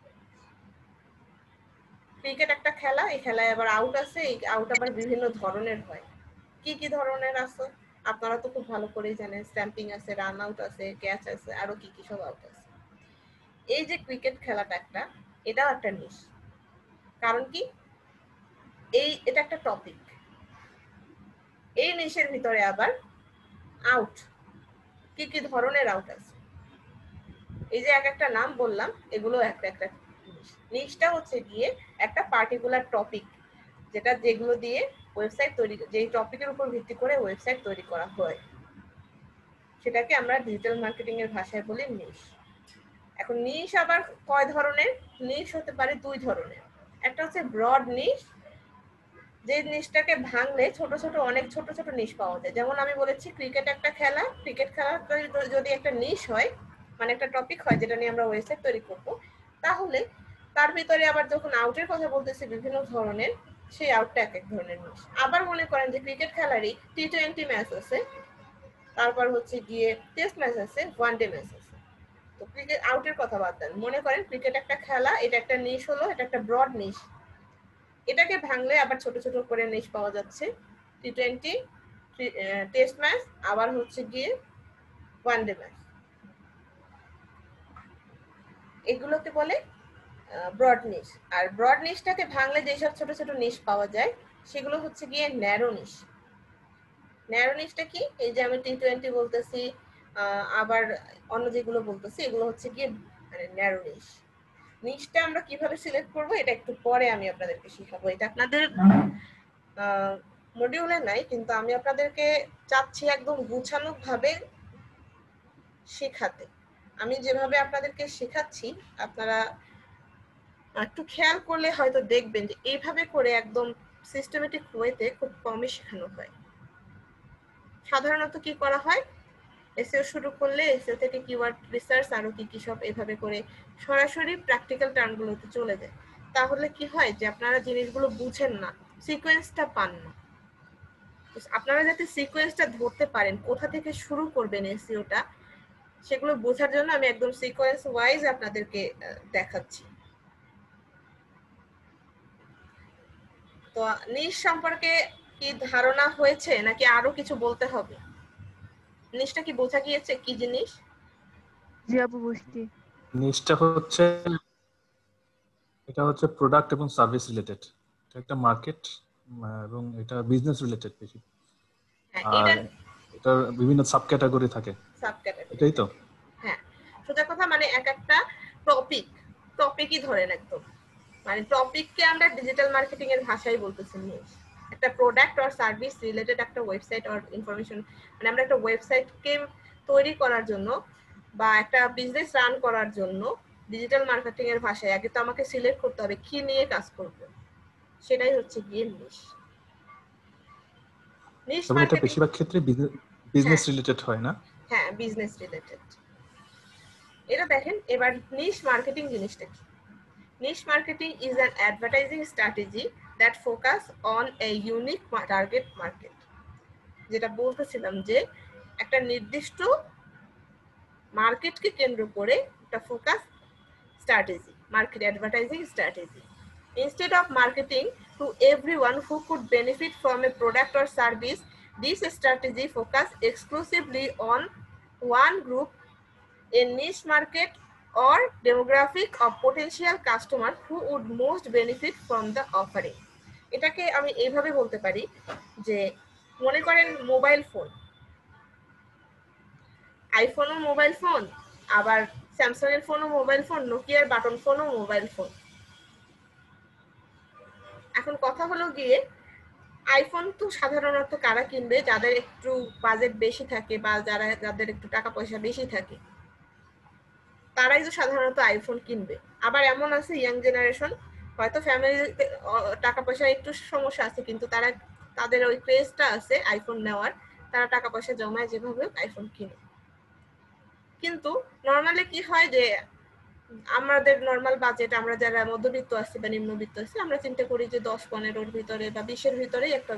ক্রিকেট একটা খেলা, এই খেলায় আবার আউট আছে, এই আউট আবার বিভিন্ন ধরনের হয়। কি কি ধরনের আছে আপনারা তো খুব ভালো করেই জানেন, স্ট্যাম্পিং আছে, রান আউট আছে, ক্যাচ আছে, আরো কি কি সব আউট আছে। এই যে ক্রিকেট খেলাটা একটা, এটাও একটা নিশ। কারণ কি, এই এটা একটা টপিক, এই নিশের ভিতরে আবার আউট, কি কি ধরনের আউট আছে, এই যে এক একটা নাম বললাম, এগুলো একটা একটা নিশ। নিশটা হচ্ছে গিয়ে একটা পার্টিকুলার টপিক, যেটা যেগুলো দিয়ে ওয়েবসাইট তৈরি, যেই টপিকের উপর ভিত্তি করে ওয়েবসাইট তৈরি করা হয়, সেটাকে আমরা ডিজিটাল মার্কেটিং এর ভাষায় বলি নিশ। এখন নিশ আবার কয় ধরনের? নিশ হতে পারে দুই ধরনের। একটা হচ্ছে ব্রড নিশ, যে নিশটাকে ভাঙলে ছোট ছোট অনেক ছোট ছোট নিশ পাওয়া যায়। যেমন আমি বলেছি ক্রিকেট একটা খেলা, ক্রিকেট খেলা যদি একটা নিশ হয়, মানে একটা টপিক হয় যেটা নিয়ে আমরা ওয়েবসাইট তৈরি করব, তাহলে তার ভিতরে আবার যখন আউটের কথা বলতেছি বিভিন্ন ধরনের, সেই আউটটা এক এক ধরনের নিশ। আবার মনে করেন যে ক্রিকেট খেলারই টি টোয়েন্টি ম্যাচ আছে, তারপর হচ্ছে গিয়ে টেস্ট ম্যাচ আছে, ওয়ান ডে ম্যাচ আছে। তো ক্রিকেট আউটের কথা বাদ দেন, মনে করেন ক্রিকেট একটা খেলা, এটা একটা নিশ হলো, এটা একটা ব্রড নিশ। এটাকে ভাঙলে আবার ছোট ছোট করে নিশ পাওয়া যাচ্ছে, টি টোয়েন্টি, টেস্ট ম্যাচ, আবার হচ্ছে গিয়ে ওয়ান ডে ম্যাচ, এগুলোকে বলে ব্রড নিশ। আর ব্রড নিশটাকে ভাঙলে যেসব ছোট ছোট নিশ পাওয়া যায় সেগুলো হচ্ছে গিয়ে ন্যারো নিশ। ন্যারো নিশটা কি? এই যে আমি টি টোয়েন্টি বলতেছি, আবার অন্য যেগুলো বলতেছি, এগুলো হচ্ছে গিয়ে মানে ন্যারো নিশ। নিশটা আমরা কিভাবে সিলেক্ট করব এটা একটু পরে আমি আপনাদেরকে শেখাবো। এটা আপনাদের মডিউলে নাই, কিন্তু আমি আপনাদেরকে চাচ্ছি একদম গুছানো ভাবে শেখাতে। আমি যেভাবে আপনাদেরকে শেখাচ্ছি আপনারা একটু খেয়াল করলে হয়তো দেখবেন যে এইভাবে করে একদম সিস্টেমেটিক ওয়েতে খুব কমই শেখানো হয়। সাধারণত কি করা হয়, এসইও শুরু করলে এসইও থেকে কিওয়ার্ড রিসার্চ আরো কি কি সব এভাবে করে সরাসরি প্র্যাকটিক্যাল টার্মগুলোতে চলে যায়। তাহলে কি হয় যে আপনারা জিনিসগুলো বুঝেন না, সিকোয়েন্সটা পান না। আপনারা যাতে সিকোয়েন্সটা ধরতে পারেন, কোথা থেকে শুরু করবেন এসইওটা, সেগুলো বোঝার জন্য আমি একদম সিকোয়েন্স ওয়াইজ আপনাদেরকে দেখাচ্ছি। তো নিশ সম্পর্কে কি ধারণা হয়েছে নাকি আরো কিছু বলতে হবে? নিশটা কি বোঝা গিয়েছে কি জিনিস? জি আপু বুঝছি। নিশটা হচ্ছে, এটা হচ্ছে প্রোডাক্ট এবং সার্ভিস রিলেটেড, এটা একটা মার্কেট এবং এটা বিজনেস রিলেটেড বেশি। আর এটার বিভিন্ন সাব ক্যাটাগরি থাকে, সাব ক্যাটাগরি, এটাই তো? হ্যাঁ সোজা কথা, মানে এক একটা টপিক টপিকই ধরেন একদম মানে টপিককে আমরা ডিজিটাল মার্কেটিং এর ভাষায় বলতেছি নিশ। একটা প্রোডাক্ট অর সার্ভিস রিলেটেড একটা ওয়েবসাইট অর ইনফরমেশন, মানে আমরা একটা ওয়েবসাইটকে তৈরি করার জন্য বা একটা বিজনেস রান করার জন্য ডিজিটাল মার্কেটিং এর ভাষায় আগে তো আমাকে সিলেক্ট করতে হবে কি নিয়ে কাজ করব, সেটাই হচ্ছে গিয়ে নিশ। নিশ তবে এটা মার্কেটিং বেশিরভাগ ক্ষেত্রে বিজনেস রিলেটেড হয় না? হ্যাঁ, বিজনেস রিলেটেড। এটা দেখেন এবার নিশ মার্কেটিং জিনিসটা কি। Niche marketing is an advertising strategy that focus on a unique target market. যেটা বলতেছিলাম যে একটা নির্দিষ্ট মার্কেটকে কেন্দ্র করে একটা focus strategy, market advertising strategy. Instead of marketing to everyone who could benefit from a product or service, this strategy focus exclusively on one group, a niche market or demographic of potential customer who would most benefit from the offering. এটাকে আমি এইভাবে বলতে পারি যে মনে করেন mobile phone, আইফোনও mobile phone, আবার স্যামসাং এর ফোনও মোবাইল ফোন, নোকিয়ার বাটন ফোনও মোবাইল ফোন। এখন কথা হলো গিয়ে আইফোন তো সাধারণত কারা কিনবে? যাদের একটু বাজেট বেশি থাকে বা যারা যাদের একটু টাকা পয়সা বেশি থাকে, তারাই তো সাধারণত আইফোন কিনবে। আবার এমন আছে ইয়াং জেনারেশন, হয়তো ফ্যামিলিতে টাকা পয়সা একটু সমস্যা আছে কিন্তু তারা তাদের ওই ক্রেজটা আছে আইফোন নেওয়ার, তারা টাকা পয়সা জমায় যেভাবে আইফোন কিনে। কিন্তু নর্মালি কি হয় যে আমাদের নর্মাল বাজেট, আমরা যারা মধ্যবিত্ত আছি বা নিম্নবিত্ত আছি, আমরা চিন্তা করি যে দশ পনেরোর ভিতরে বা বিশের ভিতরেই একটা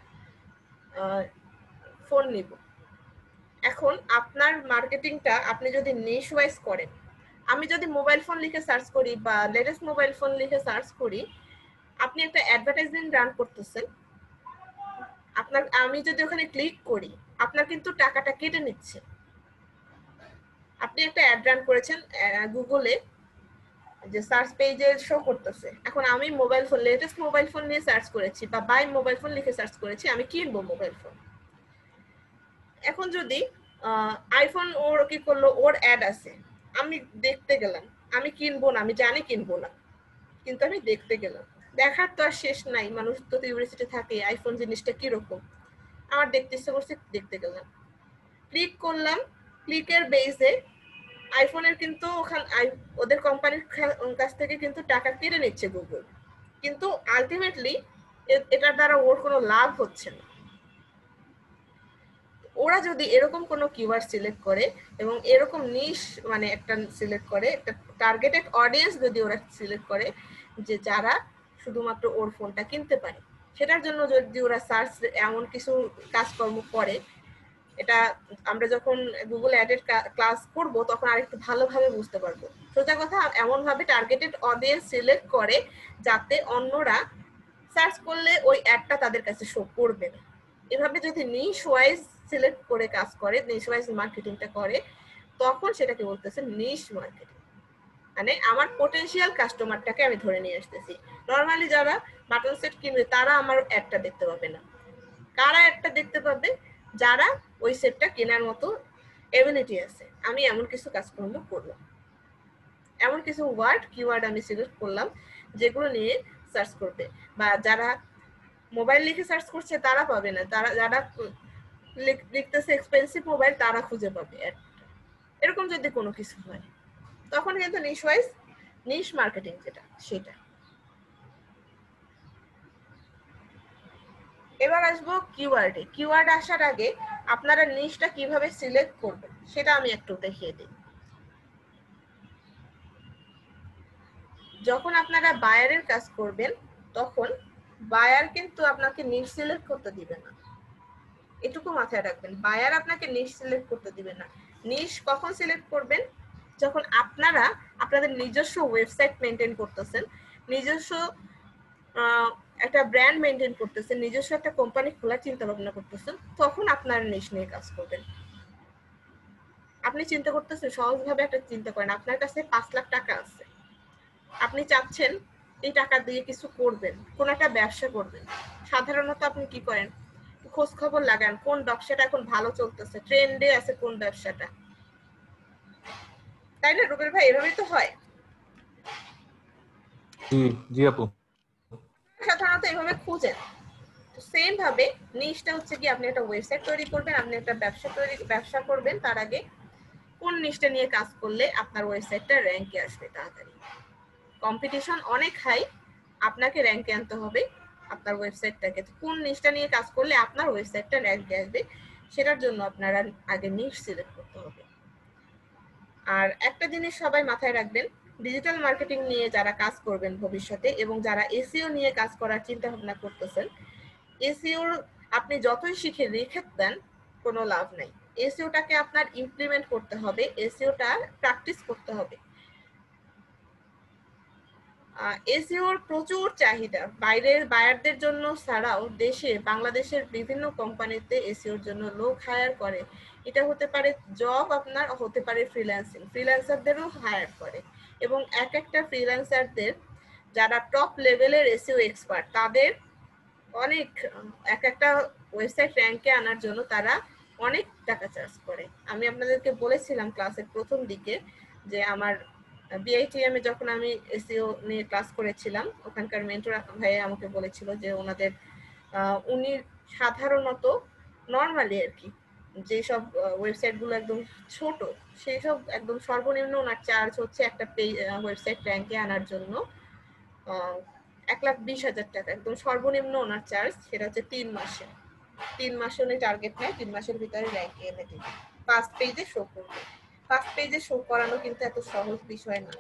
ফোন নিব। এখন আপনার মার্কেটিংটা আপনি যদি নিশ ওয়াইজ করেন, আমি যদি মোবাইল ফোন লিখে সার্চ করি বা লেটেস্ট মোবাইল ফোন লিখে সার্চ করি, আপনি একটা অ্যাডভার্টাইজমেন্ট রান করতেছেন, আপনার আমি যদি ওখানে ক্লিক করি আপনার কিন্তু টাকাটা কেটে নিচ্ছে। আপনি একটা অ্যাড রান করেছেন গুগলে, যে সার্চ পেজে শো করতেছে। এখন আমি mobile phone, latest mobile phone নিয়ে সার্চ করেছি বা বাই মোবাইল ফোন লিখে সার্চ করেছি, আমি কিনবো মোবাইল ফোন। এখন যদি আইফোন ওর কি করলো, ওর অ্যাড আছে, আমি দেখতে গেলাম, আমি কিনবো না, আমি জানি কিনবো না, কিন্তু আমি দেখতে গেলাম। দেখার তো আর শেষ নাই, মানুষ তো কিউরিওসিটি থাকে আইফোন জিনিসটা কিরকম, আমার দেখতে ইচ্ছে করছে, দেখতে গেলাম, ক্লিক করলাম। ক্লিকের বেসে আইফোনের কিন্তু ওখানে ওদের কোম্পানির কাছ থেকে কিন্তু টাকা কেটে নিচ্ছে গুগল, কিন্তু আলটিমেটলি এটার দ্বারা ওর কোনো লাভ হচ্ছে না। ওরা যদি এরকম কোনো কিওয়ার্ড সিলেক্ট করে এবং এরকম নিশ মানে একটা সিলেক্ট করে, একটা টার্গেটেড অডিয়েন্স যদি ওরা সিলেক্ট করে যে যারা শুধুমাত্র ওর ফোনটা কিনতে পারে, সেটার জন্য যদি ওরা সার্চ এমন কিছু কাজকর্ম করে, এটা আমরা যখন গুগল অ্যাডের ক্লাস করব তখন আরেকটু ভালোভাবে বুঝতে পারবো। সোজা কথা, এমন ভাবে টার্গেটেড অডিয়েন্স সিলেক্ট করে যাতে অন্যরা সার্চ করলে ওই অ্যাডটা তাদের কাছে শো করবে না। এভাবে যদি নিশ ওয়াইজ সিলেক্ট করে কাজ করে, নিশ ওয়াইজ মার্কেটিংটা করে, তখন সেটাকে বলতেছে নিশ মার্কেটিং। মানে আমার পটেনশিয়াল কাস্টমারটাকে আমি ধরে নিয়ে আসতেছি। নর্মালি যারা বাটন সেট কিনবে তারা আমার অ্যাডটা দেখতে পাবে না। কারা অ্যাডটা দেখতে পাবে? যারা ওই সেটটা কেনার মতো এবিলিটি আছে। আমি এমন কিছু কাজকর্ম করলাম, এমন কিছু ওয়ার্ড কিওয়ার্ড আমি সিলেক্ট করলাম যেগুলো নিয়ে সার্চ করবে, বা যারা মোবাইল লিখে সার্চ করছে তারা পাবে না, তারা যারা লিখতেছে এক্সপেন্সিভ মোবাইল তারা খুঁজে পাবে অ্যাডটা। এরকম যদি কোনো কিছু হয় তখন কিন্তু নিশ ওয়াইজ নিশ মার্কেটিং যেটা সেটা। এবার আসবো কিওয়ার্ডে। কিওয়ার্ড আসার আগে আপনারা নিশটা কিভাবে সিলেক্ট করবেন সেটা আমি একটু দেখিয়ে দিই। যখন আপনারা বায়ারের কাজ করবেন তখন বায়ার কিন্তু আপনাকে নিশ সিলেক্ট করতে দিবে না, এটুকু মাথায় রাখবেন। বায়ার আপনাকে নিশ সিলেক্ট করতে দিবে না। নিশ কখন সিলেক্ট করবেন? যখন আপনারা আপনাদের নিজস্ব ওয়েবসাইট মেনটেন করতেছেন, নিজস্ব একটা ব্র্যান্ড মেনটেন করতেছেন, নিজস্ব একটা কোম্পানি খোলার চিন্তা ভাবনা করতেছেন, তখন আপনার নিশ নিয়ে কাজ করবেন। আপনি চিন্তা করতেছেন, সহজভাবে একটা চিন্তা করেন, আপনার কাছে পাঁচ লাখ টাকা আছে, আপনি চাচ্ছেন এই টাকা দিয়ে কিছু করবেন, কোন একটা ব্যবসা করবেন। সাধারণত আপনি কি করেন? খোঁজ খবর লাগান কোন ব্যবসাটা এখন ভালো চলতেছে, ট্রেন্ডে আছে কোন ব্যবসাটা, তাই না রুবেল ভাই? এভাবেই তো হয়। জি জি আপু সাধারণত এইভাবে খুঁজেন। তো সেম ভাবে নিশটা হচ্ছে কি আপনি একটা ওয়েবসাইট তৈরি করবেন, আপনি একটা ব্যবসা তৈরি ব্যবসা করবেন, তার আগে কোন নিশটা নিয়ে কাজ করলে আপনার ওয়েবসাইটটা র্যাঙ্কে আসবে তাড়াতাড়ি। কম্পিটিশন অনেক হাই, আপনাকে র্যাঙ্কে আনতে হবে আপনার ওয়েবসাইটটাকে। কোন নিশটা নিয়ে কাজ করলে আপনার ওয়েবসাইটটা র্যাঙ্কে আসবে সেটার জন্য আপনারা আগে নিশ সিলেক্ট করতে হবে। আর একটা জিনিস সবাই মাথায় রাখবেন, ডিজিটাল মার্কেটিং নিয়ে যারা কাজ করবেন ভবিষ্যতে এবং যারা এসইও নিয়ে কাজ করার চিন্তা ভাবনা করতেছেন, এসইও আপনি যতই শিখে রেখে দেন কোনো লাভ নাই। এসইওটাকে আপনার ইমপ্লিমেন্ট করতে হবে, এসইওটা প্র্যাকটিস করতে হবে। এসইওর প্রচুর চাহিদা বাইরের বায়ারদের জন্য ছাড়াও দেশে বাংলাদেশের বিভিন্ন কোম্পানিতে এসইওর জন্য লোক হায়ার করে। এটা হতে পারে জব, আপনার হতে পারে ফ্রিল্যান্সিং, ফ্রিল্যান্সারদেরও হায়ার করে। এবং এক একটা ফ্রিল্যান্সারদের যারা টপ লেভেলের এসইও এক্সপার্ট তাদের অনেক এক একটা ওয়েবসাইট র্যাঙ্কে আনার জন্য তারা অনেক টাকা চার্জ করে। আমি আপনাদেরকে বলেছিলাম ক্লাসের প্রথম দিকে যে আমার বিআইটিএম এ যখন আমি এসইও নিয়ে ক্লাস করেছিলাম, ওখানকার মেন্টর ভাই আমাকে বলেছিল যে ওনাদের উনি সাধারণত নর্মালি আর কি যেসব ওয়েবসাইটগুলো একদম ছোট সেই সব একদম সর্বনিম্ন ওনার চার্জ হচ্ছে একটা ওয়েবসাইট র্যাঙ্কে আনার জন্য এক লাখ বিশ হাজার টাকা, একদম সর্বনিম্ন ওনার চার্জ। সেটা হচ্ছে তিন মাসে তিন মাসে উনি টার্গেট নেয়, তিন মাসের ভিতরে র্যাঙ্কে এনে দিবে, ফার্স্ট পেজে শো করবে। ফার্স্ট পেজে শো করানো কিন্তু এত সহজ বিষয় না।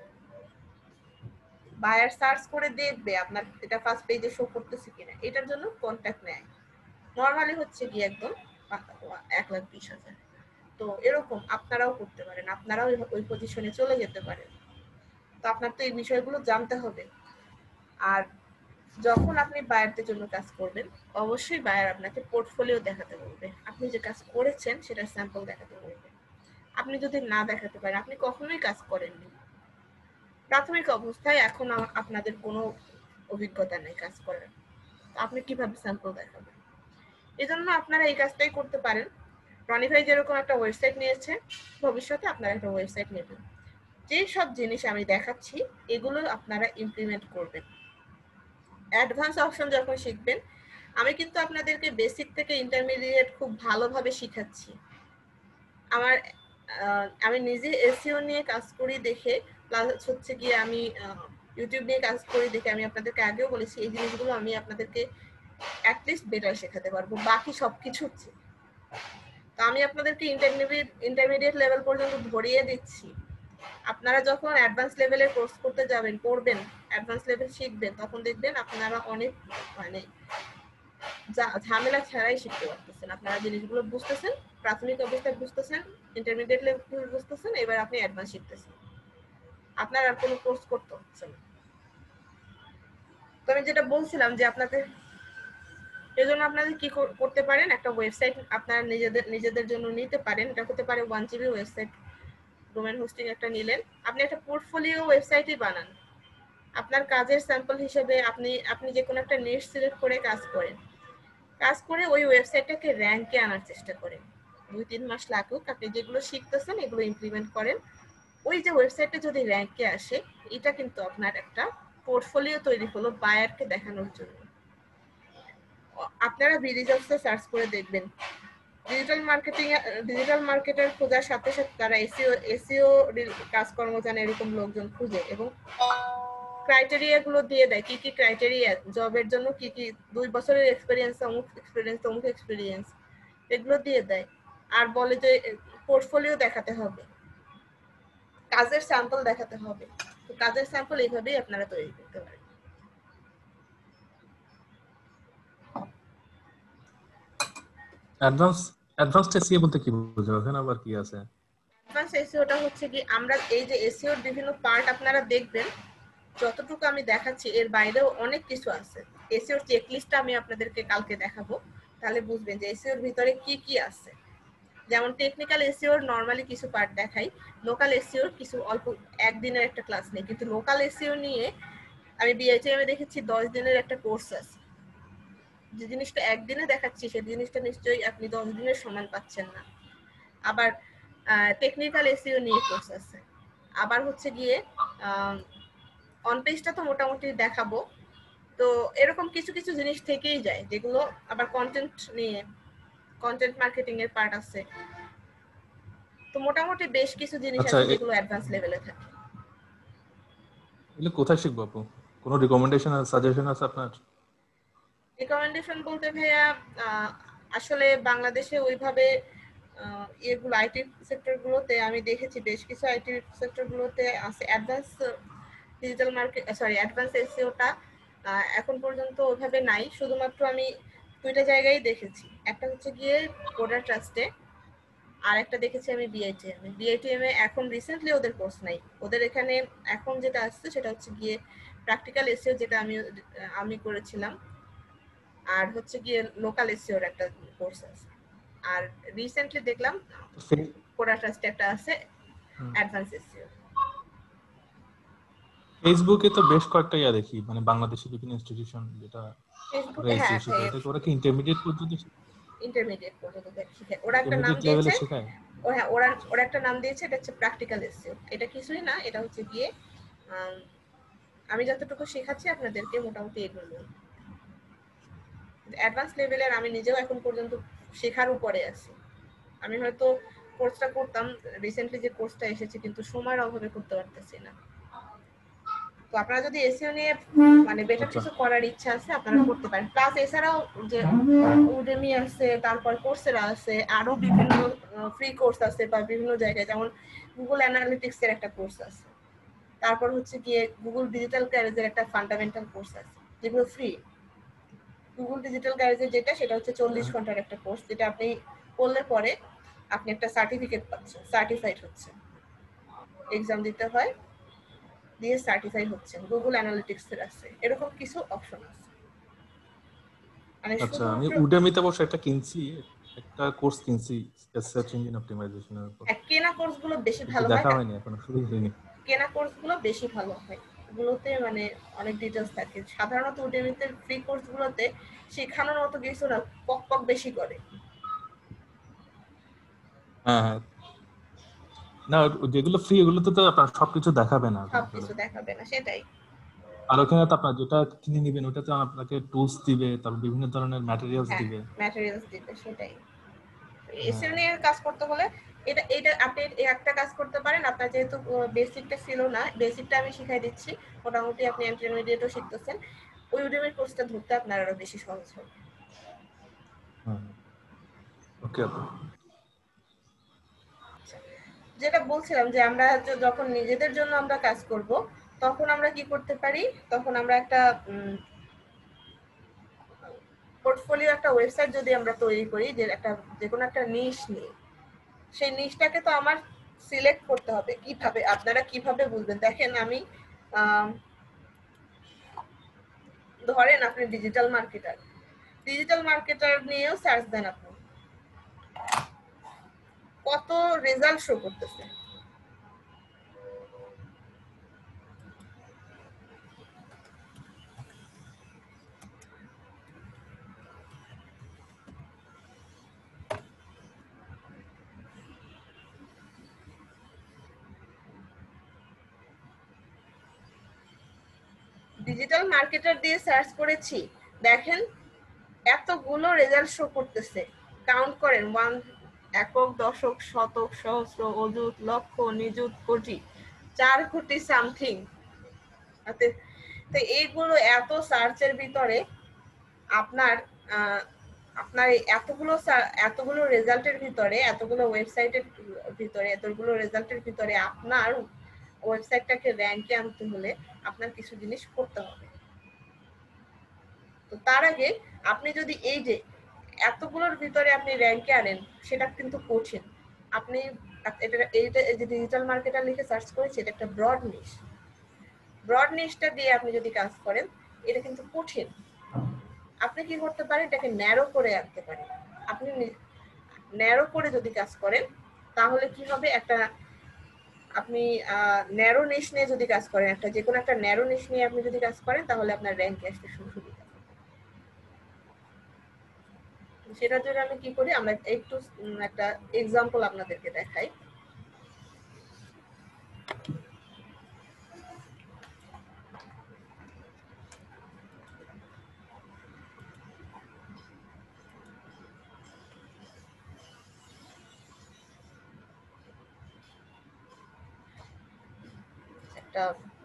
বায়ার সার্চ করে দেখবে আপনার এটা ফার্স্ট পেজে শো করতেছে কিনা, এটার জন্য কন্ট্যাক্ট নেয়। নর্মালি হচ্ছে কি একদম এক লাখ বিশ হাজার। তো এরকম আপনারাও করতে পারেন, আপনারাও ওই পজিশনে চলে যেতে পারেন। তো আপনার তো এই বিষয়গুলো জানতে হবে। আর যখন আপনি বায়ারদের জন্য কাজ করবেন অবশ্যই বায়ার আপনাকে পোর্টফোলিও দেখাতে বলবে, আপনি যে কাজ করেছেন সেটার স্যাম্পল দেখাতে বলবে। আপনি যদি না দেখাতে পারেন আপনি কখনোই কাজ করেননি, প্রাথমিক অবস্থায় এখন আপনাদের কোনো অভিজ্ঞতা নেই কাজ করার, আপনি কিভাবে স্যাম্পল দেখাবেন? এজন্য আপনারা এই কাজটাই করতে পারেন। রনি ভাই যেরকম একটা ওয়েবসাইট নিয়েছে, ভবিষ্যতে আপনারা একটা ওয়েবসাইট নেবেন, যে সব জিনিস আমি দেখাচ্ছি এগুলো আপনারা ইমপ্লিমেন্ট করবেন। অ্যাডভান্স অপশন যখন শিখবেন, আমি কিন্তু আপনাদেরকে বেসিক থেকে ইন্টারমিডিয়েট খুব ভালোভাবে শিখাচ্ছি। আমার আমি নিজে এসইও নিয়ে কাজ করি দেখে, প্লাস হচ্ছে গিয়ে আমি ইউটিউব নিয়ে কাজ করি দেখে আমি আপনাদেরকে আগেও বলেছি এই জিনিসগুলো আমি আপনাদেরকে অ্যাটলিস্ট বেটার শেখাতে পারবো বাকি সবকিছু হচ্ছে। তো আমি আপনাদেরকে ইন্টারমিডিয়েট ইন্টারমিডিয়েট লেভেল পর্যন্ত ধরিয়ে দিচ্ছি। আপনারা যখন অ্যাডভান্স লেভেলের কোর্স করতে যাবেন, পড়বেন, অ্যাডভান্স লেভেল শিখবেন, তখন দেখবেন আপনারা অনেক মানে ঝামেলা ছাড়াই শিখতে পারতেছেন। আপনারা জিনিসগুলো বুঝতেছেন, প্রাথমিক অবস্থায় বুঝতেছেন, ইন্টারমিডিয়েট লেভেল বুঝতেছেন, এবার আপনি অ্যাডভান্স শিখতেছেন, আপনার আর কোনো কোর্স করতে হচ্ছে না। তো আমি যেটা বলছিলাম যে আপনাদের এজন্য আপনাদের কি করতে পারেন, একটা ওয়েবসাইট আপনারা নিজেদের নিজেদের জন্য নিতে পারেন। এটা হতে পারে one GB website, domain hosting একটা নিলেন, আপনি একটা পোর্টফোলিও ওয়েবসাইটই বানান। আপনার কাজের স্যাম্পল হিসেবে আপনি আপনি যে কোনো একটা নিশ সিলেক্ট করে কাজ করেন, কাজ করে ওই ওয়েবসাইটটাকে র্যাঙ্কে আনার চেষ্টা করেন। দুই তিন মাস লাগুক, আপনি যেগুলো শিখতেছেন এগুলো ইমপ্লিমেন্ট করেন। ওই যে ওয়েবসাইটটা যদি র্যাঙ্কে আসে, এটা কিন্তু আপনার একটা পোর্টফোলিও তৈরি হলো বায়ারকে দেখানোর জন্য। আপনারা বিডিজবসে সার্চ করে দেখবেন, ডিজিটাল মার্কেটিং ডিজিটাল মার্কেটার খোঁজার সাথে সাথে তারা এসইও এসইও কাজকর্ম জানে এরকম লোকজন খুঁজে এবং ক্রাইটেরিয়া গুলো দিয়ে দেয়, কি কি ক্রাইটেরিয়া জবের জন্য, কি কি দুই বছরের এক্সপেরিয়েন্স, অমুক এক্সপেরিয়েন্স, অমুক এক্সপেরিয়েন্স, এগুলো দিয়ে দেয়। আর বলে যে পোর্টফোলিও দেখাতে হবে, কাজের স্যাম্পল দেখাতে হবে। তো কাজের স্যাম্পল এইভাবেই আপনারা তৈরি করতে পারেন। অ্যাডভান্স অ্যাডভান্স এসইও বলতে কি বোঝাবেন, আবার কি আছে? অ্যাডভান্স এসইওটা হচ্ছে কি আমরা এই যে এসইওর বিভিন্ন পার্ট আপনারা দেখবেন, যতটুকু আমি দেখাচ্ছি এর বাইরেও অনেক কিছু আছে। এসইওর চেকলিস্টটা আমি আপনাদেরকে কালকে দেখাবো, তাহলে বুঝবেন যে এসইওর ভিতরে কি কি আছে। যেমন টেকনিক্যাল এসইওর নরমালি কিছু পার্ট দেখাই, লোকাল এসইওর কিছু অল্প একদিনের একটা ক্লাস নেই, কিন্তু লোকাল এসইও নিয়ে আমি বিআইটিএম এ দেখেছি দশ দিনের একটা কোর্স আছে। যে জিনিসটা একদিনে দেখাচ্ছি সেই জিনিসটা নিশ্চয়ই আপনি দশ দিনের সমান পাচ্ছেন না। আবার টেকনিক্যাল এসইও নিয়ে কোর্স আছে, আবার হচ্ছে গিয়ে অন পেজটা তো মোটামুটি দেখাবো। তো এরকম কিছু কিছু জিনিস থেকেই যায় যেগুলো আবার কন্টেন্ট নিয়ে কন্টেন্ট মার্কেটিং এর পার্ট আছে। তো মোটামুটি বেশ কিছু জিনিস আচ্ছা আছে এ- যেগুলো অ্যাডভান্স লেভেলে থাকে। এগুলো কোথায় শিখবো আপু? কোনো রিকমেন্ডেশন আর সাজেশন আছে আপনার? রিকমেন্ডেশন বলতে ভাইয়া আহ, আসলে বাংলাদেশে ওইভাবে আহ, এগুলো আইটি সেক্টরগুলোতে আমি দেখেছি বেশ কিছু আইটি সেক্টরগুলোতে আছে advance digital market sorry advance এসইওটা এখন পর্যন্ত ওইভাবে নাই। শুধুমাত্র আমি দুইটা জায়গায় দেখেছি, একটা হচ্ছে গিয়ে কোডার ট্রাস্টে, আর একটা দেখেছি আমি বিআইটিএম এ। বিআইটিএম এ এখন রিসেন্টলি ওদের কোর্স নাই, ওদের এখানে এখন যেটা আসছে সেটা হচ্ছে গিয়ে প্র্যাকটিক্যাল এসইও যেটা আমি আমি করেছিলাম, আর হচ্ছে গিয়ে লোকাল এসইওর একটা কোর্স আছে। আর রিসেন্টলি দেখলাম কোডার ট্রাস্টে একটা আছে অ্যাডভান্স এসইও। ফেসবুকে তো বেশ কয়েকটা ইয়া দেখি, মানে বাংলাদেশি বিভিন্ন ইনস্টিটিউশন যেটা ফেসবুকে হ্যাঁ শেখায়, এটা কি ওরা কি ইন্টারমিডিয়েট পর্যন্ত ইন্টারমিডিয়েট পর্যন্ত শেখায়। ওরা একটা নাম ইন্টারমিডিয়েট লেভেলে দিয়েছে, শেখায়? ও হ্যাঁ ওরা ওরা একটা নাম দিয়েছে, এটা হচ্ছে প্র্যাকটিক্যাল এসইও। এটা কিছুই না, এটা হচ্ছে গিয়ে আমি যতটুকু শেখাচ্ছি আপনাদেরকে মোটামুটি এগুলো অ্যাডভান্স লেভেলের। আমি নিজেও এখন পর্যন্ত শেখার উপরে আছি। আমি হয়তো কোর্সটা করতাম, রিসেন্টলি যে কোর্সটা এসেছে, কিন্তু সময়ের অভাবে করতে পারতেছি না। তো আপনারা যদি এসইও নিয়ে মানে বেটার কিছু করার ইচ্ছা আছে আপনারা করতে পারেন। প্লাস এছাড়াও যে উডেমি আছে, তারপর কোর্সেরা আছে, আরো বিভিন্ন ফ্রি কোর্স আছে বা বিভিন্ন জায়গায়, যেমন গুগল অ্যানালিটিক্স এর একটা কোর্স আছে, তারপর হচ্ছে গিয়ে গুগল ডিজিটাল ক্যারিয়ারের একটা ফান্ডামেন্টাল কোর্স আছে যেগুলো ফ্রি। গুগল ডিজিটাল ক্যারিয়ার যেটা সেটা হচ্ছে চল্লিশ ঘন্টার একটা কোর্স, যেটা আপনি করলে পরে আপনি একটা সার্টিফিকেট পাচ্ছেন, সার্টিফাইড হচ্ছে, এক্সাম দিতে হয়, দিয়ে সার্টিফাই হচ্ছে। গুগল অ্যানালিটিক্স এর আছে, এরকম কিছু অপশন আছে। মানে আচ্ছা, আমি শুধুমাত্র উডেমিতে বসে একটা কিনছি, একটা কোর্স কিনছি সার্চ ইঞ্জিন অপটিমাইজেশনের উপর। কেনা কোর্সগুলো বেশি কিন্তু ভালো হয়, দেখা হয়নি এখনো, শুরু হয়নি। কেনা কোর্সগুলো বেশি ভালো হয়, এগুলোতে মানে অনেক ডিটেইলস থাকে। সাধারণত উডেমিতে ফ্রি কোর্সগুলোতে শেখানোর মতো কিছু না, পক পক বেশি করে। হ্যাঁ হ্যাঁ, না যেগুলো ফ্রি ওগুলোতে তো আপনার সবকিছু দেখাবে না। সবকিছু দেখাবে না, সেটাই। আর ওখানে তো আপনার যেটা কিনে নেবেন ওটাতে আপনাকে টুলস দিবে, তারপর বিভিন্ন ধরনের ম্যাটেরিয়ালস হ্যাঁ দিবে। ম্যাটেরিয়ালস দিবে, সেটাই। এসইও নিয়ে কাজ করতে হলে এটা এটা আপনি এই একটা কাজ করতে পারেন। আপনার যেহেতু বেসিকটা ছিল না, বেসিকটা আমি শিখাই দিচ্ছি, মোটামুটি আপনি ইন্টারমিডিয়েটও শিখতেছেন, ওই উডেমির কোর্সটা ধরতে আপনার আরো বেশি সহজ হবে। ওকে আপু, যেটা বলছিলাম যে আমরা যখন নিজেদের জন্য আমরা কাজ করব তখন আমরা কি করতে পারি, তখন আমরা একটা পোর্টফোলিও, একটা ওয়েবসাইট যদি আমরা তৈরি করি, যে একটা যে কোনো একটা নিশ নিয়ে, সেই নিশটাকে তো আমার সিলেক্ট করতে হবে। কিভাবে আপনারা কিভাবে বুঝবেন? দেখেন আমি ধরেন আপনি ডিজিটাল মার্কেটার, ডিজিটাল মার্কেটার নিয়েও সার্চ দেন, আপনি কত রেজাল্ট শো করতেছে। ডিজিটাল মার্কেটার দিয়ে সার্চ করেছি, দেখেন এতগুলো রেজাল্ট শো করতেছে। কাউন্ট করেন, ওয়ান, একক, দশক, শতক, সহস্র, অযুত, লক্ষ, নিযুত, কোটি, চার কোটি সামথিং। তো এইগুলো এত সার্চের ভিতরে আপনার আপনার এতগুলো এতগুলো রেজাল্টের ভিতরে, এতগুলো ওয়েবসাইটের ভিতরে, এতগুলো রেজাল্টের ভিতরে আপনার ওয়েবসাইটটাকে র্যাঙ্কে আনতে হলে আপনার কিছু জিনিস করতে হবে। তো তার আগে আপনি যদি এই যে এতগুলোর ভিতরে আপনি র্যাঙ্কে আনেন, সেটা কিন্তু কঠিন। আপনি এটা এইটা এই যে ডিজিটাল মার্কেটার লিখে সার্চ করেছি, এটা একটা ব্রড নিশ। ব্রড নিশটা দিয়ে আপনি যদি কাজ করেন, এটা কিন্তু কঠিন। আপনি কি করতে পারেন, এটাকে ন্যারো করে আনতে পারেন। আপনি ন্যারো করে যদি কাজ করেন তাহলে কি হবে, একটা আপনি ন্যারো নিশ নিয়ে যদি কাজ করেন, একটা যে কোনো একটা ন্যারো নিশ নিয়ে আপনি যদি কাজ করেন, তাহলে আপনার র্যাঙ্কে আসতে সুবিধা। সেটার জন্য আমি কি করি, আমরা একটু একটা এক্সাম্পল আপনাদেরকে দেখাই। একটা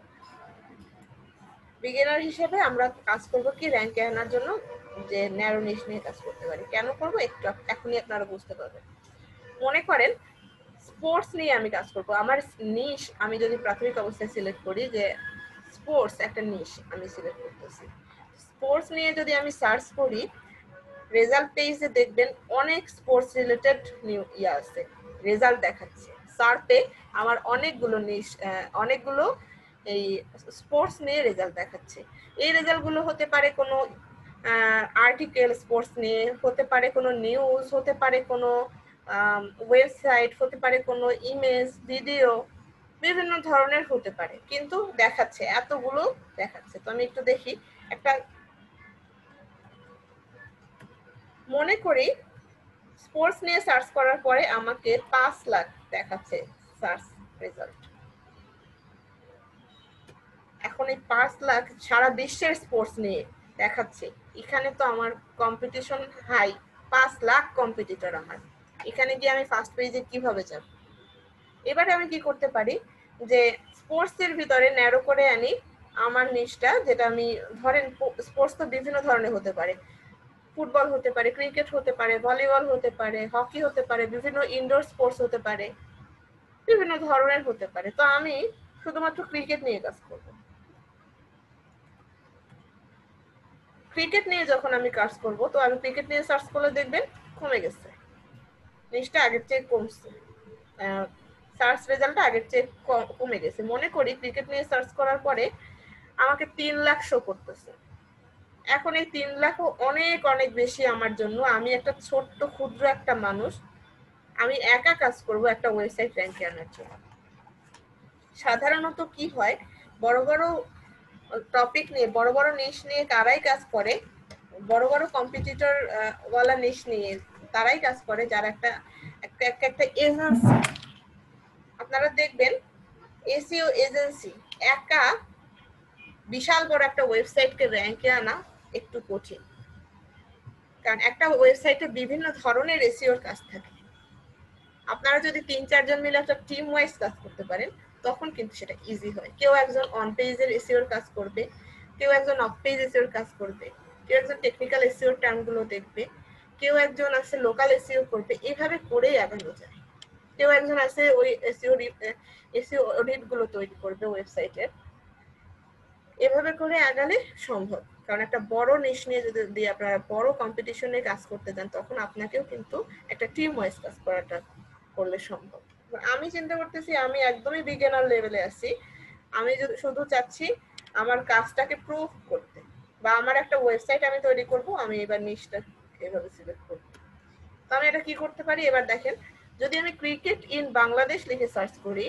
বিগিনার হিসেবে আমরা কাজ করব কি র্যাঙ্কে আনার জন্য যে ন্যারো নিশ নিয়ে কাজ করতে পারি। কেন করব একটু এখনই আপনারা বুঝতে পারবেন। মনে করেন স্পোর্টস নিয়ে আমি কাজ করব। আমার নিশ আমি যদি প্রাথমিক অবস্থায় সিলেক্ট করি যে স্পোর্টস একটা নিশ আমি সিলেক্ট করতেছি। স্পোর্টস নিয়ে যদি আমি সার্চ করি রেজাল্ট পেজে দেখবেন অনেক স্পোর্টস রিলেটেড নিউ ইয়া আছে, রেজাল্ট দেখাচ্ছে। সার্চে আমার অনেকগুলো নিশ অনেকগুলো এই স্পোর্টস নিয়ে রেজাল্ট দেখাচ্ছে। এই রেজাল্টগুলো হতে পারে কোনো আর্টিকেল স্পোর্টস নিয়ে, হতে পারে কোনো নিউজ, হতে পারে কোনো ওয়েবসাইট, হতে পারে কোনো ইমেজ, ভিডিও, বিভিন্ন ধরনের হতে পারে, কিন্তু দেখাচ্ছে এতগুলো দেখাচ্ছে। তো আমি একটু দেখি, একটা মনে করি স্পোর্টস নিয়ে সার্চ করার পরে আমাকে পাঁচ লাখ দেখাচ্ছে সার্চ রেজাল্ট। এখন এই পাঁচ লাখ সারা বিশ্বের স্পোর্টস নিয়ে দেখাচ্ছে। এখানে তো আমার কম্পিটিশন হাই, পাঁচ লাখ কম্পিটিটর আমার। এখানে গিয়ে আমি ফার্স্ট পেজে কিভাবে যাব? এবারে আমি কি করতে পারি যে স্পোর্টস এর ভিতরে ন্যারো করে আনি আমার নিশটা, যেটা আমি ধরেন স্পোর্টস তো বিভিন্ন ধরনের হতে পারে, ফুটবল হতে পারে, ক্রিকেট হতে পারে, ভলিবল হতে পারে, হকি হতে পারে, বিভিন্ন ইনডোর স্পোর্টস হতে পারে, বিভিন্ন ধরনের হতে পারে। তো আমি শুধুমাত্র ক্রিকেট নিয়ে কাজ করব। ক্রিকেট নিয়ে যখন আমি কাজ করব তো আমি ক্রিকেট নিয়ে সার্চ করলে দেখবেন কমে গেছে, নিশটা আগের চেয়ে কমছে, সার্চ রেজাল্টটা আগের চেয়ে কমে গেছে। মনে করি ক্রিকেট নিয়ে সার্চ করার পরে আমাকে তিন লাখ শো করতেছে। এখন এই তিন লাখও অনেক অনেক বেশি আমার জন্য। আমি একটা ছোট্ট ক্ষুদ্র একটা মানুষ, আমি একা কাজ করব একটা ওয়েবসাইট র্যাঙ্কে আনার জন্য। সাধারণত কি হয়, বড় বড় টপিক নিয়ে, বড় বড় নিশ নিয়ে কারাই কাজ করে, বড় বড় কম্পিটিটর ওয়ালা নিশ নিয়ে তারাই কাজ করে যারা একটা একটা একটা এজেন্সি। আপনারা দেখবেন এসইও এজেন্সি একা বিশাল বড় একটা ওয়েবসাইটকে র্যাঙ্কে আনা একটু কঠিন, কারণ একটা ওয়েবসাইটে বিভিন্ন ধরনের এসইওর কাজ থাকে। আপনারা যদি তিন চারজন মিলে একটা টিম ওয়াইজ কাজ করতে পারেন তখন কিন্তু সেটা ইজি হয়। কেউ একজন অন পেজের এসইওর কাজ করবে, কেউ একজন অফ পেজ এসইওর কাজ করবে, কেউ একজন টেকনিক্যাল এসইওর টার্মগুলো দেখবে, কেউ একজন আছে লোকাল এসইও করবে। এইভাবে করেই আগানো যায়। কেউ একজন আছে ওই এসইও এসইও অডিট গুলো তৈরি করবে ওয়েবসাইটের। এভাবে করে আগালে সম্ভব, কারণ একটা বড় নিশ নিয়ে যদি আপনারা বড় কম্পিটিশনে কাজ করতে যান তখন আপনাকেও কিন্তু একটা টিম ওয়াইজ কাজ করাটা করলে সম্ভব। আমি চিন্তা করতেছি আমি একদমই বিগিনার লেভেলে আছি, আমি শুধু চাচ্ছি আমার কাজটাকে প্রুফ করতে, বা আমার একটা ওয়েবসাইট আমি তৈরি করব, আমি এবার নিশটা এভাবে সিলেক্ট করব। তো আমি এটা কি করতে পারি এবার দেখেন, যদি আমি ক্রিকেট ইন বাংলাদেশ লিখে সার্চ করি,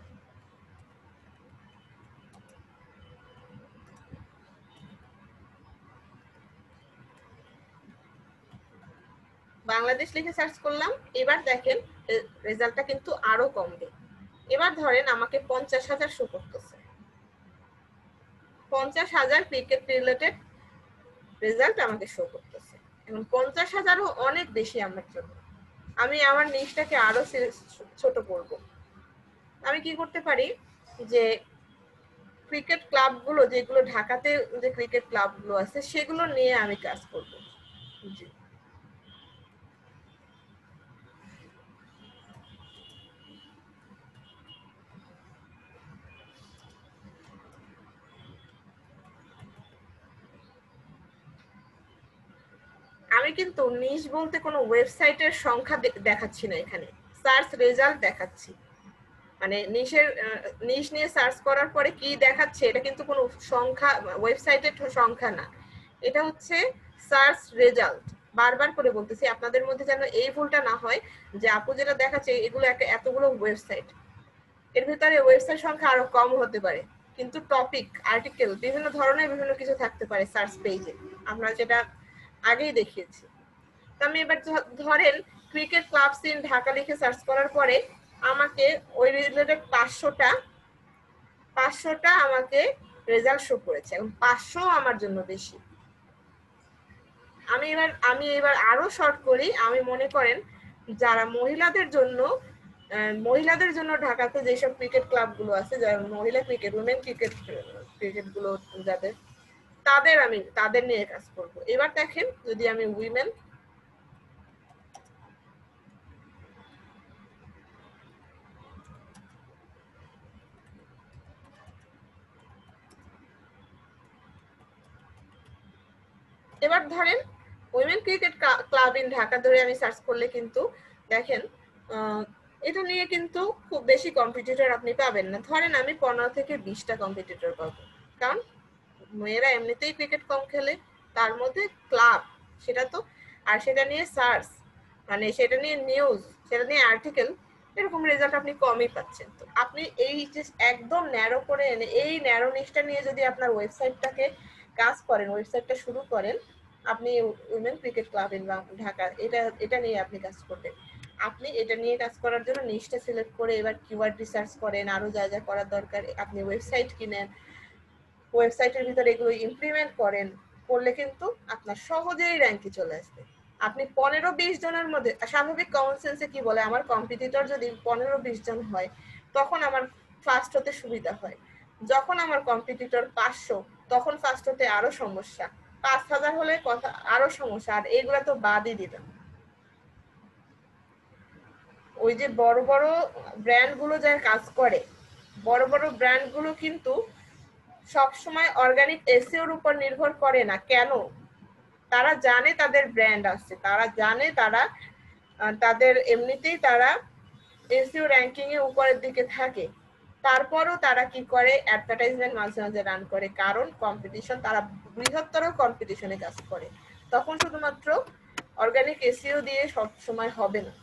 বাংলাদেশ লিখে সার্চ করলাম, এবার দেখেন রেজাল্টটা কিন্তু আরো কমবে। এবার ধরেন আমাকে পঞ্চাশ হাজার শো করতেছে, পঞ্চাশ হাজার ক্রিকেট রিলেটেড রেজাল্ট আমাকে শো করতেছে। এবং পঞ্চাশ হাজারও অনেক বেশি আমার জন্য। আমি আমার নিশটাকে আরো ছোট করব। আমি কি করতে পারি যে ক্রিকেট ক্লাবগুলো যেগুলো ঢাকাতে যে ক্রিকেট ক্লাবগুলো আছে সেগুলো নিয়ে আমি কাজ করব। জি, আমি কিন্তু নিশ বলতে কোনো ওয়েবসাইটের সংখ্যা দেখাচ্ছি না, এখানে সার্চ রেজাল্ট দেখাচ্ছি। মানে নিশের নিশ নিয়ে সার্চ করার পরে কি দেখাচ্ছে এটা কিন্তু কোনো সংখ্যা, ওয়েবসাইটের সংখ্যা না, এটা হচ্ছে সার্চ রেজাল্ট। বারবার করে বলতেছি আপনাদের মধ্যে যেন এই ভুলটা না হয় যে আপু যেটা দেখাচ্ছে এগুলো একটা এতগুলো ওয়েবসাইট, এর ভিতরে ওয়েবসাইট সংখ্যা আরো কম হতে পারে, কিন্তু টপিক, আর্টিকেল, বিভিন্ন ধরনের বিভিন্ন কিছু থাকতে পারে সার্চ পেজে, আমরা যেটা আগেই দেখিয়েছি। তো আমি এবার ধরেন ক্রিকেট ক্লাব সিন ঢাকা লিখে সার্চ করার পরে আমাকে ওই রিলেটেড পাঁচশোটা পাঁচশোটা আমাকে রেজাল্ট শো করেছে, এবং পাঁচশো আমার জন্য বেশি। আমি এবার আমি এবার আরো শর্ট করি। আমি মনে করেন যারা মহিলাদের জন্য মহিলাদের জন্য ঢাকাতে যেসব ক্রিকেট ক্লাবগুলো আছে, যেমন মহিলা ক্রিকেট, উইমেন ক্রিকেট ক্রিকেট গুলো যাদের, তাদের আমি তাদের নিয়ে কাজ করব। এবার দেখেন যদি আমি উইমেন এবার ধরেন women cricket club in Dhaka ধরে আমি সার্চ করলে কিন্তু দেখেন এটা নিয়ে কিন্তু খুব বেশি কম্পিটিটর আপনি পাবেন না। ধরেন আমি পনেরো থেকে বিশটা কম্পিটিটর পাবো, কারণ মেয়েরা এমনিতেই ক্রিকেট কম খেলে, তার মধ্যে ক্লাব সেটা তো, আর সেটা নিয়ে সার্চ মানে সেটা নিয়ে নিউজ, সেটা নিয়ে আর্টিকেল, এরকম রেজাল্ট আপনি কমই পাচ্ছেন। তো আপনি এই যে একদম ন্যারো করে এনে এই ন্যারো নিশটা নিয়ে যদি আপনার ওয়েবসাইটটাকে কাজ করেন, ওয়েবসাইটটা শুরু করেন, আপনি women cricket club in Dhaka এটা এটা নিয়ে আপনি কাজ করবেন। আপনি এটা নিয়ে কাজ করার জন্য নিশটা সিলেক্ট করে এবার কিওয়ার্ড রিসার্চ করেন, আরো যা যা করার দরকার, আপনি ওয়েবসাইট কিনেন, ওয়েবসাইটের ভিতরে এগুলো ইমপ্লিমেন্ট করেন, করলে কিন্তু আপনার সহজেই র্যাঙ্কে চলে আসবে। আপনি পনেরো বিশ জনের মধ্যে, স্বাভাবিক কমন সেন্সে কি বলে, আমার কম্পিটিটর যদি পনেরো বিশ জন হয় তখন আমার ফার্স্ট হতে সুবিধা হয়। যখন আমার কম্পিটিটর পাঁচশো তখন ফার্স্ট হতে আরো সমস্যা, পাঁচ হাজার হলে কথা আরো সমস্যা, আর এইগুলা তো বাদই দিলাম। ওই যে বড় বড় ব্র্যান্ড গুলো যারা কাজ করে, বড় বড় ব্র্যান্ড গুলো কিন্তু সবসময় অর্গানিক এসইওর উপর নির্ভর করে না। কেন? তারা জানে তাদের ব্র্যান্ড আছে, তারা জানে তারা তাদের এমনিতেই তারা এসইও র্যাঙ্কিং এ উপরের দিকে থাকে, তারপরও তারা কি করে অ্যাডভার্টাইজমেন্ট মাঝে মাঝে রান করে, কারণ কম্পিটিশন, তারা বৃহত্তর কম্পিটিশনে কাজ করে। তখন শুধুমাত্র অর্গানিক এসইও দিয়ে সব সময় হবে না,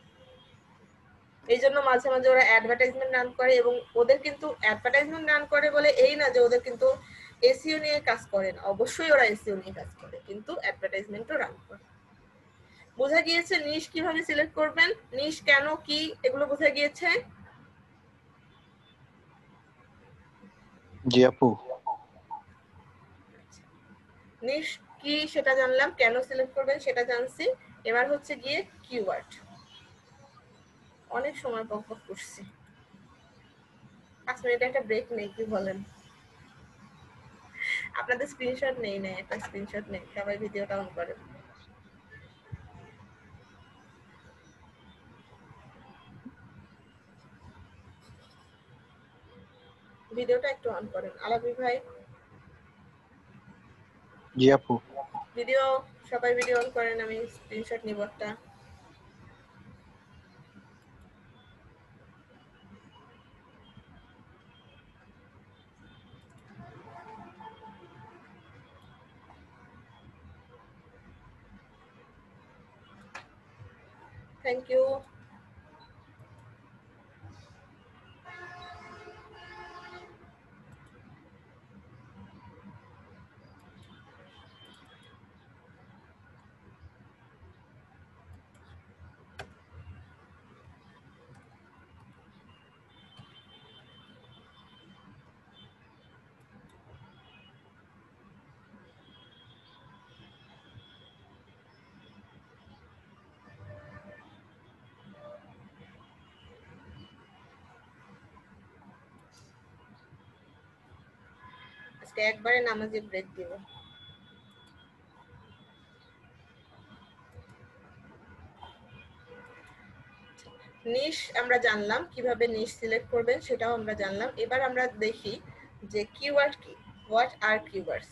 এই জন্য মাঝে মাঝে ওরা অ্যাডভার্টাইজমেন্ট রান করে। এবং ওদের কিন্তু অ্যাডভার্টাইজমেন্ট রান করে বলে এই না যে ওদের কিন্তু এসইও নিয়ে কাজ করে না, অবশ্যই ওরা এসইও নিয়ে কাজ করে, কিন্তু অ্যাডভার্টাইজমেন্টও রান করে। বোঝা গিয়েছে নিশ কিভাবে সিলেক্ট করবেন, নিশ কেন কি, এগুলো বোঝা গিয়েছে? জি আপু। নিশ কি সেটা জানলাম, কেন সিলেক্ট করবেন সেটা জানছি। এবার হচ্ছে গিয়ে কিওয়ার্ড। অনেক সময় বক বক করছি, পাঁচ মিনিট একটা ব্রেক নেই, কি বলেন? আপনাদের স্ক্রিনশট নেই না, একটা স্ক্রিনশট নেই, সবাই ভিডিওটা অন করেন। ভিডিওটা একটু অন করেন আলাবি ভাই। জি আপু। ভিডিও সবাই ভিডিও অন করেন, আমি স্ক্রিনশট নিব একটা। Thank you. আজকে একবারে নামাজে ব্রেক দিব। নিশ আমরা জানলাম, কিভাবে নিশ সিলেক্ট করবেন সেটাও আমরা জানলাম। এবার আমরা দেখি যে কিওয়ার্ড কি, হোয়াট আর কিওয়ার্ডস।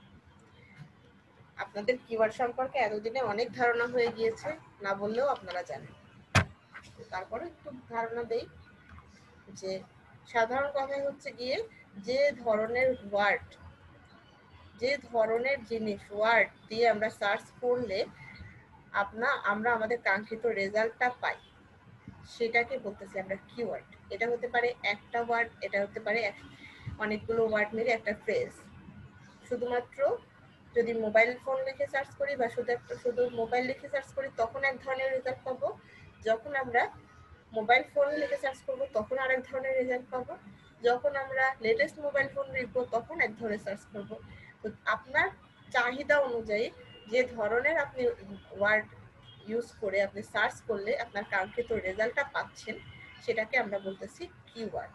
আপনাদের কিওয়ার্ড সম্পর্কে এতদিনে অনেক ধারণা হয়ে গিয়েছে, না বললেও আপনারা জানেন, তারপরে একটু ধারণা দেই যে সাধারণ কথাই হচ্ছে গিয়ে যে ধরনের ওয়ার্ড, যে ধরনের জিনিস ওয়ার্ড দিয়ে আমরা সার্চ করলে আপনা আমরা আমাদের কাঙ্ক্ষিত রেজাল্টটা পাই, সেটাকে বলতেছি আমরা কিওয়ার্ড। এটা হতে পারে একটা ওয়ার্ড, এটা হতে পারে অনেকগুলো ওয়ার্ড মিলে একটা ফ্রেজ। শুধুমাত্র যদি মোবাইল ফোন লিখে সার্চ করি বা শুধু একটা শুধু মোবাইল লিখে সার্চ করি তখন এক ধরনের রেজাল্ট পাবো, যখন আমরা মোবাইল ফোন লিখে সার্চ করবো তখন আরেক ধরনের রেজাল্ট পাবো, যখন আমরা লেটেস্ট মোবাইল ফোন লিখবো তখন এক ধরনের সার্চ করবো। তো আপনার চাহিদা অনুযায়ী যে ধরনের আপনি ওয়ার্ড ইউজ করে আপনি সার্চ করলে আপনার কাঙ্ক্ষিত রেজাল্টটা পাচ্ছেন, সেটাকে আমরা বলতেছি keyword.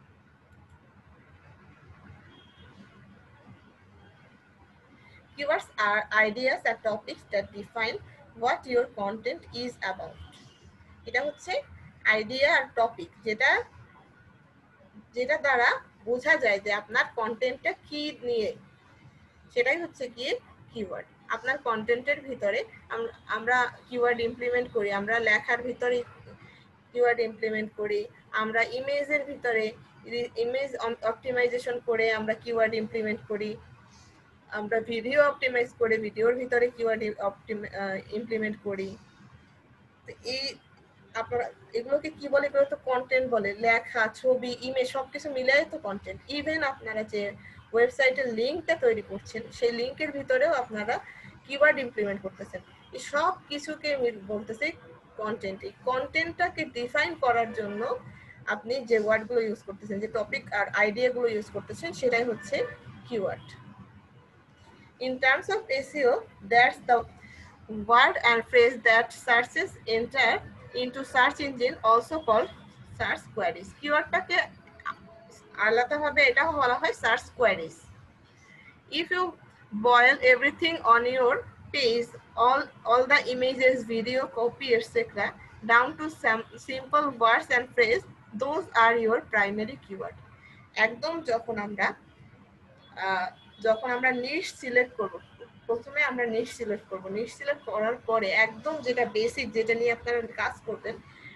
Keywords are ideas and topics that define what your content is about. এটা হচ্ছে আইডিয়া আর টপিক, যেটা যেটা দ্বারা বোঝা যায় যে আপনার কন্টেন্টটা কি নিয়ে, সেটাই হচ্ছে কি কিওয়ার্ড। আপনার কন্টেন্টের ভিতরে আমরা কিওয়ার্ড ইমপ্লিমেন্ট করি, আমরা লেখার ভিতরে কিওয়ার্ড ইমপ্লিমেন্ট করি, আমরা ইমেজের ভিতরে ইমেজ অপটিমাইজেশন করে আমরা কিওয়ার্ড ইমপ্লিমেন্ট করি, আমরা ভিডিও অপটিমাইজ করে ভিডিওর ভিতরে কিওয়ার্ড ইমপ্লিমেন্ট করি। তো এই আপনারা এগুলোকে কি বলে? এগুলো তো কন্টেন্ট বলে। লেখা, ছবি, ইমেজ সবকিছু মিলাই তো কন্টেন্ট। ইভেন আপনারা যে ওয়েবসাইটের লিঙ্কটা তৈরি করছেন, সেই লিঙ্কের ভিতরেও আপনারা কিওয়ার্ড ইমপ্লিমেন্ট করতেছেন। এই সব কিছুকে বলতেছে কন্টেন্ট। এই কন্টেন্টটাকে ডিফাইন করার জন্য আপনি যে ওয়ার্ডগুলো ইউজ করতেছেন, যে টপিক আর আইডিয়াগুলো ইউজ করতেছেন, সেটাই হচ্ছে keyword. In terms of S E O, that's the word and phrase that searches enter into search engine, also called search queries. Keywordটাকে আলাদাভাবে এটা বলা হয় search queries. If you boil everything on your page, all all the images, video, copy, et cetera, down to some simple words and phrase, those are your primary keyword. একদম যখন আমরা যখন আমরা নিশ সিলেক্ট করব, প্রথমে আমরা নিশ সিলেক্ট করব। নিশ select করার পরে একদম যেটা বেসিক, যেটা নিয়ে আপনারা কাজ করবেন,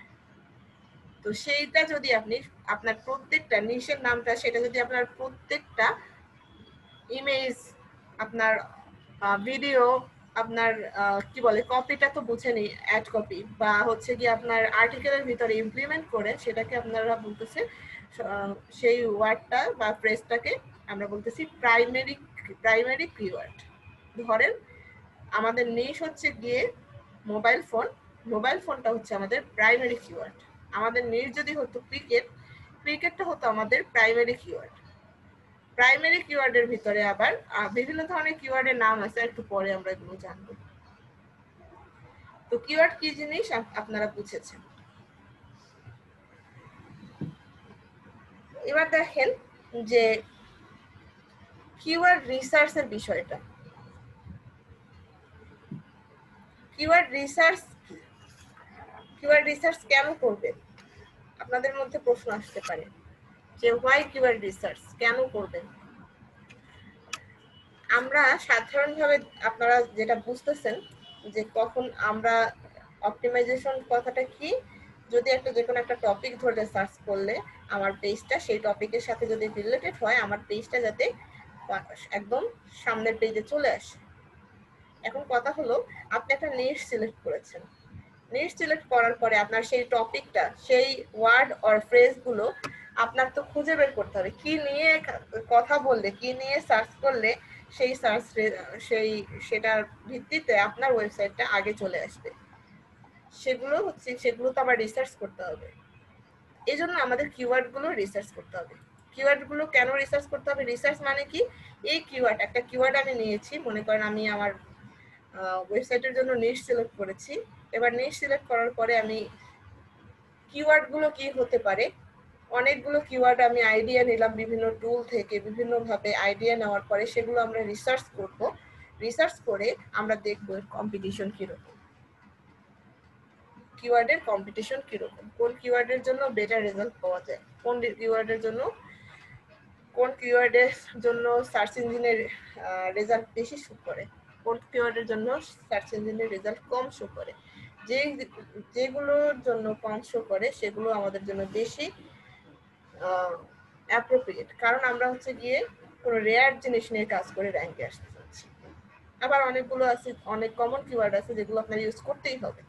তো সেইটা যদি আপনি আপনার প্রত্যেকটা নিশের নামটা, সেটা যদি আপনার প্রত্যেকটা ইমেজ, আপনার ভিডিও, আপনার কি বলে কপিটা তো বুঝেনি, অ্যাড কপি, বা হচ্ছে কি আপনার আর্টিকেলের ভিতরে ইমপ্লিমেন্ট করে, সেটাকে আপনারা বলতেছে সেই ওয়ার্ডটা বা ফ্রেজটাকে আমরা বলতেছি প্রাইমারি প্রাইমারি কিওয়ার্ড। ধরেন আমাদের নিশ হচ্ছে গিয়ে মোবাইল ফোন, মোবাইল ফোনটা হচ্ছে আমাদের প্রাইমারি কিওয়ার্ড। আমাদের নিশ যদি হতো ক্রিকেট, ক্রিকেটটা হতো আমাদের প্রাইমারি কিওয়ার্ড। প্রাইমারি কিওয়ার্ডের ভিতরে আবার বিভিন্ন ধরনের কিওয়ার্ডের নাম আছে, একটু পরে আমরা এগুলো জানবো। তো কিওয়ার্ড কি জিনিস আপনারা বুঝেছেন। এবার দেখেন যে কিওয়ার্ড রিসার্চের বিষয়টা। কিওয়ার্ড রিসার্চ কিওয়ার্ড রিসার্চ কেন করবেন? আপনাদের মধ্যে প্রশ্ন আসতে পারে যে হোয়াই কিওয়ার্ড রিসার্চ, কেন করবেন? আমরা সাধারণভাবে আপনারা যেটা বুঝতেছেন যে কখন আমরা অপটিমাইজেশন কথাটা কি, যদি একটা যে কোনো একটা টপিক ধরে সার্চ করলে আমার পেজটা সেই টপিকের সাথে যদি রিলেটেড হয়, আমার পেজটা যাতে একদম সামনের পেজে চলে আসে। এখন কথা হলো, আপনি একটা নিশ সিলেক্ট করেছেন। নিশ সিলেক্ট করার পরে আপনার সেই টপিকটা, সেই ওয়ার্ড অর ফ্রেজ গুলো আপনার তো খুঁজে বের করতে হবে, কি নিয়ে কথা বললে, কি নিয়ে সার্চ করলে সেই সার্চ সেই সেটার ভিত্তিতে আপনার ওয়েবসাইটটা আগে চলে আসবে। সেগুলো হচ্ছে সেগুলো তো আবার রিসার্চ করতে হবে। এই জন্য আমাদের কিওয়ার্ড গুলো রিসার্চ করতে হবে। কিওয়ার্ড গুলো কেন রিসার্চ করতে হবে? রিসার্চ মানে কি, এই কিওয়ার্ড, একটা কিওয়ার্ড আমি নিয়েছি, মনে করেন আমি আমার ওয়েবসাইটের জন্য নিশ সিলেক্ট করেছি। এবার নিশ সিলেক্ট করার পরে আমি কিওয়ার্ড গুলো কি হতে পারে, অনেকগুলো কিওয়ার্ড আমি আইডিয়া নিলাম বিভিন্ন টুল থেকে, বিভিন্ন ভাবে আইডিয়া নেওয়ার পরে সেগুলো আমরা রিসার্চ করব। রিসার্চ করে আমরা দেখব কম্পিটিশন কিরকম, কিওয়ার্ডের কম্পিটিশন কিরকম, কোন কিওয়ার্ডের জন্য বেটার রেজাল্ট পাওয়া যায়, কোন কিওয়ার্ডের জন্য কোন কিওয়ার্ডের জন্য সার্চ ইঞ্জিনের রেজাল্ট বেশি শো করে, কোন কিওয়ার্ডের জন্য সার্চ ইঞ্জিনের রেজাল্ট কম শো করে। যে যেগুলোর জন্য কম শো করে সেগুলো আমাদের জন্য বেশি অ্যাপ্রোপ্রিয়েট, কারণ আমরা হচ্ছে গিয়ে কোনো রেয়ার জিনিস নিয়ে কাজ করে র্যাঙ্কে আসতে চাচ্ছি। আবার অনেকগুলো আছে, অনেক কমন কিওয়ার্ড আছে যেগুলো আপনার ইউজ করতেই হবে।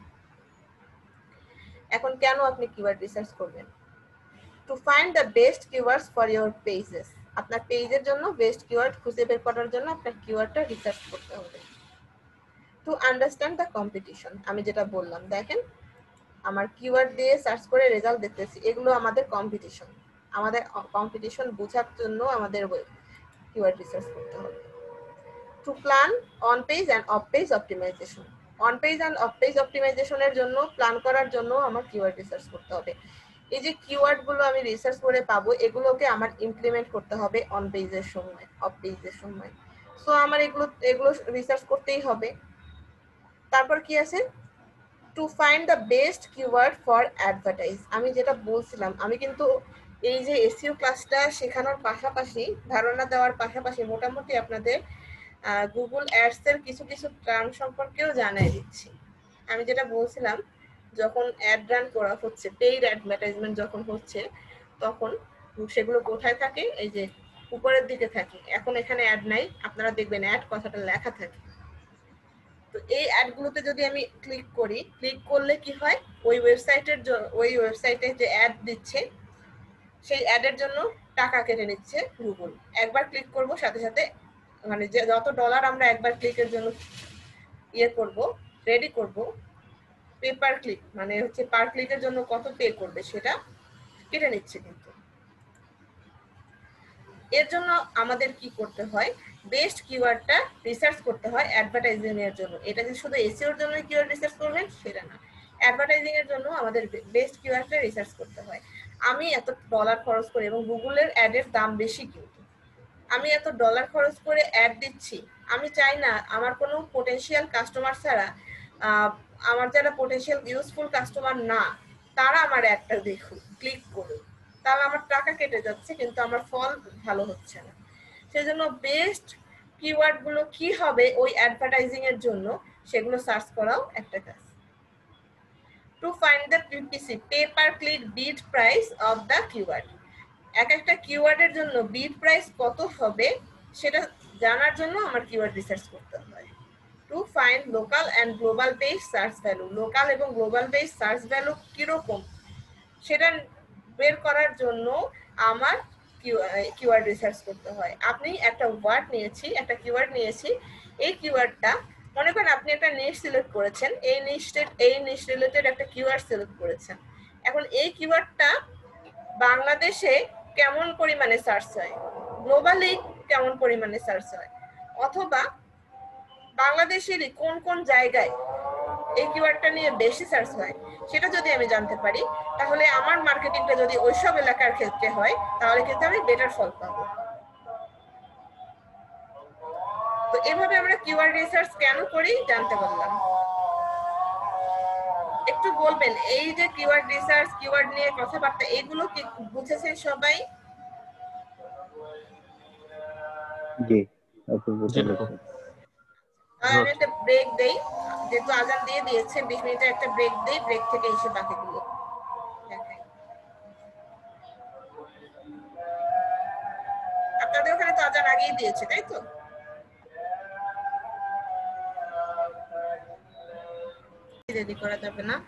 এখন কেন আপনি কিওয়ার্ড রিসার্চ করবেন? To find the best keywords for your pages. আপনার পেজের জন্য বেস্ট কিওয়ার্ড খুঁজে বের করার জন্য আপনার কিওয়ার্ডটা রিসার্চ করতে হবে। টু আন্ডারস্ট্যান্ড দ্য কম্পিটিশন, আমি যেটা বললাম, দেখেন আমার কিওয়ার্ড দিয়ে সার্চ করে রেজাল্ট দেখতেছি, এগুলো আমাদের কম্পিটিশন। আমাদের কম্পিটিশন বোঝার জন্য আমাদের কিওয়ার্ড রিসার্চ করতে হবে। To plan on page and off page optimisation. On page and off page অপটিমাইজেশনের জন্য প্ল্যান করার জন্য আমার কিওয়ার্ড রিসার্চ করতে হবে। এই যে কিওয়ার্ড গুলো আমি রিসার্চ করে পাবো এগুলোকে আমার ইমপ্লিমেন্ট করতে হবে অন পেজের সময়, অফ পেজের সময়। সো আমার এগুলো এগুলো রিসার্চ করতেই হবে। তারপর কি আছে, to find the best keyword for advertise. আমি যেটা বলছিলাম, আমি কিন্তু এই যে এসইও ক্লাসটা শেখানোর পাশাপাশি, ধারণা দেওয়ার পাশাপাশি মোটামুটি আপনাদের গুগল অ্যাডস এর কিছু কিছু টার্ম সম্পর্কেও জানাই দিচ্ছি। আমি যেটা বলছিলাম, যখন অ্যাড রান করা হচ্ছে, পেইড অ্যাডভার্টাইজমেন্ট যখন হচ্ছে, তখন সেগুলো কোথায় থাকে, এই যে উপরের দিকে থাকে। এখন এখানে অ্যাড নাই, আপনারা দেখবেন অ্যাড কথাটা লেখা থাকে। তো এই অ্যাডগুলোতে যদি আমি ক্লিক করি, ক্লিক করলে কি হয়, ওই ওয়েবসাইটের ওই ওয়েবসাইটে যে অ্যাড দিচ্ছে সেই অ্যাডের জন্য টাকা কেটে নিচ্ছে গুগল। একবার ক্লিক করব সাথে সাথে, মানে যে যত ডলার আমরা একবার ক্লিকের জন্য ইয়ে করব, রেডি করব, পে পার ক্লিক মানে হচ্ছে পার ক্লিকের জন্য কত পে করবে সেটা কেটে নিচ্ছে। কিন্তু এর জন্য আমাদের কি করতে হয়, বেস্ট কিওয়ার্ডটা রিসার্চ করতে হয় অ্যাডভার্টাইজিং এর জন্য। এটা যে শুধু এসইওর জন্য কিওয়ার্ড রিসার্চ করবেন সেটা না, অ্যাডভার্টাইজিং এর জন্য আমাদের বেস্ট কিওয়ার্ডটা রিসার্চ করতে হয়। আমি এত ডলার খরচ করে, এবং গুগলের অ্যাডের দাম বেশি, কিন্তু আমি এত ডলার খরচ করে অ্যাড দিচ্ছি, আমি চাই না আমার কোনো পোটেনশিয়াল কাস্টমার ছাড়া, আমার যারা পোটেনশিয়াল ইউজফুল কাস্টমার না তারা আমার অ্যাডটা দেখুক, ক্লিক করুক, তাহলে আমার টাকা কেটে যাচ্ছে কিন্তু আমার ফল ভালো হচ্ছে না। সেজন্য বেস্ট কিওয়ার্ড গুলো কি হবে ওই অ্যাডভার্টাইজিং এর জন্য, সেগুলো সার্চ করাও একটা কাজ। To find the PPC, pay per click bid price of the keyword. এক একটা কিওয়ার্ডের জন্য বিড প্রাইস কত হবে সেটা জানার জন্য আমার কিওয়ার্ড রিসার্চ করতে হয়। To find local and global base search value, local এবং গ্লোবাল বেস সার্চ ভ্যালু কিরকম সেটা বের করার জন্য আমার কিওয়ার্ড রিসার্চ করতে হয়। আপনি একটা ওয়ার্ড নিয়েছি, একটা কিওয়ার্ড নিয়েছি, এই কিওয়ার্ডটা মনে করেন আপনি একটা নিশ সিলেক্ট করেছেন, এই নিশ এই নিশ রিলেটেড একটা কিওয়ার্ড সিলেক্ট করেছেন। এখন এই কিওয়ার্ডটা বাংলাদেশে কেমন পরিমাণে সার্চ হয়, গ্লোবালি কেমন পরিমাণে সার্চ হয়, অথবা বাংলাদেশেরই কোন কোন জায়গায় এই কিওয়ার্ডটা নিয়ে বেশি সার্চ হয়, সেটা যদি আমি জানতে পারি, তাহলে আমার মার্কেটিংটা যদি ওইসব এলাকার ক্ষেত্রে হয় তাহলে কিন্তু আমি বেটার ফল পাবো। তো এভাবে আমরা কিওয়ার্ড রিসার্চ কেন করি জানতে পারলাম। একটু বলবেন, এই যে কিওয়ার্ড রিসার্চ, কিওয়ার্ড নিয়ে কথাবার্তা, এগুলো কি বুঝেছেন সবাই? জি, আমি একটা ব্রেক দেই, যেহেতু আজান দিয়ে দিয়েছে, বিশ মিনিটের একটা ব্রেক দেই, ব্রেক থেকে এসে বাকিগুলো দেখাই। আপনাদের ওখানে তো আজান আগেই দিয়েছে তাই তো? দেরি করা যাবে না,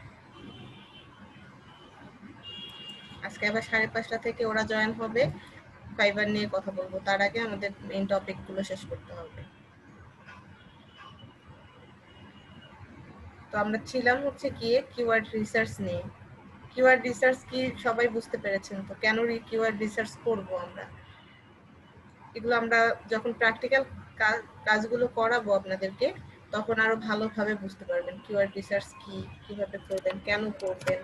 আজকে আবার সাড়ে পাঁচটা থেকে ওরা জয়েন হবে, ফাইবার নিয়ে কথা বলবো, তার আগে আমাদের মেইন টপিক গুলো শেষ করতে হবে। তো আমরা ছিলাম হচ্ছে কি কিওয়ার্ড রিসার্চ নিয়ে। কিওয়ার্ড রিসার্চ কি সবাই বুঝতে পেরেছেন তো? কেন কিওয়ার্ড রিসার্চ করব আমরা, এগুলো আমরা যখন প্র্যাকটিক্যাল কাজগুলো করাবো আপনাদেরকে, তখন আরো ভালোভাবে বুঝতে পারবেন কিওয়ার্ড রিসার্চ কি, কিভাবে করবেন, কেন করবেন।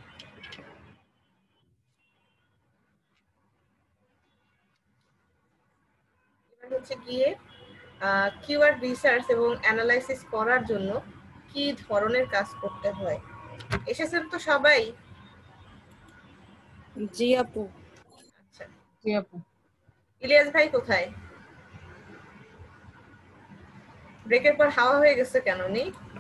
এবার হচ্ছে গিয়ে কিওয়ার্ড রিসার্চ এবং অ্যানালাইসিস করার জন্য কি ধরনের কাজ করতে হয়। এসেছেন তো সবাই? জি আপু। আচ্ছা, জি আপু। ইলিয়াস ভাই কোথায়? ব্রেকের পর হাওয়া হয়ে গেছে কেন নি?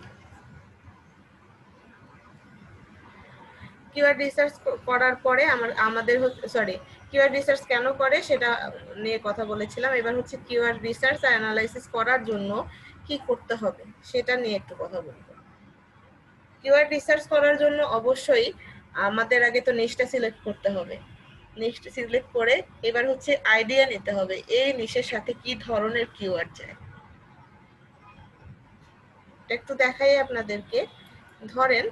কিওয়ার্ড রিসার্চ করার পরে আমার আমাদের সরি কিওয়ার্ড রিসার্চ কেন করে সেটা নিয়ে কথা বলেছিলাম। এবার হচ্ছে কিওয়ার্ড রিসার্চ আর অ্যানালাইসিস করার জন্য কি করতে হবে সেটা নিয়ে একটু কথা বলবো। কিওয়ার্ড রিসার্চ করার জন্য অবশ্যই আমাদের আগে তো নিশটা সিলেক্ট করতে হবে। নিশ সিলেক্ট করে এবার হচ্ছে আইডিয়া নিতে হবে এই নিশের সাথে কি ধরনের কিওয়ার্ড যায়। একটু দেখাই আপনাদেরকে। ধরেন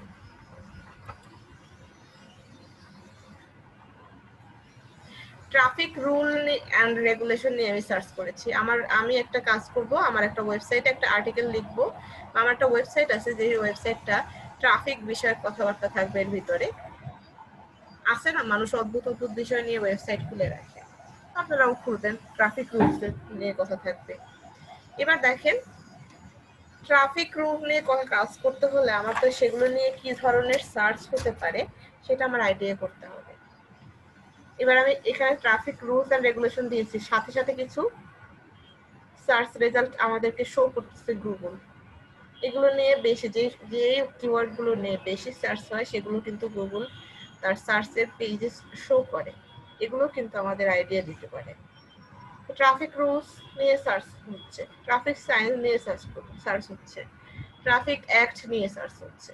ট্রাফিক রুল এন্ড রেগুলেশন নিয়ে আমি সার্চ করেছি। আমার আমি একটা কাজ করব, আমার একটা ওয়েবসাইটে একটা আর্টিকেল লিখব। আমার একটা ওয়েবসাইট আছে যে ওয়েবসাইটটা ট্রাফিক বিষয়ক কথাবার্তা থাকবে এর ভিতরে। আছে না মানুষ অদ্ভুত অদ্ভুত বিষয় নিয়ে ওয়েবসাইট খুলে রাখে, আপনারাও খুলবেন, ট্রাফিক রুলস নিয়ে কথা থাকবে। এবার দেখেন ট্রাফিক রুল নিয়ে কথা কাজ করতে হলে আমার তো সেগুলো নিয়ে কি ধরনের সার্চ হতে পারে সেটা আমার আইডিয়া করতে হবে। এবার আমি এখানে ট্রাফিক রুলস এন্ড রেগুলেশন দিয়েছি, সাথে সাথে কিছু সার্চ রেজাল্ট আমাদেরকে শো করতেছে গুগল। এগুলো নিয়ে বেশি যে যে কিওয়ার্ড গুলো নিয়ে বেশি সার্চ হয় সেগুলো কিন্তু গুগল তার সার্চের পেজে শো করে, এগুলো কিন্তু আমাদের আইডিয়া দিতে পারে। ট্রাফিক রুলস নিয়ে সার্চ হচ্ছে, ট্রাফিক সাইন নিয়ে সার্চ সার্চ হচ্ছে, ট্রাফিক অ্যাক্ট নিয়ে সার্চ হচ্ছে।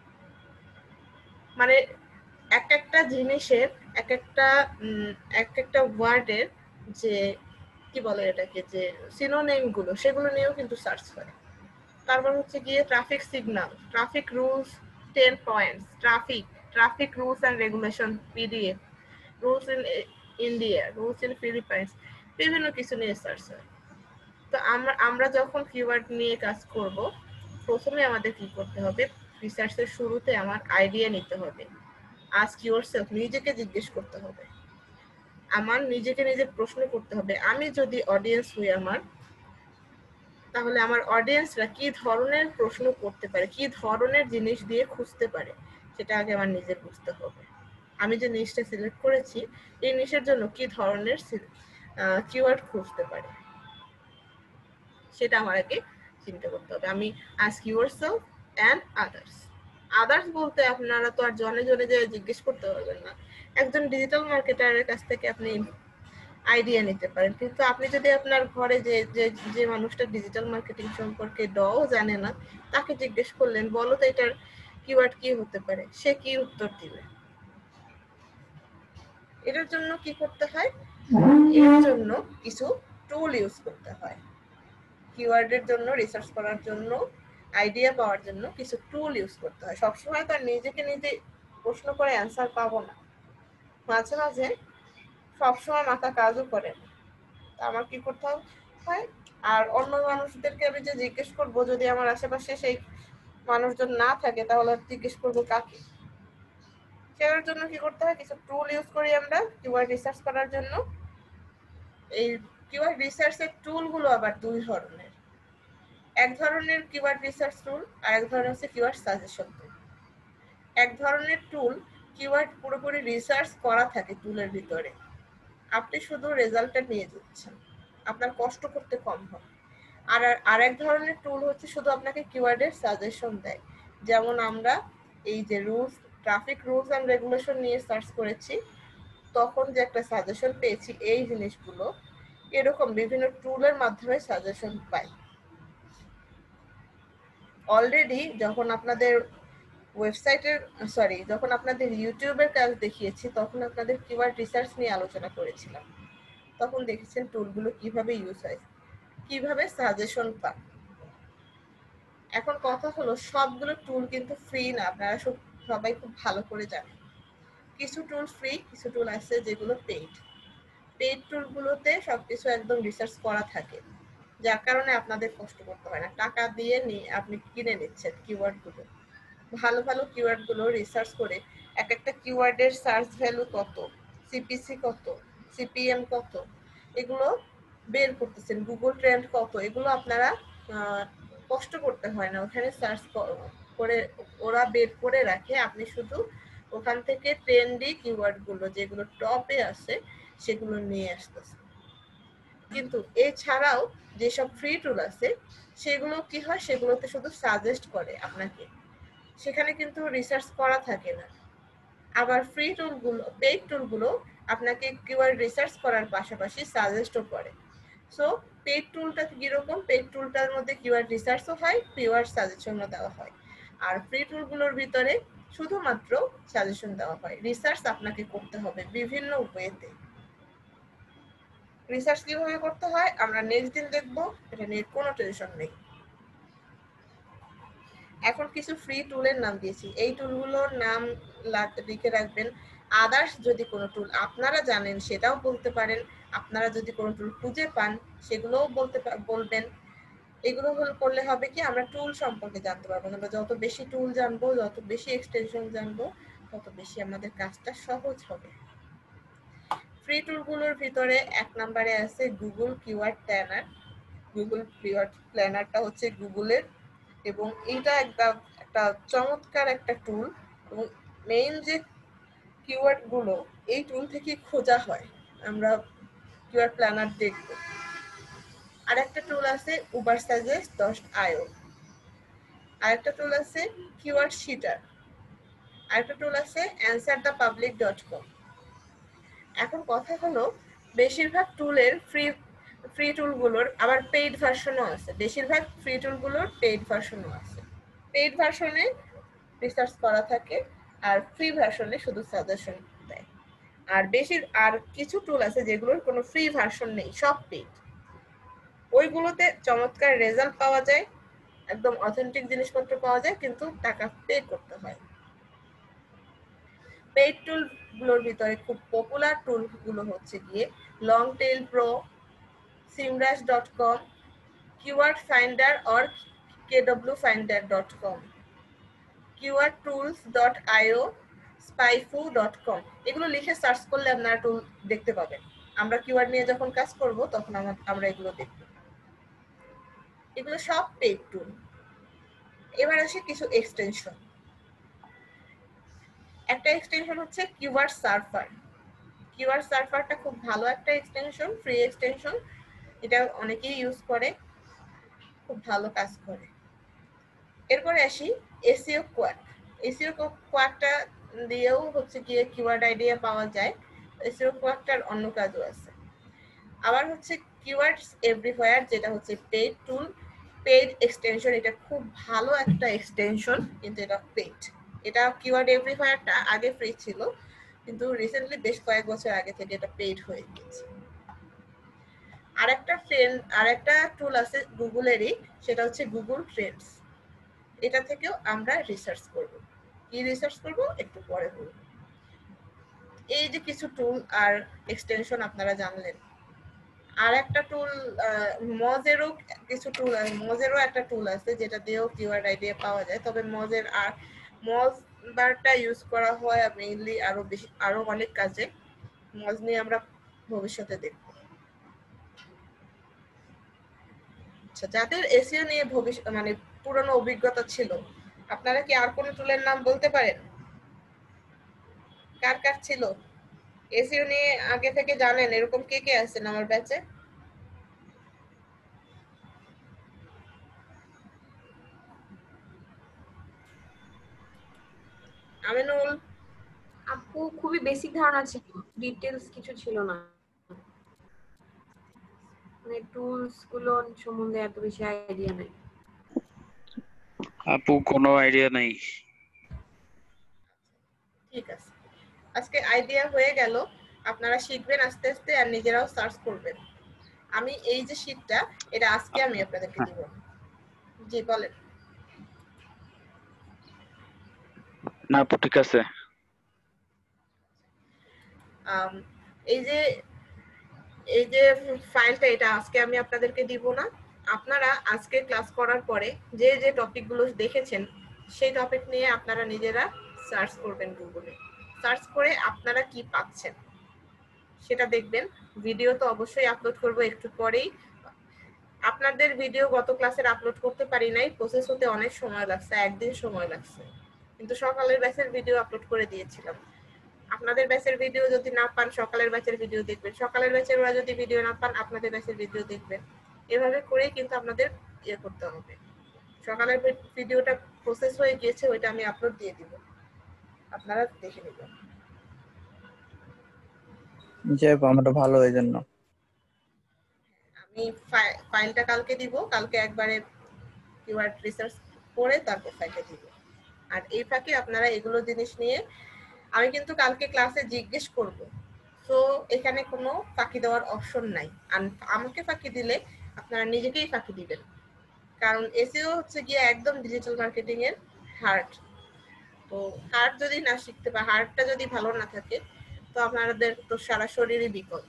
মানে এক একটা জিনিসের এক একটা এক একটা ওয়ার্ডের যে কি বলে এটাকে যে সিনোনিম গুলো সেগুলো নিয়েও কিন্তু সার্চ করে। তারপর হচ্ছে গিয়ে traffic signal, traffic rules ten points, traffic traffic rules and regulation PDF, rules in India, rules in Philippines, বিভিন্ন কিছু নিয়ে সার্চ হয়। তো আমরা আমরা যখন কিওয়ার্ড নিয়ে কাজ করব প্রথমে আমাদের কি করতে হবে, রিসার্চের শুরুতে আমার আইডিয়া নিতে হবে। আস্ক ইউরসেলফ, নিজেকে জিজ্ঞেস করতে হবে, আমার নিজেকে নিজে প্রশ্ন করতে হবে আমি যদি অডিয়েন্স হই আমার, তাহলে আমার অডিয়েন্সরা কি ধরনের প্রশ্ন করতে পারে, কি ধরনের জিনিস দিয়ে খুঁজতে পারে সেটা আগে আমার নিজে বুঝতে হবে। আমি যে নিশটা সিলেক্ট করেছি এই নিশের জন্য কি ধরনের কিওয়ার্ড খুঁজতে পারে সেটা আমার আগে চিন্তা করতে হবে। আমি ask yourself and others. Others বলতে আপনারা তো আর জনে জনে যে জিজ্ঞেস করতে পারবেন না, একজন ডিজিটাল মার্কেটারের কাছ থেকে আপনি আইডিয়া নিতে পারেন, কিন্তু আপনি যদি আপনার ঘরে যে যে মানুষটা ডিজিটাল মার্কেটিং সম্পর্কে ডও জানে না তাকে জিজ্ঞেস করলেন বলো তো এটার কিওয়ার্ড কি হতে পারে, সে কি উত্তর দিবে? এটার জন্য কি করতে হয়, এর জন্য কিছু টুল ইউজ করতে হয়। কিওয়ার্ডের জন্য রিসার্চ করার জন্য আইডিয়া পাওয়ার জন্য কিছু টুল ইউজ করতে হয়। সবসময় তার নিজেকে নিজে প্রশ্ন করে অ্যান্সার পাবো না, মাঝে মাঝে সবসময় মাথা কাজও করে না, আমার কি করতে হয়, আর অন্য মানুষদেরকে আমি যে জিজ্ঞেস করবো যদি আমার আশেপাশে সেই মানুষজন না থাকে তাহলে জিজ্ঞেস করবো কাকে। সেটার জন্য কি করতে হয়, কিছু টুল ইউজ করি আমরা কিওয়ার্ড রিসার্চ করার জন্য। এই কিওয়ার্ড রিসার্চের টুল গুলো আবার দুই ধরনের, এক ধরনের কিওয়ার্ড রিসার্চ টুল আর এক ধরনের হচ্ছে কিওয়ার্ড সাজেশন টুল। এক ধরনের টুল কিওয়ার্ড পুরোপুরি রিসার্চ করা থাকে টুলের ভিতরে, আপনি শুধু রেজাল্টটা নিয়ে যাচ্ছেন, আপনার কষ্ট করতে কম হয়। আর আরেক ধরনের টুল হচ্ছে শুধু আপনাকে কিওয়ার্ডের সাজেশন দেয়, যেমন আমরা এই যে rules traffic rules and regulation নিয়ে সার্চ করেছি তখন যে একটা সাজেশন পেয়েছি এই জিনিসগুলো, এরকম বিভিন্ন টুলের মাধ্যমে সাজেশন পাই। অলরেডি যখন আপনাদের ওয়েবসাইটের সরি যখন আপনাদের ইউটিউবের কাজ দেখিয়েছি তখন আপনাদের কিওয়ার্ড রিসার্চ নিয়ে আলোচনা করেছিলাম, তখন দেখেছেন টুলগুলো কিভাবে ইউজ হয়, কিভাবে সাজেশন পান। এখন কথা হলো সবগুলো টুল কিন্তু ফ্রি না, আপনারা সবাই খুব ভালো করে জানেন। কিছু টুল ফ্রি, কিছু টুল আছে যেগুলো পেইড। পেইড টুলগুলোতে সবকিছু একদম রিসার্চ করা থাকে, যার কারণে আপনাদের কষ্ট করতে হয় না, টাকা দিয়ে নিয়ে আপনি কিনে নিচ্ছেন কিওয়ার্ডগুলো। ভালো ভালো কিওয়ার্ডগুলো রিসার্চ করে এক একটা কিওয়ার্ডের সার্চ ভ্যালু কত, সিপিসি কত, সিপিএম কত, এগুলো বের করতেছেন, গুগল ট্রেন্ড কত, এগুলো আপনারা কষ্ট করতে হয় না, ওখানে সার্চ করে ওরা বের করে রাখে, আপনি শুধু ওখান থেকে ট্রেন্ডি কিওয়ার্ডগুলো যেগুলো টপে আছে সেগুলো নিয়ে আসতেছেন। কিন্তু এছাড়াও যেসব ফ্রি টুল আছে সেগুলো কি হয়, সেগুলোতে শুধু সাজেস্ট করে আপনাকে, সেখানে কিন্তু রিসার্চ করা থাকে না। আবার ফ্রি টুলগুলো পেইড টুলগুলো আপনাকে কিওয়ার্ড রিসার্চ করার পাশাপাশি সাজেস্টও করে। সো পেইড টুলটা কিরকম, পেইড টুলটার মধ্যে কিওয়ার্ড রিসার্চও হয়, কিওয়ার্ড সাজেশনও দেওয়া হয়, আর ফ্রি টুলগুলোর ভিতরে শুধুমাত্র সাজেশন দেওয়া হয়, রিসার্চ আপনাকে করতে হবে বিভিন্ন ওয়েতে। রিসার্চ কিভাবে করতে হয় আমরা নেক্সট দিন দেখবো, এটা নিয়ে কোনো টেনশন নেই। এখন কিছু ফ্রি টুলের নাম দিয়েছি, এই টুলগুলোর নাম লিখে রাখবেন। আদার্স যদি কোনো টুল আপনারা জানেন সেটাও বলতে পারেন, আপনারা যদি কোনো টুল খুঁজে পান সেগুলোও বলতে বলবেন। এগুলো করলে হবে কি আমরা টুল সম্পর্কে জানতে পারবো, আমরা যত বেশি টুল জানবো, যত বেশি এক্সটেনশন জানবো তত বেশি আমাদের কাজটা সহজ হবে। ফ্রি টুলগুলোর ভিতরে এক নম্বরে আছে Google keyword planner. Google keyword প্ল্যানারটা হচ্ছে গুগলের, এবং এটা একটা একটা চমৎকার একটা টুল, এবং মেইন যে কিওয়ার্ড গুলো এই টুল থেকে খোঁজা হয়। আমরা কিওয়ার্ড প্ল্যানার দেখব। আর একটা টুল আছে উবার সাজেস্ট ডট আইও, আর একটা টুল আছে কিওয়ার্ড শিটার, আর একটা টুল আছে answer the public dot com. এখন কথা হলো, বেশিরভাগ টুলের ফ্রি ফ্রি টুলগুলোর আবার পেইড ভার্সনও আছে। বেশিরভাগ ফ্রি টুলগুলোর পেইড ভার্সনও আছে। পেইড ভার্সনে রিসার্চ করা থাকে, আর ফ্রি ভার্সনে শুধু সাজেশন দেয়। আর বেশি আর কিছু টুল আছে যেগুলোর কোনো ফ্রি ভার্সন নেই, সব পেইড। ওইগুলোতে চমৎকার রেজাল্ট পাওয়া যায়, একদম অথেন্টিক জিনিসপত্র পাওয়া যায়, কিন্তু টাকা পে করতে হয়। পেইড টুলগুলোর ভিতরে খুব পপুলার টুলগুলো হচ্ছে গিয়ে long tail pro, Semrush dot com, keyword finder or KW finder dot com, keyword tools dot IO, SpyFu dot com. এগুলো লিখে সার্চ করলে আপনারা টুল দেখতে পাবেন। আমরা কিওয়ার্ড নিয়ে যখন কাজ করব তখন আমরা এগুলো দেখব। এগুলো সব পেইড টুল। এবার আসে কিছু এক্সটেনশন। একটা এক্সটেনশন হচ্ছে কিওয়ার্ড সার্ফার। কিওয়ার্ড সার্ফারটা খুব ভালো একটা এক্সটেনশন, ফ্রি এক্সটেনশন। এটা অনেকেই ইউজ করে, খুব ভালো কাজ করে। এরপরে আসি এসইও কোয়াক। এসইও কোয়াকটা দিয়েও হচ্ছে গিয়ে কিওয়ার্ড আইডিয়া পাওয়া যায়। এসইও কোয়াকটার অন্য কাজও আছে। আবার হচ্ছে কিওয়ার্ডস এভরিওয়্যার, যেটা হচ্ছে পেইড টুল, পেইড এক্সটেনশন। এটা খুব ভালো একটা এক্সটেনশন, কিন্তু এটা পেইড। এটা কিওয়ার্ড এভরিওয়্যারটা আগে ফ্রি ছিল, কিন্তু রিসেন্টলি বেশ কয়েক বছর আগে থেকে এটা পেইড হয়ে গেছে। আরেকটা ট্রেন্ড আরেকটা টুল আছে গুগলেরই, সেটা হচ্ছে গুগল ট্রেন্ডস। এটা থেকেও আমরা রিসার্চ করব। কি রিসার্চ করব একটু পরে বলব। এই যে কিছু টুল আর এক্সটেনশন আপনারা জানলেন। আর একটা টুল মজেরও কিছু টুল আছে। মজেরও একটা টুল আছে যেটা দিয়েও কিওয়ার্ড আইডিয়া পাওয়া যায়, তবে মজের আর মজ বারটা ইউজ করা হয় মেইনলি আরো বেশি আরো অনেক কাজে। মজ নিয়ে আমরা ভবিষ্যতে দেখব। আচ্ছা, যাদের এসইও নিয়ে ভবিষ্যৎ মানে পুরনো অভিজ্ঞতা ছিল, আপনারা কি আর কোনো টুলের নাম বলতে পারেন? কার কার ছিল? এসইও নিয়ে আগে থেকে জানেন এরকম কে কে আছেন আমার ব্যাচে? আমিনুল? আপু খুবই বেসিক ধারণা ছিল, ডিটেইলস কিছু ছিল না। মানে টুলস গুলো সম্বন্ধে এত বেশি আইডিয়া নাই। আপু কোনো আইডিয়া নাই। ঠিক আছে, আজকে আইডিয়া হয়ে গেল। আপনারা শিখবেন আস্তে আস্তে, আর নিজেরাও সার্চ করবেন। আমি এই যে শীটটা, এটা আজকে আমি আপনাদেরকে দিব। জি বলেন। না আপু ঠিক আছে। এই যে এই যে ফাইলটা, এটা আজকে আমি আপনাদেরকে দিব না। আপনারা আজকে ক্লাস করার পরে যে যে টপিকগুলো দেখেছেন সেই টপিক নিয়ে আপনারা নিজেরা সার্চ করবেন গুগলে। সার্চ করে আপনারা কি পাচ্ছেন সেটা দেখবেন। ভিডিও তো অবশ্যই আপলোড করব একটু পরেই। আপনাদের ভিডিও গত ক্লাসের আপলোড করতে পারি নাই, প্রসেস হতে অনেক সময় লাগছে, একদিন সময় লাগছে, কিন্তু সকালের ব্যাচের ভিডিও আপলোড করে দিয়েছিলাম। আপনাদের ব্যাচের ভিডিও যদি না পান, সকালের ব্যাচের ভিডিও দেখবেন। সকালের ব্যাচের ওরা যদি ভিডিও না পান, আপনাদের ব্যাচের ভিডিও দেখবেন। এভাবে করেই কিন্তু আপনাদের ইয়ে করতে হবে। সকালের ভিডিওটা প্রসেস হয়ে গিয়েছে, ওইটা আমি আপলোড দিয়ে দিব, আপনারা দেখে নেবেন। জি আমারটা ভালো এই জন্য। আমি ফাইলটা কালকে দিব, কালকে একবারে কিওয়ার্ড রিসার্চ করে তারপর ফাইলটা দিব। আর এই ফাঁকে আপনারা এগুলো জিনিস নিয়ে, আমি কিন্তু কালকে ক্লাসে জিজ্ঞেস করব, তো এখানে কোনো ফাঁকি দেওয়ার অপশন নাই। আর আমাকে ফাঁকি দিলে আপনারা নিজেকেই ফাঁকি দিবেন, কারণ এসইও হচ্ছে গিয়ে একদম ডিজিটাল মার্কেটিং এর হার্ট। তো হার্ট যদি না শিখতে পারে, হার্টটা যদি ভালো না থাকে, তো আপনাদের তো সারা শরীরই বিকল।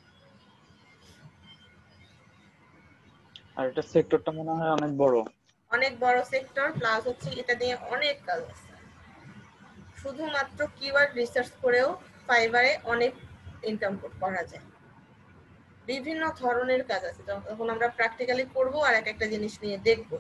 আর এটা সেক্টরটা মনে হয় অনেক বড়। অনেক বড় সেক্টর, প্লাস হচ্ছে এটা নিয়ে অনেক কাজ আছে। শুধুমাত্র কিওয়ার্ড রিসার্চ করেও ফাইবারে অনেক ইনকাম করা যায়। বিভিন্ন ধরনের কাজ আছে, যখন আমরা প্র্যাকটিক্যালি করব আর এক একটা জিনিস নিয়ে দেখব।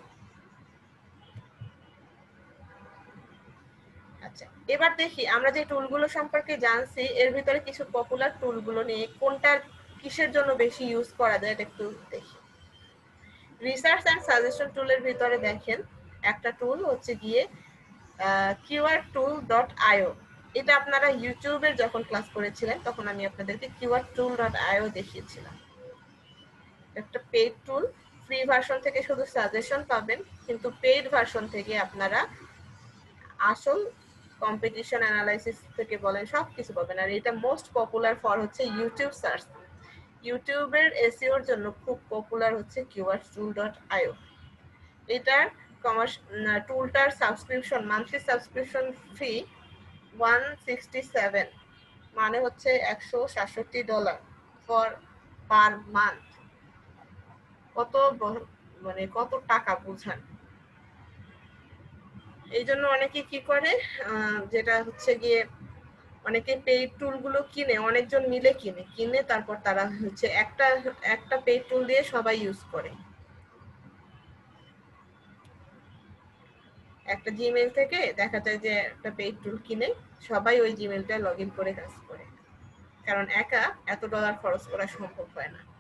আচ্ছা, এবার দেখি আমরা যে টুলগুলো সম্পর্কে জানছি এর ভিতরে কিছু পপুলার টুলগুলো নিয়ে কোনটা কিসের জন্য বেশি ইউজ করা যায় এটা একটু দেখি। রিসার্চ এন্ড সাজেশন টুলের ভিতরে দেখেন একটা টুল হচ্ছে গিয়ে কিওয়ার্ড টুল ডট আইও। এটা আপনারা ইউটিউবের যখন ক্লাস করেছিলেন তখন আমি আপনাদেরকে কিওয়ার্ড টুল ডট আইও দেখিয়েছিলাম। একটা পেইড টুল, ফ্রি ভার্সন থেকে শুধু সাজেশন পাবেন, কিন্তু পেইড ভার্সন থেকে আপনারা আসল কম্পিটিশন অ্যানালাইসিস থেকে বলেন সব কিছু পাবেন। আর এটা মোস্ট পপুলার ফর হচ্ছে ইউটিউব সার্চ। ইউটিউবের এসইওর জন্য খুব পপুলার হচ্ছে কিওয়ার্ড টুল ডট আইও। এটার কমার্স টুলটার subscription, monthly subscription fee one sixty seven, মানে হচ্ছে একশো সাতষট্টি ডলার ফর পার মান্থ। কত মানে কত টাকা বুঝান। এই জন্য অনেকে কি করে, যেটা হচ্ছে গিয়ে অনেকে পেইড টুলগুলো কিনে, অনেকজন মিলে কিনে কিনে তারপর তারা হচ্ছে একটা একটা পেইড টুল দিয়ে সবাই ইউজ করে। একটা জিমেইল থেকে দেখা যায় যে একটা পেইড টুল কিনে সবাই ওই জিমেইলটা লগ ইন করে কাজ করে, কারণ একা এত ডলার খরচ করা সম্ভব হয় না।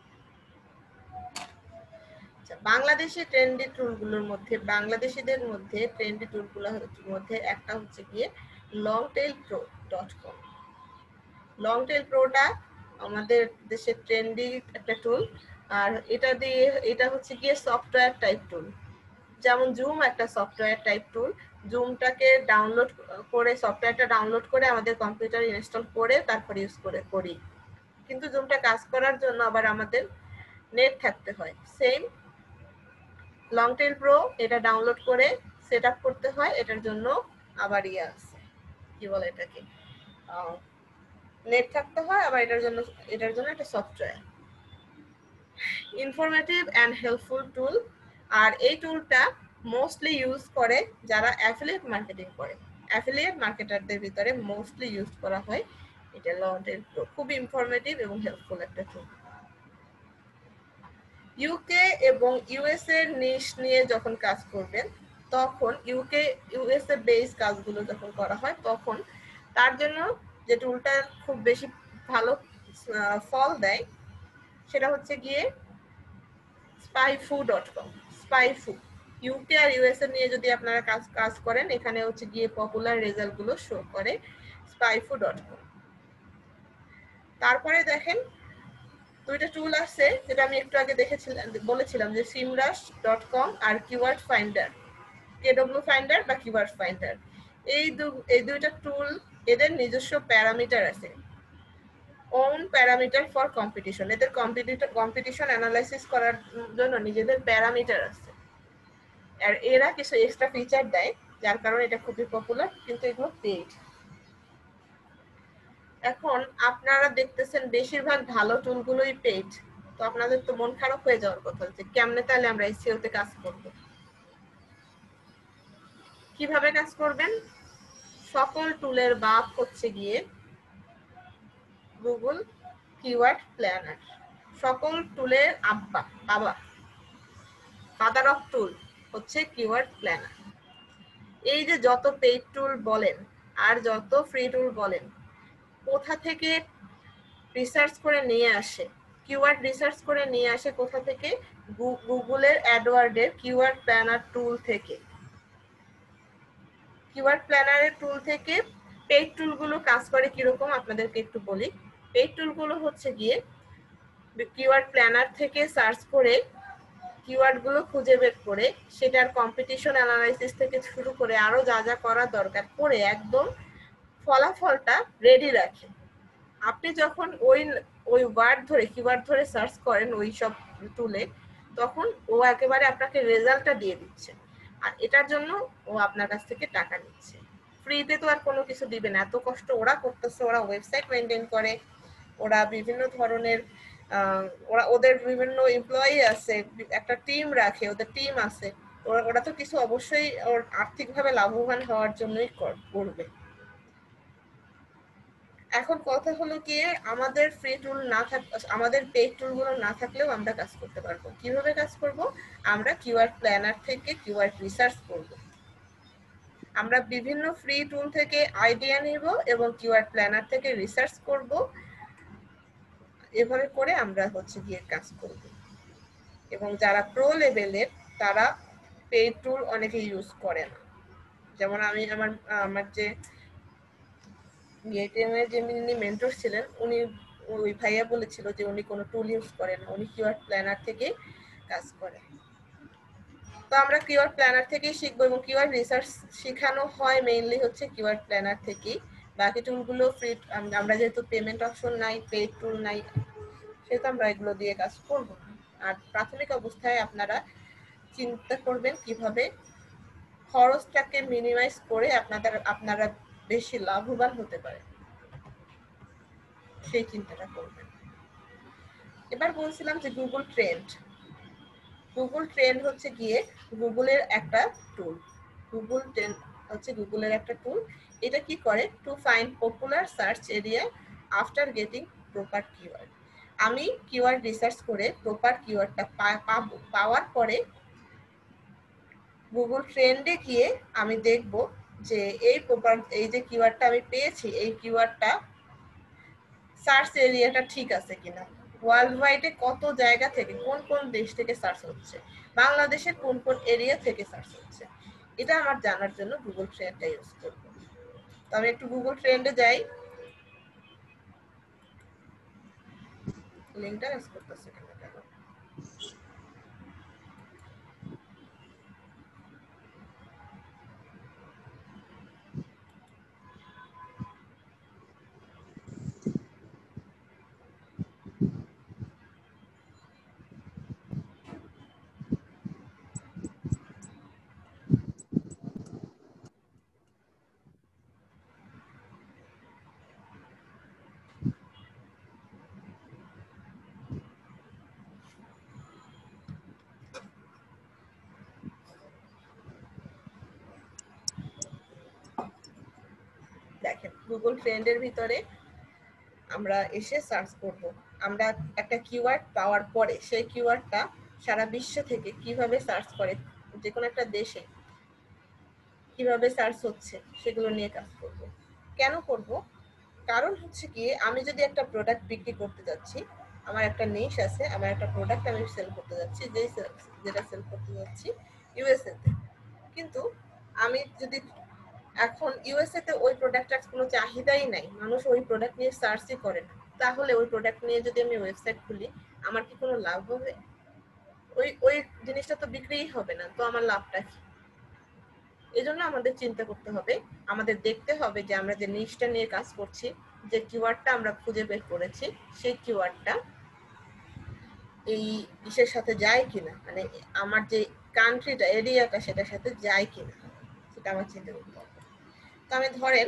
বাংলাদেশি ট্রেন্ডি টুলগুলোর মধ্যে বাংলাদেশিদের মধ্যে ট্রেন্ডি টুলগুলোর মধ্যে একটা হচ্ছে গিয়ে লংটেইল প্রো ডট কম। লংটেইল প্রোটা আমাদের দেশের ট্রেন্ডি একটা টুল, আর এটা দিয়ে এটা হচ্ছে গিয়ে সফটওয়্যার টাইপ টুল। যেমন জুম একটা সফটওয়্যার টাইপ টুল, জুমটাকে ডাউনলোড করে সফটওয়্যারটা ডাউনলোড করে আমাদের কম্পিউটারে ইনস্টল করে তারপর ইউজ করে করি, কিন্তু জুমটা কাজ করার জন্য আবার আমাদের নেট থাকতে হয়। সেম লংটেইল প্রো, এটা ডাউনলোড করে সেট আপ করতে হয়, এটার জন্য আবার ইয়ে আছে, কি বলে এটাকে, নেট থাকতে হয়, আবার এটার জন্য এটার জন্য একটা software. Informative and helpful tool, আর এই টুলটা মোস্টলি ইউজ করে যারা অ্যাফিলিয়েট মার্কেটিং করে। অ্যাফিলিয়েট মার্কেটারদের ভিতরে মোস্টলি ইউজ করা হয় এটা লংটেইল প্রো। খুব ইনফরমেটিভ এবং হেল্পফুল একটা টুল। ইউকে এবং ইউএসএ এর নিশ নিয়ে যখন কাজ করবেন তখন ইউকে ইউএসএ বেস কাজগুলো যখন করা হয় তখন তার জন্য যে টুলটা খুব বেশি ভালো ফল দেয় সেটা হচ্ছে গিয়ে SpyFu dot com. SpyFu UK আর ইউএসএ নিয়ে যদি আপনারা কাজ কাজ করেন এখানে হচ্ছে গিয়ে পপুলার রেজাল্টগুলো শো করে স্পাইফু ডট কম। তারপরে দেখেন দুইটা টুল আছে যেটা আমি একটু আগে দেখেছিলাম বলেছিলাম যে সিমরাশ ডট কম আর কিওয়ার্ড ফাইন্ডার, কেডব্লিউ ফাইন্ডার বা কিওয়ার্ড ফাইন্ডার। এই দু এই দুইটা টুল এদের নিজস্ব প্যারামিটার আছে, ওন প্যারামিটার ফর কম্পিটিশন। এদের কম্পিটিটর কম্পিটিশন অ্যানালাইসিস করার জন্য নিজেদের প্যারামিটার আছে, আর এরা কিছু এক্সট্রা ফিচার দেয় যার কারণে এটা খুবই পপুলার, কিন্তু এগুলো পেইড। এখন আপনারা দেখতেছেন বেশিরভাগ ভালো টুলগুলোই পেইড, তো আপনাদের তো মন খারাপ হয়ে যাওয়ার কথা যে কেমনে তাহলে আমরা এসইও তে কাজ করব। কিভাবে কাজ করবেন? সকল টুলের বাপ হচ্ছে গিয়ে গুগল কিওয়ার্ড প্ল্যানার। সকল টুলের আব্বা বাবা ফাদার অফ টুল হচ্ছে কিওয়ার্ড প্ল্যানার। এই যে যত পেইড টুল বলেন আর যত ফ্রি টুল বলেন, কোথা থেকে রিসার্চ করে নিয়ে আসে? কিওয়ার্ড রিসার্চ করে নিয়ে আসে কোথা থেকে? গুগলের অ্যাডওয়ার্ডের কিওয়ার্ড প্ল্যানার টুল থেকে। কিওয়ার্ড প্ল্যানারের টুল থেকে পেইড টুলগুলো কাজ করে কিরকম আপনাদেরকে একটু বলি। পেইড টুলগুলো হচ্ছে গিয়ে কিওয়ার্ড প্ল্যানার থেকে সার্চ করে কিওয়ার্ডগুলো খুঁজে বের করে সেটার কম্পিটিশন অ্যানালাইসিস থেকে শুরু করে আরো যা যা করার দরকার করে একদম ফলাফলটা রেডি রাখে। আপনি যখন ওই ওই ওয়ার্ড ধরে কিওয়ার্ড ধরে সার্চ করেন ওই সব টুলে, তখন ও একেবারে আপনাকে রেজাল্টটা দিয়ে দিচ্ছে, আর এটার জন্য ও আপনার কাছ থেকে টাকা নিচ্ছে। ফ্রিতে তো আর কোনো কিছু দিবে না, এত কষ্ট ওরা করতেছে, ওরা ওয়েবসাইট মেনটেন করে, ওরা বিভিন্ন ধরনের ওরা ওদের বিভিন্ন এমপ্লয়ি আছে, একটা টিম রাখে, ওদের টিম আছে, ওরা ওরা তো কিছু অবশ্যই ওর আর্থিকভাবে লাভবান হওয়ার জন্যই করবে। এখন কথা হলো কি আমাদের ফ্রি টুল না থাক আমাদের পেইড টুলগুলো না থাকলেও আমরা কাজ করতে পারবো। কিভাবে কাজ করব? আমরা কিওয়ার্ড প্ল্যানার থেকে কিওয়ার্ড রিসার্চ করব। আমরা বিভিন্ন ফ্রি টুল থেকে আইডিয়া নিব এবং কিওয়ার্ড প্ল্যানার থেকে রিসার্চ করব। এভাবে করে আমরা হচ্ছে গিয়ে কাজ করব। এবং যারা প্রো লেভেলের তারা পেইড টুল অনেকে ইউজ করে না। যেমন আমি আমার আমার যে এটিএম এর যে মিনি মেন্টর ছিলেন উনি ওই ভাইয়া বলেছিল যে উনি কোনো টুল ইউজ করেন না, উনি কিওয়ার্ড প্ল্যানার থেকে কাজ করেন। তো আমরা কিওয়ার্ড প্ল্যানার থেকেই শিখবো এবং কিওয়ার্ড রিসার্চ শেখানো হয় মেইনলি হচ্ছে কিওয়ার্ড প্ল্যানার থেকেই। বাকি টুলগুলো ফ্রি, আমরা যেহেতু পেমেন্ট অপশন নাই, পেইড টুল নাই, সেহেতু আমরা এগুলো দিয়ে কাজ করবো না। আর প্রাথমিক অবস্থায় আপনারা চিন্তা করবেন কিভাবে খরচটাকে মিনিমাইজ করে আপনাদের আপনারা বেশি লাভবান হতে পারে, সেই চিন্তাটা করবেন। এবার বলছিলাম যে গুগল ট্রেন্ড। গুগল ট্রেন্ড হচ্ছে গিয়ে গুগলের একটা টুল। গুগল ট্রেন্ড হচ্ছে গুগলের একটা টুল। এটা কি করে? To find popular search area after getting proper keyword. আমি কিওয়ার্ড রিসার্চ করে প্রপার কিওয়ার্ডটা পাবো, পাওয়ার পরে গুগল ট্রেন্ডে গিয়ে আমি দেখব যে এই প্রপার এই যে কিওয়ার্ডটা আমি পেয়েছি এই কিওয়ার্ডটা সার্চ এরিয়াটা ঠিক আছে কিনা, ওয়ার্ল্ড ওয়াইডে কত জায়গা থেকে কোন কোন দেশ থেকে সার্চ হচ্ছে, বাংলাদেশের কোন কোন এরিয়া থেকে সার্চ হচ্ছে, এটা আমার জানার জন্য গুগল ট্রেন্ডটা ইউজ করব। তো আমি একটু গুগল ট্রেন্ডে যাই, লিংকটা ইউজ করতেছে কেন? দেখেন গুগল ট্রেন্ডের ভিতরে আমরা এসে সার্চ করব। আমরা একটা কিওয়ার্ড পাওয়ার পরে সেই কিওয়ার্ডটা সারা বিশ্ব থেকে কিভাবে সার্চ করে, যে কোনো একটা দেশে কিভাবে সার্চ হচ্ছে সেগুলো নিয়ে কাজ করব। কেন করব? কারণ হচ্ছে কি আমি যদি একটা প্রোডাক্ট বিক্রি করতে যাচ্ছি, আমার একটা নিশ আছে, আমার একটা প্রোডাক্ট আমি সেল করতে যাচ্ছি, যেই যেটা সেল করতে যাচ্ছি ইউএসএ তে, কিন্তু আমি যদি এখন ইউএসএ তে ওই প্রোডাক্টটার কোনো চাহিদাই নাই, মানুষ ওই প্রোডাক্ট নিয়ে সার্চই করে না, তাহলে ওই প্রোডাক্ট নিয়ে যদি আমি ওয়েবসাইট খুলি আমার কি কোনো লাভ হবে? ওই ওই জিনিসটা তো বিক্রিই হবে না, তো আমার লাভটা কি? এই জন্য আমাদের চিন্তা করতে হবে, আমাদের দেখতে হবে যে আমরা যে নিশটা নিয়ে কাজ করছি, যে কিওয়ার্ডটা আমরা খুঁজে বের করেছি সেই কিওয়ার্ডটা এই ইসের সাথে যায় কিনা, মানে আমার যে কান্ট্রিটা এরিয়াটা সেটার সাথে যায় কিনা, সেটা আমার চিন্তা করতে হবে। তো আমি ধরেন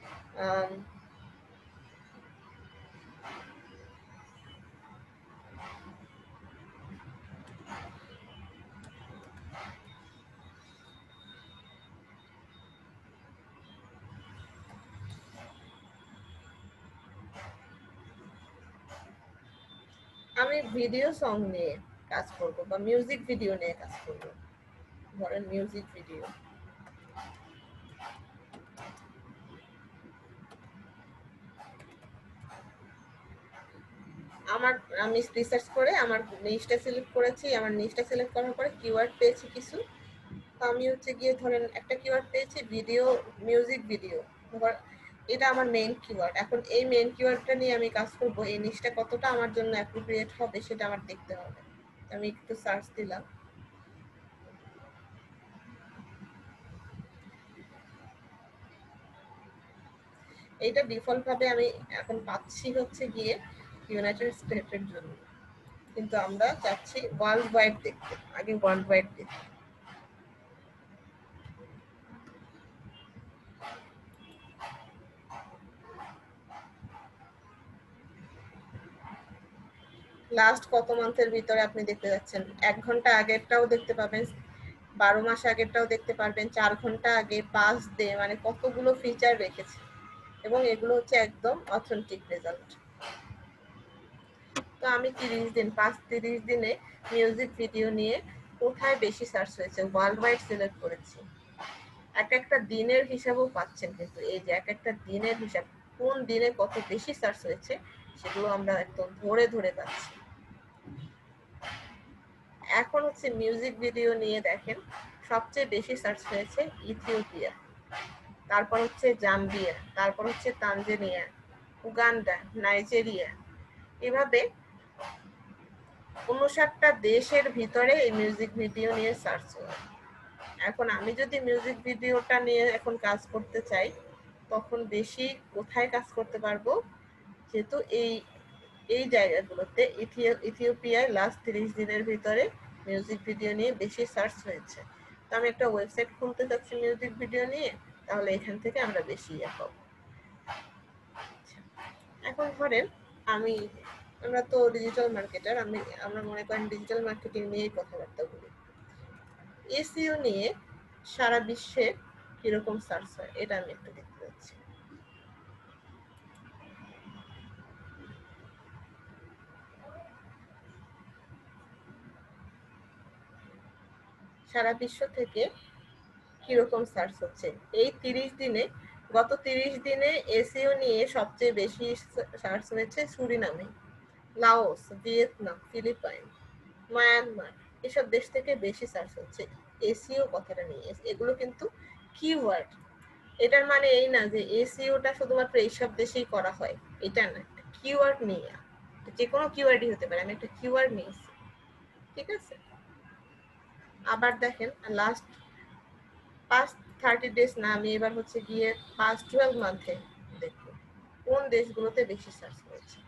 আমি ভিডিও সং নিয়ে কাজ করব বা মিউজিক ভিডিও নিয়ে কাজ করব। ধরেন মিউজিক ভিডিও, আমার আমি রিসার্চ করে আমার নিশটা সিলেক্ট করেছি, আমার নিশটা সিলেক্ট করার পরে কিওয়ার্ড পেয়েছি কিছু, তো আমি হচ্ছে গিয়ে ধরেন একটা কিওয়ার্ড পেয়েছি ভিডিও, মিউজিক ভিডিও, এটা আমার মেইন কিওয়ার্ড। এখন এই মেইন কিওয়ার্ডটা নিয়ে আমি কাজ করব, এই নিশটা কতটা আমার জন্য অ্যাপ্রোপ্রিয়েট হবে সেটা আমার দেখতে হবে। আমি একটু সার্চ দিলাম, এইটা ডিফল্ট ভাবে আমি এখন পাচ্ছি হচ্ছে গিয়ে ইউনাইটেড স্টেটসের জন্য, কিন্তু আমরা চাচ্ছি ওয়ার্ল্ড ওয়াইড দেখতে, আগে ওয়ার্ল্ড ওয়াইড দেখতে। লাস্ট কত মান্থের ভিতরে আপনি দেখতে যাচ্ছেন, এক ঘন্টা আগেরটাও দেখতে পাবেন, বারো মাস আগেরটাও দেখতে পারবেন, চার ঘন্টা আগে, পাঁচ ডে, মানে কতগুলো ফিচার রেখেছে এবং এগুলো হচ্ছে একদম অথেন্টিক রেজাল্ট। তো আমি তিরিশ দিন পাঁচ তিরিশ দিনে মিউজিক ভিডিও নিয়ে কোথায় বেশি সার্চ হয়েছে ওয়ার্ল্ড ওয়াইড সিলেক্ট করেছি। এক একটা দিনের হিসাবও পাচ্ছেন, কিন্তু এই যে এক একটা দিনের হিসাব কোন দিনে কত বেশি সার্চ হয়েছে সেগুলো আমরা একদম ধরে ধরে পাচ্ছি। এখন হচ্ছে মিউজিক ভিডিও নিয়ে দেখেন সবচেয়ে বেশি সার্চ হয়েছে ইথিওপিয়া, তারপর হচ্ছে জাম্বিয়া, তারপর হচ্ছে তানজানিয়া, উগান্ডা, নাইজেরিয়া, এভাবে উনষাটটা দেশের ভিতরে এই মিউজিক ভিডিও নিয়ে সার্চ হয়। এখন আমি যদি মিউজিক ভিডিওটা নিয়ে এখন কাজ করতে চাই তখন বেশি কোথায় কাজ করতে পারবো, যেহেতু এই এই জায়গাগুলোতে ইথিওপিয়ায় লাস্ট তিরিশ দিনের ভিতরে মিউজিক ভিডিও নিয়ে বেশি সার্চ হয়েছে। তো আমি একটা ওয়েবসাইট খুলতে চাচ্ছি মিউজিক ভিডিও নিয়ে, তাহলে এখান থেকে আমরা বেশি ইয়ে পাবো। এখন ধরেন আমি আমরা তো ডিজিটাল মার্কেটার, আমি আমরা মনে করেন ডিজিটাল মার্কেটিং নিয়েই কথাবার্তা বলি। এসইও নিয়ে সারা বিশ্বে কিরকম সার্চ হয় এটা আমি একটু দেখতে যাচ্ছি। সারা বিশ্ব থেকে কিরকম সার্চ হচ্ছে এই তিরিশ দিনে, গত তিরিশ দিনে এসইও নিয়ে সবচেয়ে বেশি সার্চ হয়েছে সুরিনামে, লাওস, ভিয়েতনাম, ফিলিপাইন, মায়ানমার, এসব দেশ থেকে বেশি সার্চ হচ্ছে এসইও কথাটা নিয়ে। এগুলো কিন্তু কিওয়ার্ড, এটার মানে এই না যে এসইওটা শুধুমাত্র এইসব দেশেই করা হয়, এটা না, কিওয়ার্ড নিয়ে, যে কোনো কিওয়ার্ডই হতে পারে, আমি একটা কিওয়ার্ড নিয়েছি, ঠিক আছে। আবার দেখেন লাস্ট পাস্ট থার্টি ডেজ না, আমি এবার হচ্ছে গিয়ে পাস্ট টুয়েলভ মান্থে দেখবো কোন দেশগুলোতে বেশি সার্চ হয়েছে।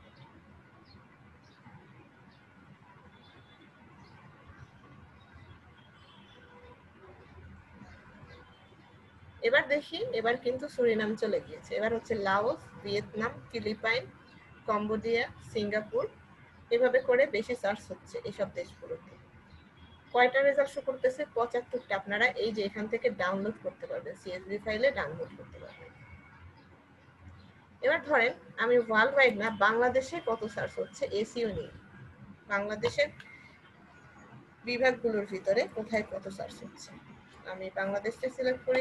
এবার দেখি, এবার কিন্তু সুরিনাম চলে গিয়েছে, এবার হচ্ছে Laos, Vietnam, Philippines, Cambodia, Singapore, এভাবে করে বেশি সার্চ হচ্ছে এসব দেশগুলোতে। কয়টা রেজাল্ট শো করতেছে? পঁচাত্তরটা। আপনারা এই যে এখান থেকে ডাউনলোড করতে পারবেন, সিএসভি ফাইলে ডাউনলোড করতে পারবেন। এবার ধরেন আমি ওয়ার্ল্ড ওয়াইড না, বাংলাদেশে কত সার্চ হচ্ছে এসইও নিয়ে, বাংলাদেশের বিভাগগুলোর ভিতরে কোথায় কত সার্চ হচ্ছে, আমি বাংলাদেশটা সিলেক্ট করি।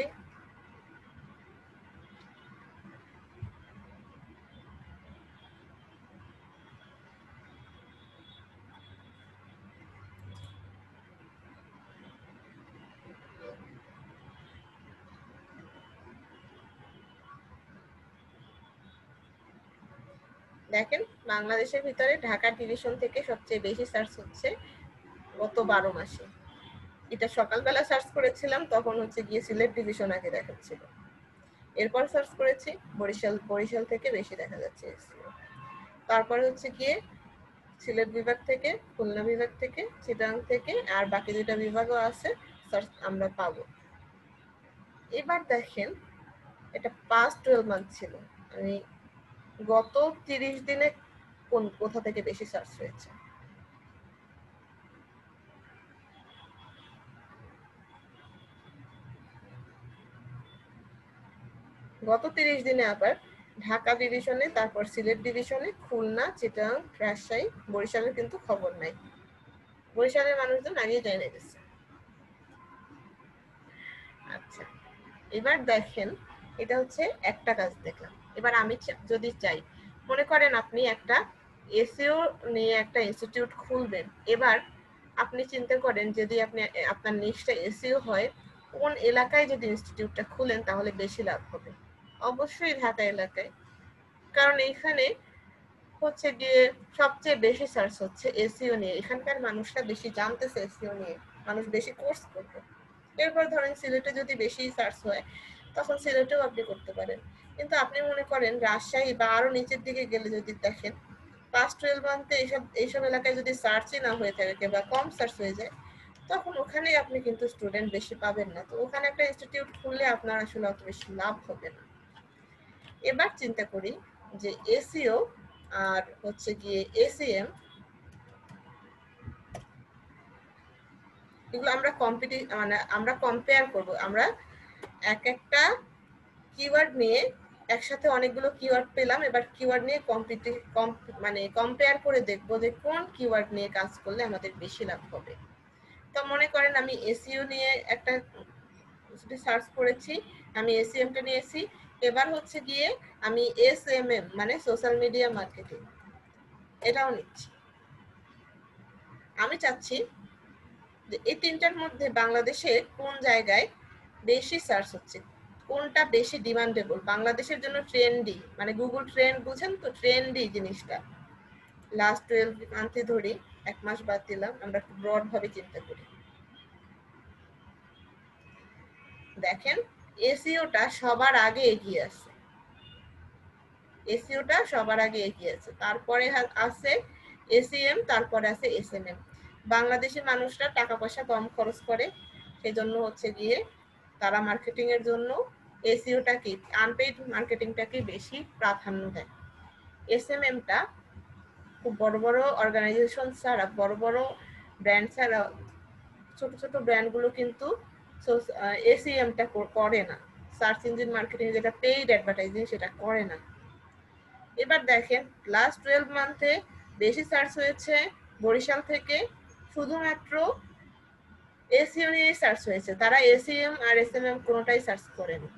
দেখেন বাংলাদেশের ভিতরে ঢাকা ডিভিশন থেকে সবচেয়ে বেশি সার্চ হচ্ছে গত বারো মাসে। এটা সকালবেলা সার্চ করেছিলাম, তখন হচ্ছে গিয়ে সিলেট ডিভিশন আগে দেখাচ্ছিল। এরপর সার্চ করেছি বরিশাল, বরিশাল থেকে বেশি দেখা যাচ্ছে। তারপরে হচ্ছে গিয়ে সিলেট বিভাগ থেকে, খুলনা বিভাগ থেকে, চিটাগাং থেকে, আর বাকি দুটা বিভাগও আছে সার্চ আমরা পাবো। এবার দেখেন এটা পাস্ট টুয়েলভ মান্থ ছিল, আমি গত তিরিশ দিনে কোন কোথা থেকে বেশি সার্চ হয়েছে। গত তিরিশ দিনে আবার ঢাকা ডিভিশনে, তারপর সিলেট ডিভিশনে, খুলনা, চিটাগাং, রাজশাহী, বরিশালের কিন্তু খবর নাই, বরিশালের মানুষজন আগেই জেনে গেছে। আচ্ছা এবার দেখেন এটা হচ্ছে একটা কাজ দেখলাম। এবার আমি যদি চাই, মনে করেন আপনি একটা এসইও নিয়ে একটা ইনস্টিটিউট খুলবেন, এবার আপনি চিন্তা করেন যদি আপনি আপনার নিশটা এসইও হয়, কোন এলাকায় যদি ইনস্টিটিউটটা খুলেন তাহলে বেশি লাভ হবে? অবশ্যই ঢাকা এলাকায়, কারণ এইখানে হচ্ছে গিয়ে সবচেয়ে বেশি সার্চ হচ্ছে এসইও নিয়ে, এখানকার মানুষরা বেশি জানতেছে এসইও নিয়ে, মানুষ বেশি কোর্স করবে। এরপর ধরেন সিলেটে যদি বেশি সার্চ হয় তখন সিলেটেও আপনি করতে পারেন, কিন্তু আপনি মনে করেন রাজশাহী বা আরো নিচের দিকে গেলে যদি দেখেন পাস্ট টুয়েলভ মান্থে এইসব এইসব এলাকায় যদি সার্চই না হয়ে থাকে বা কম সার্চ হয়ে যায়, তখন ওখানেই আপনি কিন্তু স্টুডেন্ট বেশি পাবেন না। তো ওখানে একটা ইনস্টিটিউট খুললে আপনার আসলে অত বেশি লাভ হবে না। এবার চিন্তা করি যে এসইও আর হচ্ছে গিয়ে এসইএম, এগুলো আমরা কম্পিটি মানে আমরা কম্পেয়ার করব, আমরা এক একটা কিওয়ার্ড নিয়ে একসাথে অনেকগুলো কিওয়ার্ড পেলাম, এবার কিওয়ার্ড নিয়ে কম্পিটি মানে কম্পেয়ার করে দেখবো যে কোন কিওয়ার্ড নিয়ে কাজ করলে আমাদের বেশি লাভ হবে। তো মনে করেন আমি এসইও নিয়ে একটা সার্চ করেছি, আমি এসইএমটা নিয়েছি, এবার হচ্ছে গিয়ে আমি এসএমএম মানে সোশ্যাল মিডিয়া মার্কেটিং এটাও নিচ্ছি। আমি চাচ্ছি যে এই তিনটার মধ্যে বাংলাদেশে কোন জায়গায় বেশি সার্চ হচ্ছে, কোনটা বেশি ডিমান্ডেবল, বাংলাদেশের জন্য ট্রেন্ডি, মানে গুগল ট্রেন্ড বুঝেন তো, ট্রেন্ডি জিনিসটা লাস্ট টুয়েলভ মান্থে ধরি, এক মাস বাদ দিলাম, আমরা একটু ব্রড ভাবে চিন্তা করি। দেখেন এসইওটা সবার আগে এগিয়ে আছে, এসইওটা সবার আগে এগিয়ে আছে, তারপরে আছে এসইএম, তারপরে আছে এসএমএম। বাংলাদেশের মানুষরা টাকা পয়সা কম খরচ করে, সেই জন্য হচ্ছে গিয়ে তারা মার্কেটিং এর জন্য এসইওটাকে, আনপেইড মার্কেটিংটাকে বেশি প্রাধান্য দেয়। এসএমএমটা খুব বড় বড় অর্গানাইজেশন ছাড়া, বড় বড় ব্র্যান্ড ছাড়া ছোট ছোট ব্র্যান্ডগুলো কিন্তু এসইএমটা করে না, সার্চ ইঞ্জিন মার্কেটিং যেটা পেইড অ্যাডভার্টাইজিং সেটা করে না। এবার দেখেন লাস্ট টুয়েলভ মান্থে বেশি সার্চ হয়েছে বরিশাল থেকে, শুধুমাত্র এসইও নিয়ে সার্চ হয়েছে, তারা এসইএম আর এসএমএম কোনোটাই সার্চ করেনি।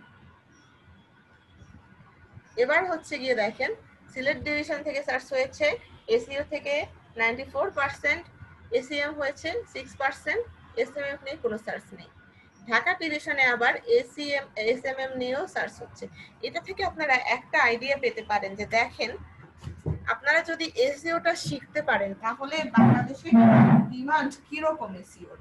এবার হচ্ছে গিয়ে দেখেন সিলেট ডিভিশন থেকে সার্চ হয়েছে এসইও থেকে নাইনটি ফোর পার্সেন্ট, এসইএম হয়েছে সিক্স পার্সেন্ট, এসএমএম নিয়ে কোনো সার্চ নেই। ঢাকা ডিভিশনে আবার এসইএম এসএমএম নিয়েও সার্চ হচ্ছে। এটা থেকে আপনারা একটা আইডিয়া পেতে পারেন যে দেখেন আপনারা যদি এসইওটা শিখতে পারেন তাহলে বাংলাদেশে ডিমান্ড কিরকম এসইও।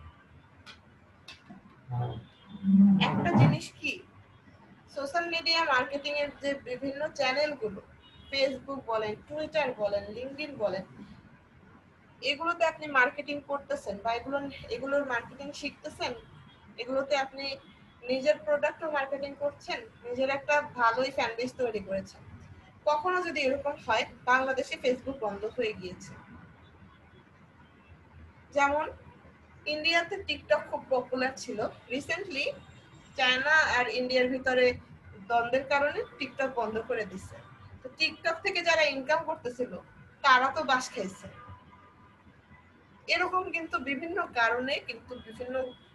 একটা জিনিস কি, সোশ্যাল মিডিয়া মার্কেটিং এর যে বিভিন্ন চ্যানেলগুলো, ফেসবুক বলেন, টুইটার বলেন, লিঙ্কডইন বলেন, এগুলোতে আপনি মার্কেটিং করতেছেন বা এগুলো এগুলোর মার্কেটিং শিখতেছেন, এগুলোতে আপনি নিজের প্রোডাক্টও মার্কেটিং করছেন, নিজের একটা ভালোই ফ্যান বেস তৈরি করেছেন। কখনো যদি এরকম হয় বাংলাদেশে ফেসবুক বন্ধ হয়ে গিয়েছে, যেমন ইন্ডিয়াতে টিকটক খুব পপুলার ছিল, রিসেন্টলি চায়না আর ইন্ডিয়ার ভিতরে দ্বন্দ্বের কারণে টিকটক বন্ধ করে দিচ্ছে। তো টিকটক থেকে যারা ইনকাম করতেছিল তারা তো বাস খাইছে। এরকম কিন্তু বিভিন্ন কারণে কিন্তু বিভিন্ন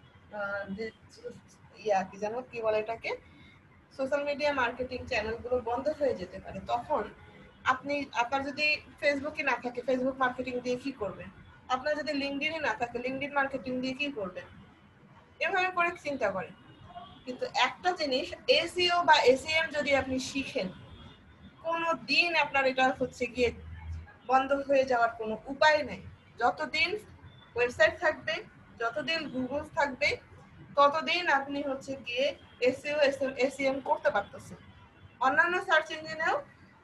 ইয়া কি জানো কি বলে এটাকে, সোশ্যাল মিডিয়া মার্কেটিং চ্যানেলগুলো বন্ধ হয়ে যেতে পারে। তখন আপনি, আপনার যদি ফেসবুকে না থাকে ফেসবুক মার্কেটিং দিয়ে কি করবেন, আপনার যদি লিঙ্কডইনে না থাকে লিঙ্কডইন মার্কেটিং দিয়ে কি করবেন, এভাবে করে চিন্তা করেন। কিন্তু একটা জিনিস, এসইও বা এসইএম যদি আপনি শিখেন, কোনো দিন আপনার এটা হচ্ছে গিয়ে বন্ধ হয়ে যাওয়ার কোনো উপায় নেই। যতদিন ওয়েবসাইট থাকবে, যতদিন গুগল থাকবে, ততদিন আপনি হচ্ছে গিয়ে এসইও এসইএম করতে পারতেছেন। অন্যান্য সার্চ ইঞ্জিনেও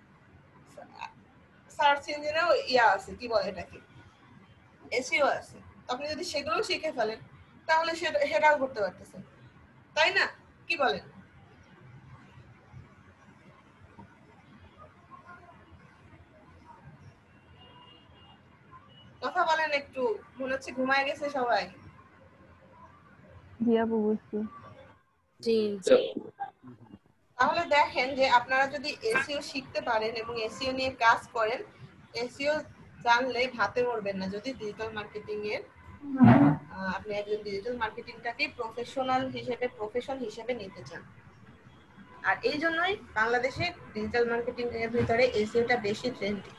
সার্চ ইঞ্জিনেও ইয়া আছে, কি বলে এটাকে, এসইও আছে। আপনি যদি সেগুলো শিখে ফেলেন তাহলে সেটাও করতে পারতেছেন, তাই না? কি বলেন? কথা বলেন একটু, মনে হচ্ছে ঘুমায় গেছে সবাই। জি আপু বুঝছি। জি তাহলে দেখেন যে আপনারা যদি এসইও শিখতে পারেন এবং এসইও নিয়ে কাজ করেন, এসইও জানলে ভাতে মরবেন না। যদি ডিজিটাল মার্কেটিং এর আপনি একজন ডিজিটাল মার্কেটিংটাকে প্রফেশনাল হিসেবে প্রফেশন হিসেবে নিতে চান, আর এই জন্যই বাংলাদেশে ডিজিটাল মার্কেটিং এর ভিতরে এসইওটা বেশি ট্রেন্ডি।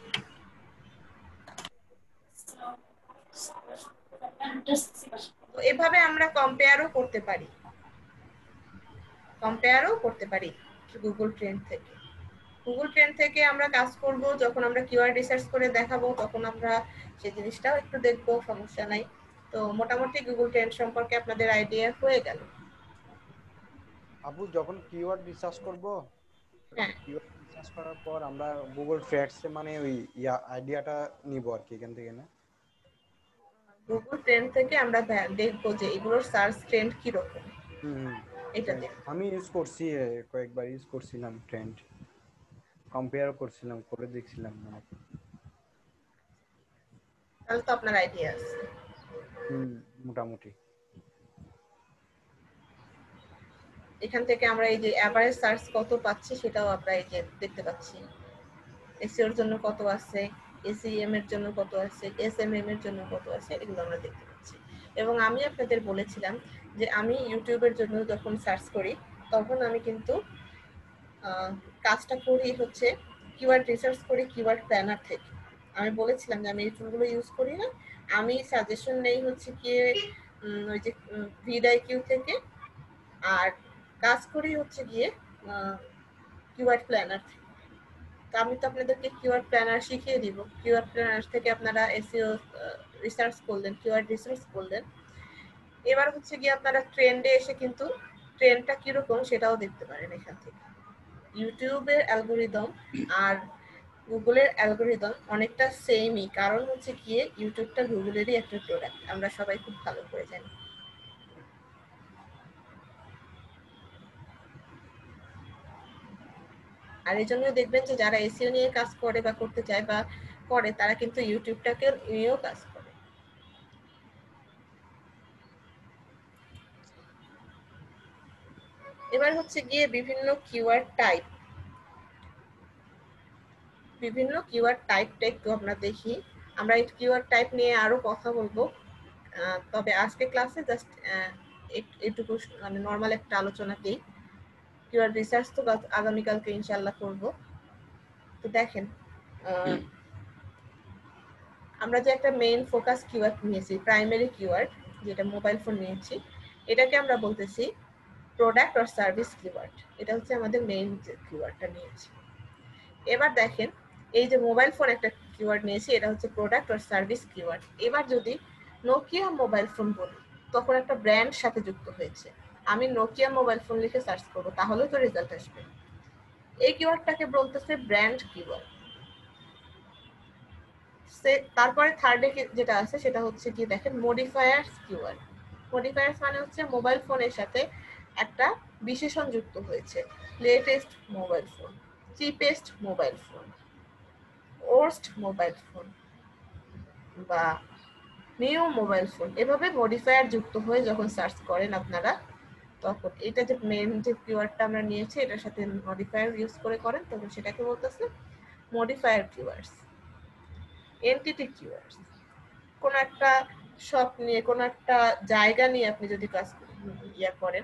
তো এভাবে আমরা কম্পেয়ারও করতে পারি, কম্পেয়ারও করতে পারি গুগল ট্রেন্ড থেকে। গুগল ট্রেন্ড থেকে আমরা কাজ করব, যখন আমরা কিওয়ার্ড রিসার্চ করে দেখাবো তখন আমরা সেই জিনিসটাও একটু দেখবো, সমস্যা নাই। তো মোটামুটি গুগল ট্রেন্ড সম্পর্কে আপনাদের আইডিয়া হয়ে গেল। আপু যখন কিওয়ার্ড রিসার্চ করব, হ্যাঁ, কিওয়ার্ড রিসার্চ করার পর আমরা গুগল ট্রেন্ডস এ মানে ওই ইয়া আইডিয়াটা নিব আর কি এখান থেকে, না? গুগল ট্রেন্ড থেকে আমরা দেখবো যে এগুলোর সার্চ ট্রেন্ড কি রকম। হুম, এটা দেখ আমি ইউজ করছি, কয়েকবার ইউজ করছিলাম, ট্রেন্ড কম্পেয়ার করছিলাম, করে দেখছিলাম। তাহলে তো আপনার আইডিয়া আছে। হুম, মোটামুটি। এখান থেকে আমরা এই যে অ্যাভারেজ সার্চ কত পাচ্ছি সেটাও আমরা এই যে দেখতে পাচ্ছি। এসইওর জন্য কত আছে, এসইএম এর জন্য কত আছে, এসএমএম এর জন্য কত আছে, এগুলো আমরা দেখতে পাচ্ছি। এবং আমি আপনাদের বলেছিলাম যে আমি ইউটিউবের জন্য যখন সার্চ করি তখন আমি কিন্তু কাজটা করি হচ্ছে কিওয়ার্ড রিসার্চ করি কিওয়ার্ড প্ল্যানার থেকে। আমি বলেছিলাম যে আমি এই টুলগুলো ইউজ করি না, আমি সাজেশন নেই হচ্ছে কি ওই যে ভিডাইকিউ থেকে, আর কাজ করি হচ্ছে গিয়ে কিওয়ার্ড প্ল্যানার থেকে। তো আমি তো আপনাদেরকে কিওয়ার্ড প্ল্যানার শিখিয়ে দিব। কিওয়ার্ড প্ল্যানার থেকে আপনারা এসইও রিসার্চ করলেন, কিওয়ার্ড রিসার্চ করলেন। এবার হচ্ছে গিয়ে আপনারা ট্রেন্ডে এসে কিন্তু ট্রেন্ডটা কিরকম সেটাও দেখতে পারেন এখান থেকে। ইউটিউবের অ্যালগোরিদম আর গুগলের অ্যালগোরিদম অনেকটা সেমই, কারণ হচ্ছে গিয়ে ইউটিউবটা গুগলেরই একটা প্রোডাক্ট, আমরা সবাই খুব ভালো করে জানি। আর এই জন্য দেখবেন যে যারা এসইও নিয়ে কাজ করে বা করতে চায় বা করে তারা কিন্তু ইউটিউবটাকে নিয়েও কাজ করে। এবার হচ্ছে গিয়ে বিভিন্ন কিওয়ার্ড টাইপ, বিভিন্ন কিওয়ার্ড টাইপটা একটু আমরা দেখি। আমরা এই কিওয়ার্ড টাইপ নিয়ে আরো কথা বলবো, তবে আজকে ক্লাসে জাস্ট এইটুকু মানে নর্মাল একটা আলোচনা দিই। কিওয়ার্ড রিসার্চ তো আগামীকালকে ইনশাল্লাহ করব। তো দেখেন আমরা যে একটা মেইন ফোকাস কিওয়ার্ড নিয়েছি, প্রাইমারি কিওয়ার্ড যেটা মোবাইল ফোন নিয়েছি, এটাকে আমরা বলতেছি প্রোডাক্ট অর সার্ভিস কিওয়ার্ড। এটা হচ্ছে আমাদের মেইন যে কিওয়ার্ডটা নিয়েছি। এবার দেখেন এই যে মোবাইল ফোন একটা কিওয়ার্ড নিয়েছি, এটা হচ্ছে প্রোডাক্ট অর সার্ভিস কিওয়ার্ড। এবার যদি নোকিয়া মোবাইল ফোন বলি তখন একটা ব্র্যান্ড সাথে যুক্ত হয়েছে, আমি নোকিয়া মোবাইল ফোন লিখে সার্চ করব তাহলে তো রেজাল্ট আসবে। এই কিওয়ার্ডটাকে বলতেছে ব্র্যান্ড কিওয়ার্ড। তারপরে থার্ডে যেটা আছে সেটা হচ্ছে কি দেখেন মডিফায়ার্স কিওয়ার্ড। মডিফায়ার্স মানে হচ্ছে মোবাইল ফোনের সাথে একটা বিশেষণ যুক্ত হয়েছে, latest mobile phone, cheapest mobile phone, worst mobile phone বা নিউ মোবাইল ফোন। এভাবে মডিফায়ার যুক্ত হয়ে যখন সার্চ করেন আপনারা তখন এটা যে মেইন যে কিওয়ার্ডটা আমরা নিয়েছি এটার সাথে মডিফায়ার ইউজ করে করেন তখন সেটাকে বলতেছে মডিফায়ার কিওয়ার্ডস। এন্টিটি কিওয়ার্ডস, কোন একটা শপ নিয়ে কোন একটা জায়গা নিয়ে আপনি যদি কাজ ইয়া করেন,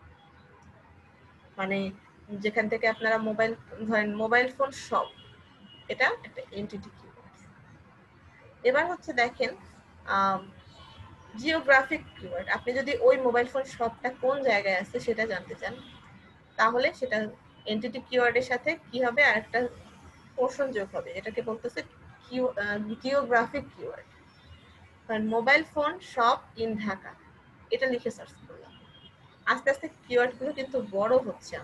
মানে যেখান থেকে আপনারা মোবাইল ধরেন মোবাইল ফোন শপ, এটা একটা এন্টিটি কিওয়ার্ডস। এবার হচ্ছে দেখেন জিওগ্রাফিক কিওয়ার্ড, আপনি যদি ওই মোবাইল ফোন শপটা কোন জায়গায় আছে সেটা জানতে চান তাহলে সেটা এন্টিটি কিওয়ার্ডের সাথে কি হবে আর একটা পোর্শন যোগ হবে, এটাকে বলতেছে জিওগ্রাফিক কিওয়ার্ড। কারণ mobile phone shop in Dhaka এটা লিখে সার্চ করলাম, আস্তে আস্তে কিওয়ার্ডগুলো কিন্তু বড় হচ্ছে।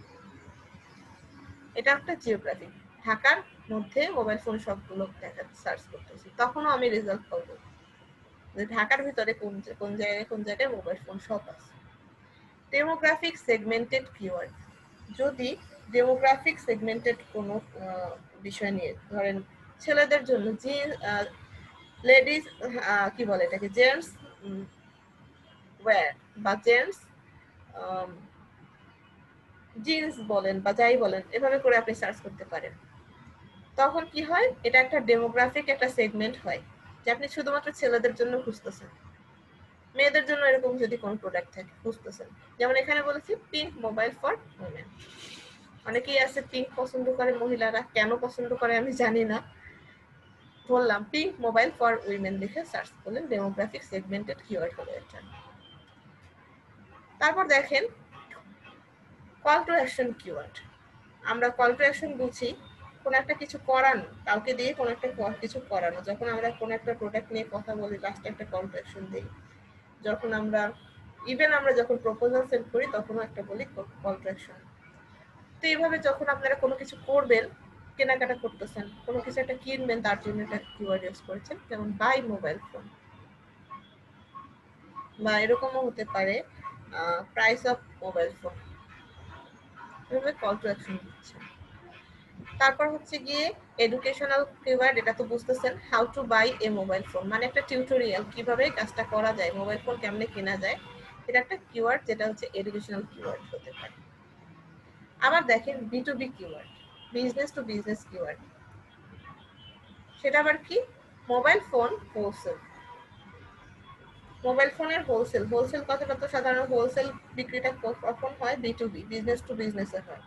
এটা একটা জিওগ্রাফিক, ঢাকার মধ্যে মোবাইল ফোন শপগুলো দেখা সার্চ করতেছি তখনও আমি রেজাল্ট পাবো ঢাকার ভিতরে কোন কোন জায়গায় কোন জায়গায় মোবাইল ফোন শপ আছে। ডেমোগ্রাফিক সেগমেন্টেড কিওয়ার্ড, যদি ডেমোগ্রাফিক সেগমেন্টেড কোনো বিষয় নিয়ে ধরেন ছেলেদের জন্য জিন্স, লেডিস কি বলে এটাকে জেন্টস ওয়্যার বা জেন্টস জিন্স বলেন বা যাই বলেন, এভাবে করে আপনি সার্চ করতে পারেন। তখন কি হয়, এটা একটা ডেমোগ্রাফিক একটা সেগমেন্ট হয় যে আপনি শুধুমাত্র ছেলেদের জন্য খুঁজতেছেন, মেয়েদের জন্য এরকম যদি কোনো প্রোডাক্ট থাকে খুঁজতেছেন। যেমন এখানে বলেছি পিঙ্ক মোবাইল ফর উইমেন, অনেকেই আছে পিঙ্ক পছন্দ করে মহিলারা, কেন পছন্দ করে আমি জানি না, বললাম পিঙ্ক মোবাইল ফর উইমেন লিখে সার্চ করলেন, ডেমোগ্রাফিক সেগমেন্টেড কিওয়ার্ড হলো এটা। তারপর দেখেন কল টু অ্যাকশন কিওয়ার্ড। আমরা কল টু অ্যাকশন বুঝি কোন একটা কিছু করানো, কাউকে দিয়ে কোন একটা কিছু করানো। যখন আমরা কোন একটা প্রোডাক্ট নিয়ে কথা বলি লাস্টে একটা কল টু অ্যাকশন দিই। যখন আমরা ইভেন আমরা যখন প্রপোজাল সেন্ড করি তখনও একটা বলি কল টু অ্যাকশন। তো এইভাবে যখন আপনারা কোনো কিছু করবেন, কেনাকাটা করতেছেন, কোনো কিছু একটা কিনবেন, তার জন্য একটা কিওয়ার্ড ইউজ করেছেন, যেমন বাই মোবাইল ফোন, বা এরকমও হতে পারে প্রাইস অফ মোবাইল ফোন, এভাবে কল টু অ্যাকশন দিচ্ছেন। তারপর হচ্ছে গিয়ে এডুকেশনাল কিওয়ার্ড, এটা তো বুঝতেছেন, how to buy a mobile phone, মানে একটা টিউটোরিয়াল কিভাবে কাজটা করা যায়, মোবাইল ফোন কেমনে কেনা যায় এটা একটা কিওয়ার্ড যেটা হচ্ছে এডুকেশনাল কিওয়ার্ড হতে পারে। আবার দেখেন B to B keyword, business to business keyword, সেটা আবার কি? Mobile phone wholesale. মোবাইল ফোনের হোলসেল, হোলসেল কথাটা তো সাধারণত হোলসেল বিক্রিটা কখন হয়? B to B, business to বিজনেসে হয়।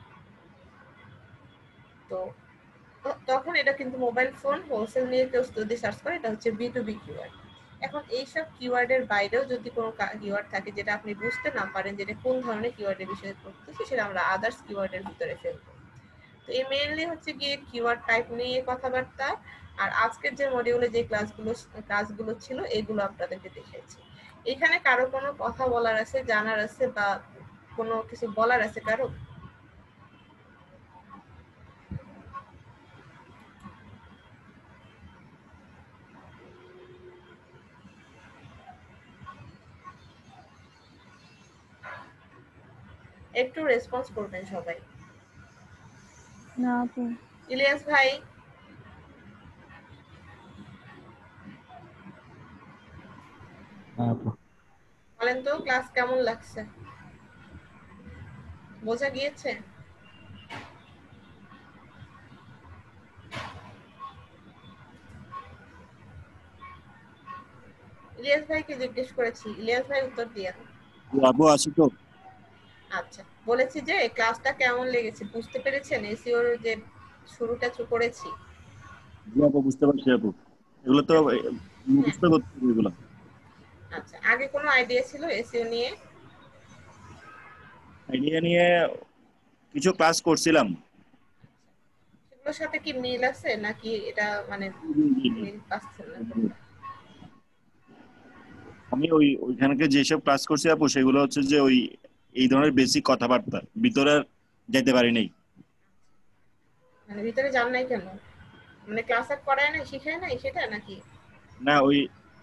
তো তখন এটা কিন্তু মোবাইল ফোন হোলসেল নিয়ে কেউ যদি সার্চ করে এটা হচ্ছে বি টু বি কিওয়ার্ড। এখন এইসব কিওয়ার্ডের বাইরেও যদি কোনো কিওয়ার্ড থাকে যেটা আপনি বুঝতে না পারেন যেটা কোন ধরনের কিওয়ার্ডের বিষয়ে পড়তেছে, সেটা আমরা আদার্স কিওয়ার্ডের ভিতরে ফেলবো। তো এই মেইনলি হচ্ছে গিয়ে কিওয়ার্ড টাইপ নিয়ে কথাবার্তা। আর আজকের যে মডিউলে যে ক্লাসগুলো কাজগুলো ছিল এগুলো আপনাদেরকে দেখিয়েছি। এখানে কারো কোনো কথা বলার আছে, জানার আছে বা কোনো কিছু বলার আছে কারো? একটু রেসপন্স করবেন সবাই। না আপু। ইলিয়াস ভাই, বলেন তো ক্লাস কেমন লাগছে? বোঝা গিয়েছে? ইলিয়াস ভাইকে জিজ্ঞেস করেছি, ইলিয়াস ভাই উত্তর দিয়ে। আপু আছি তো। আচ্ছা, বলেছি যে ক্লাসটা কেমন লেগেছে, বুঝতে পেরেছেন এসইওর যে শুরুটা করেছি? জি আপু বুঝতে পারছি আপু, এগুলো তো মুখস্থ করতে হবে এগুলো। আচ্ছা, আগে কোনো আইডিয়া ছিল এসইও নিয়ে? আইডিয়া নিয়ে কিছু ক্লাস করছিলাম। সেগুলোর সাথে কি মিল আছে নাকি এটা মানে মিল পাচ্ছেন না? আমি ওই ওইখানকে যেসব ক্লাস করছি আপু সেগুলো হচ্ছে যে ওই এই ধরনের বেসিক কথাবার্তা, ভিতরে যেতে পারি নাই। মানে ভিতরে যান নাই কেন? মানে ক্লাসে করায় নাই, শিখায় নাই সেটা নাকি? না, ওই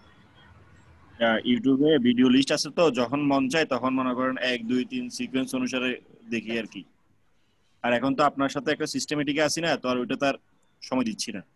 ইউটিউবে ভিডিও লিস্ট আছে তো, যখন মন চায় তখন মনে করেন এক দুই তিন সিকোয়েন্স অনুসারে দেখি আর কি। আর এখন তো আপনার সাথে একটা সিস্টেমেটিকে আছি না, তো আর ওইটা তার সময় দিচ্ছি না।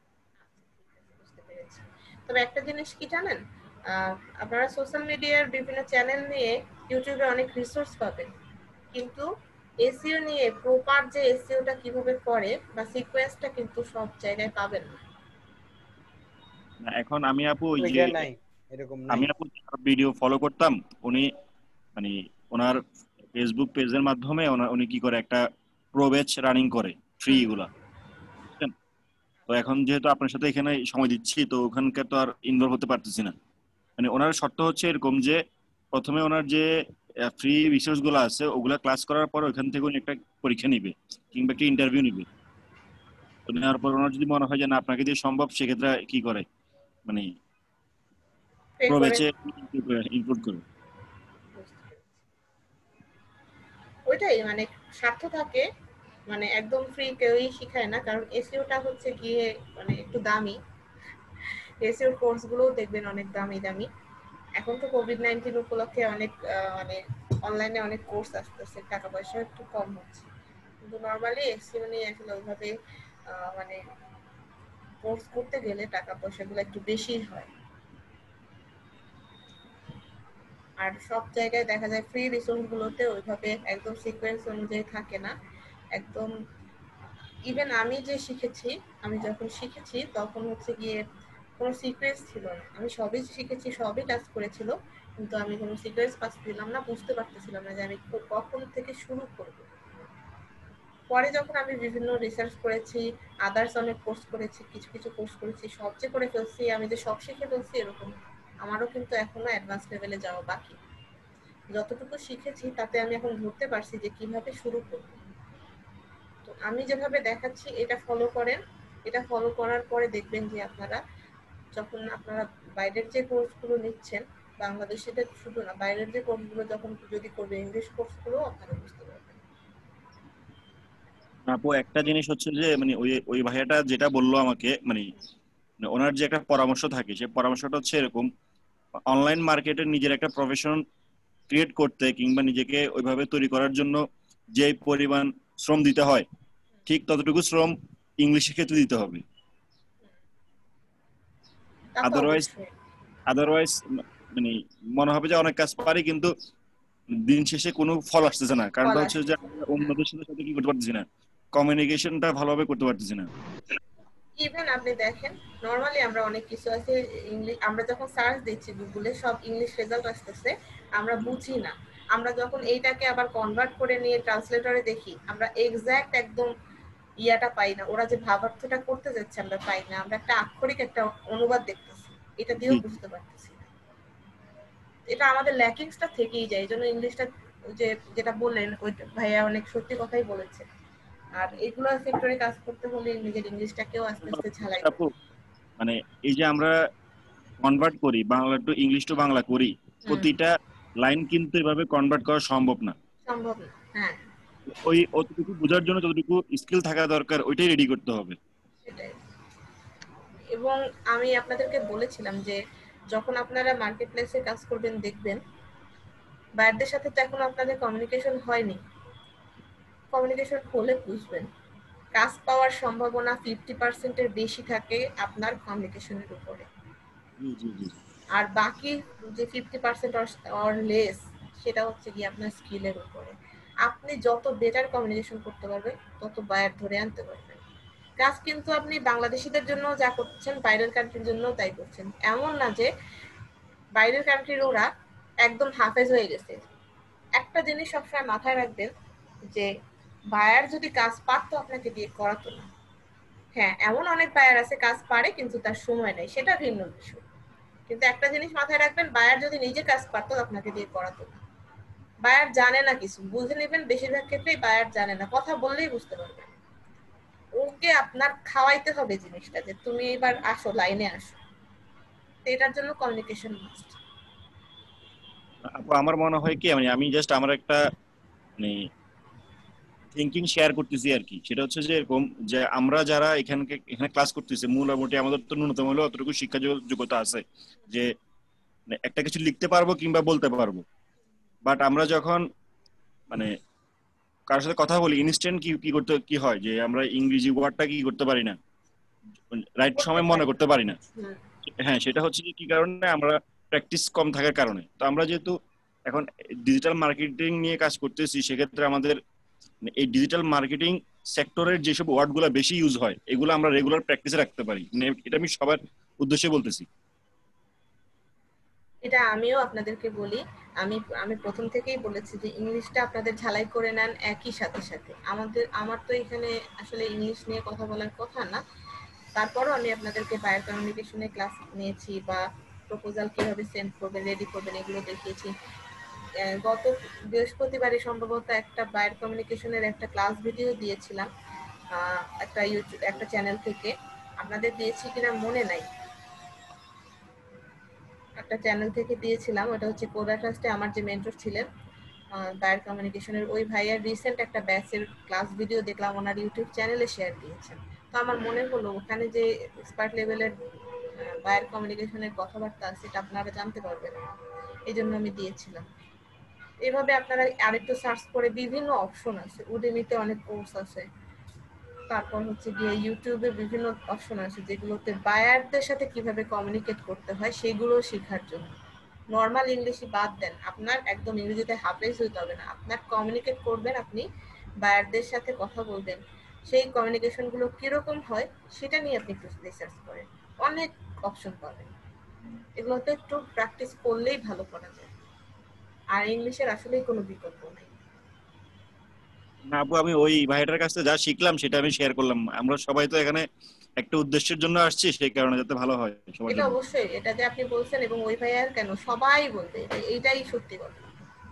তবে একটা জিনিস কি জানেন, আপনারা সোশ্যাল মিডিয়ার বিভিন্ন চ্যানেল নিয়ে ইউটিউবে অনেক রিসোর্স পাবেন, কিন্তু এসইও নিয়ে প্রপার যে এসইওটা কিভাবে করে বা সিকোয়েন্সটা কিন্তু সব জায়গায় পাবেন না। না এখন আমি আপু ওই যে নাই এরকম নাই। আমি আপু ভিডিও ফলো করতাম, উনি মানে ওনার ফেসবুক পেজের মাধ্যমে উনি কি করে একটা প্রো ব্যাচ রানিং করে ফ্রি গুলা। তো এখন যেহেতু আপনার সাথে এখানে সময় দিচ্ছি তো ওখানকার তো আর ইনভলভ হতে পারতেছি না। মানে ওনার শর্ত হচ্ছে এরকম যে প্রথমে ওনার যে ফ্রি রিসোর্স গুলো আছে ওগুলা ক্লাস করার পর ওখান থেকে উনি একটা পরীক্ষা নিবে কিংবা একটা ইন্টারভিউ নিবে। তো নেওয়ার পর ওনার যদি মনে হয় যে না আপনাকে দিয়ে সম্ভব, সেক্ষেত্রে কি করে মানে প্রো ব্যাচে ইনক্লুড করে। ওইটাই মানে স্বার্থ থাকে, মানে একদম ফ্রি কেউই শিখায় না, কারণ এসইওটা হচ্ছে গিয়ে মানে একটু দামি। এসইওর কোর্সগুলোও দেখবেন অনেক দামি দামি। এখন তো কোভিড নাইন্টিন উপলক্ষে অনেক মানে অনলাইনে অনেক কোর্স আসতেছে, টাকা পয়সা একটু কম হচ্ছে, কিন্তু নর্মালি এসইও নিয়ে আসলে ওইভাবে মানে কোর্স করতে গেলে টাকা পয়সাগুলো একটু বেশি হয়। আর সব জায়গায় দেখা যায় ফ্রি রিসোর্স গুলোতে ওইভাবে একদম সিকোয়েন্স অনুযায়ী থাকে না একদম। ইভেন আমি যে শিখেছি, আমি যখন শিখেছি তখন হচ্ছে গিয়ে কোনো সিকোয়েন্স ছিল না, আমি সবই শিখেছি, সবই কাজ করেছিল, কিন্তু আমি কোনো সিকোয়েন্স পাচ্ছিলাম না, বুঝতে পারতেছিলাম না যে আমি কখন থেকে শুরু করব। পরে যখন আমি বিভিন্ন রিসার্চ করেছি, আদার্স অনেক কোর্স করেছি, কিছু কিছু কোর্স করেছি, সব যে করে ফেলছি, আমি যে সব শিখে ফেলছি এরকম আমারও কিন্তু এখনো অ্যাডভান্স লেভেলে যাওয়া বাকি। যতটুকু শিখেছি তাতে আমি এখন ধরতে পারছি যে কিভাবে শুরু করব। তো আমি যেভাবে দেখাচ্ছি এটা ফলো করেন, এটা ফলো করার পরে দেখবেন যে আপনারা যখন আপনারা বাইরের যে কোর্সগুলো নিচ্ছেন, বাংলাদেশের শুধু না বাইরের যে কোর্সগুলো যখন যদি করবে, ইংলিশ কোর্সগুলো আপনারা বুঝতে পারবেন। আপু একটা জিনিস হচ্ছে যে মানে ওই ওই ভাইয়াটা যেটা বললো আমাকে, মানে ওনার যে একটা পরামর্শ থাকে সেই পরামর্শটা হচ্ছে এরকম, অনলাইন মার্কেটের নিজের একটা প্রফেশন ক্রিয়েট করতে কিংবা নিজেকে ওইভাবে তৈরি করার জন্য যে পরিমাণ শ্রম দিতে হয় ঠিক ততটুকু শ্রম ইংলিশের ক্ষেত্রে দিতে হবে। আদারওয়াইজ আদারওয়াইজ মানে মনে হবে যে অনেক কাজ পারি কিন্তু দিন শেষে কোনো ফল আসতেছে না, কারণটা ফল হচ্ছে আসছে যে আমরা অন্যদের সাথে সাথে কি করতে পারতেছি না, কমিউনিকেশনটা ভালোভাবে করতে পারতেছি না। ইভেন আপনি দেখেন নরমালি আমরা অনেক কিছু আছে ইংলিশ, আমরা যখন সার্চ দিচ্ছি গুগলে সব ইংলিশ রেজাল্ট আসতেছে, আমরা বুঝি না। আমরা যখন এইটাকে আবার কনভার্ট করে নিয়ে ট্রান্সলেটরে দেখি, আমরা এক্সাক্ট একদম ইয়াটা পাই না, ওরা যে ভাবার্থটা করতে যাচ্ছে আমরা পাই না, আমরা একটা আক্ষরিক একটা অনুবাদ দেখতেছি, এটা দিয়েও জি। বুঝতে পারতেছি না। এটা আমাদের ল্যাকিংসটা থেকেই যায়। এই জন্য ইংলিশটা যে যেটা বললেন ওই ভাইয়া অনেক সত্যি কথাই বলেছে। আর এগুলো সেক্টরে কাজ করতে হলে নিজের ইংলিশটাকেও আস্তে আস্তে ঝালাই আপু, মানে এই যে আমরা কনভার্ট করি Bangla to English to Bangla করি, প্রতিটা লাইন কিন্তু এভাবে কনভার্ট করা সম্ভব না। সম্ভব না। হ্যাঁ, ওই অতটুকু বোঝার জন্য যতটুকু স্কিল থাকা দরকার ওইটাই রেডি করতে হবে। সেটাই। এবং আমি আপনাদেরকে বলেছিলাম যে যখন আপনারা মার্কেট প্লেসে কাজ করবেন দেখবেন বাইরের সাথে তো এখন আপনাদের কমিউনিকেশন হয়নি, কমিউনিকেশন হলে বুঝবেন কাজ পাওয়ার সম্ভাবনা ফিফটি পার্সেন্টের বেশি থাকে আপনার কমিউনিকেশনের উপরে, আর বাকি যে ফিফটি পার্সেন্ট অর লেস সেটা হচ্ছে কি আপনার স্কিলের উপরে। আপনি যত বেটার কমিউনিকেশন করতে পারবেন তত বায়ার ধরে আনতে পারবেন। কাজ কিন্তু আপনি বাংলাদেশিদের জন্য যা করছেন বাইরের কান্ট্রির জন্য তাই করছেন। এমন না যে বাইরের কান্ট্রির ওরা একদম হাফেজ হয়ে গেছে। একটা জিনিস সবসময় মাথায় রাখবেন যে বায়ার যদি কাজ পারতো আপনাকে দিয়ে করাতো না। হ্যাঁ, এমন অনেক বায়ার আছে কাজ পারে কিন্তু তার সময় নেই, সেটা ভিন্ন বিষয়। কিন্তু একটা জিনিস মাথায় রাখবেন, বায়ার যদি নিজে কাজ পারতো আপনাকে দিয়ে করাতো না। বায়ার জানে না কিছু, বুঝে নেবেন বেশিরভাগ ক্ষেত্রেই বায়ার জানে না, কথা বললেই বুঝতে পারবেন। ওকে আপনার খাওয়াইতে হবে জিনিসটা যে তুমি এবার আসো, লাইনে আসো। এটার জন্য কমিউনিকেশন মাস্ট। আপু আমার মনে হয় কি, মানে আমি জাস্ট আমার একটা মানে থিঙ্কিং শেয়ার করতেছি আর কি। সেটা হচ্ছে যে এরকম যে আমরা যারা এখানে এখানে ক্লাস করতেছি মোটামুটি আমাদের তো ন্যূনতম হলেও অতটুকু শিক্ষা যোগ্যতা আছে যে একটা কিছু লিখতে পারবো কিংবা বলতে পারবো। বাট আমরা যখন মানে কারোর সাথে কথা বলি ইনস্ট্যান্ট কি কি করতে কি হয় যে আমরা ইংরেজি ওয়ার্ডটা কি করতে পারি না, রাইট সময় মনে করতে পারি না। হ্যাঁ, সেটা হচ্ছে কি কারণে আমরা প্র্যাকটিস কম থাকার কারণে। তো আমরা যেহেতু এখন ডিজিটাল মার্কেটিং নিয়ে কাজ করতেছি, সেক্ষেত্রে আমাদের এই ডিজিটাল মার্কেটিং সেক্টরের যেসব ওয়ার্ডগুলো বেশি ইউজ হয় এগুলো আমরা রেগুলার প্র্যাকটিসে রাখতে পারি। এটা আমি সবার উদ্দেশ্যে বলতেছি। এটা আমিও আপনাদেরকে বলি, আমি আমি প্রথম থেকেই বলেছি যে ইংলিশটা আপনাদের ঝালাই করে নেন একই সাথে সাথে। আমাদের আমার তো এখানে আসলে ইংলিশ নিয়ে কথা বলার কথা না, তারপরও আমি আপনাদেরকে বায়ার কমিউনিকেশনে ক্লাস নিয়েছি বা প্রপোজাল কিভাবে সেন্ড করবেন, রেডি করবেন এগুলো দেখিয়েছি। গত বৃহস্পতিবারে সম্ভবত একটা বায়ার কমিউনিকেশনের একটা ক্লাস ভিডিও দিয়েছিলাম একটা ইউটিউব একটা চ্যানেল থেকে, আপনাদের দিয়েছি কিনা মনে নাই, একটা চ্যানেল থেকে দিয়েছিলাম। ওটা হচ্ছে কোডা ট্রাস্টে আমার যে মেন্টর ছিলেন বায়ার কমিউনিকেশনের ওই ভাইয়ার রিসেন্ট একটা ব্যাচের ক্লাস ভিডিও দেখলাম, ওনার ইউটিউব চ্যানেলে শেয়ার দিয়েছেন। তো আমার মনে হলো ওখানে যে এক্সপার্ট লেভেলের বায়ার কমিউনিকেশনের কথাবার্তা সেটা আপনারা জানতে পারবেন, এই জন্য আমি দিয়েছিলাম। এভাবে আপনারা আরেকটু সার্চ করে বিভিন্ন অপশন আছে, উডেমিতে অনেক কোর্স আছে, তারপর হচ্ছে গিয়ে ইউটিউবে বিভিন্ন অপশন আছে যেগুলোতে বায়ারদের সাথে কিভাবে কমিউনিকেট করতে হয় সেগুলো শেখার জন্য। নর্মাল ইংলিশই বাদ দেন, আপনার একদম ইংরেজিতে হাফেজ হইতে হবে না, আপনার কমিউনিকেট করবেন, আপনি বায়ারদের সাথে কথা বলবেন, সেই কমিউনিকেশনগুলো কিরকম হয় সেটা নিয়ে আপনি একটু রিসার্চ করেন, অনেক অপশন পাবেন। এগুলোতে একটু প্র্যাকটিস করলেই ভালো করা যায়। আর ইংলিশের আসলেই কোনো বিকল্প নেই। না আপু, আমি ওই ভাইটার কাছে যা শিখলাম সেটা আমি শেয়ার করলাম। আমরা সবাই তো এখানে একটা উদ্দেশ্যের জন্য আসছি, সেই কারণে যাতে ভালো হয় সবার এটা জন্য। অবশ্যই, এটা যে আপনি বলছেন এবং ওই ভাইয়ার কেন সবাই বলবে এইটাই সত্যি কথা,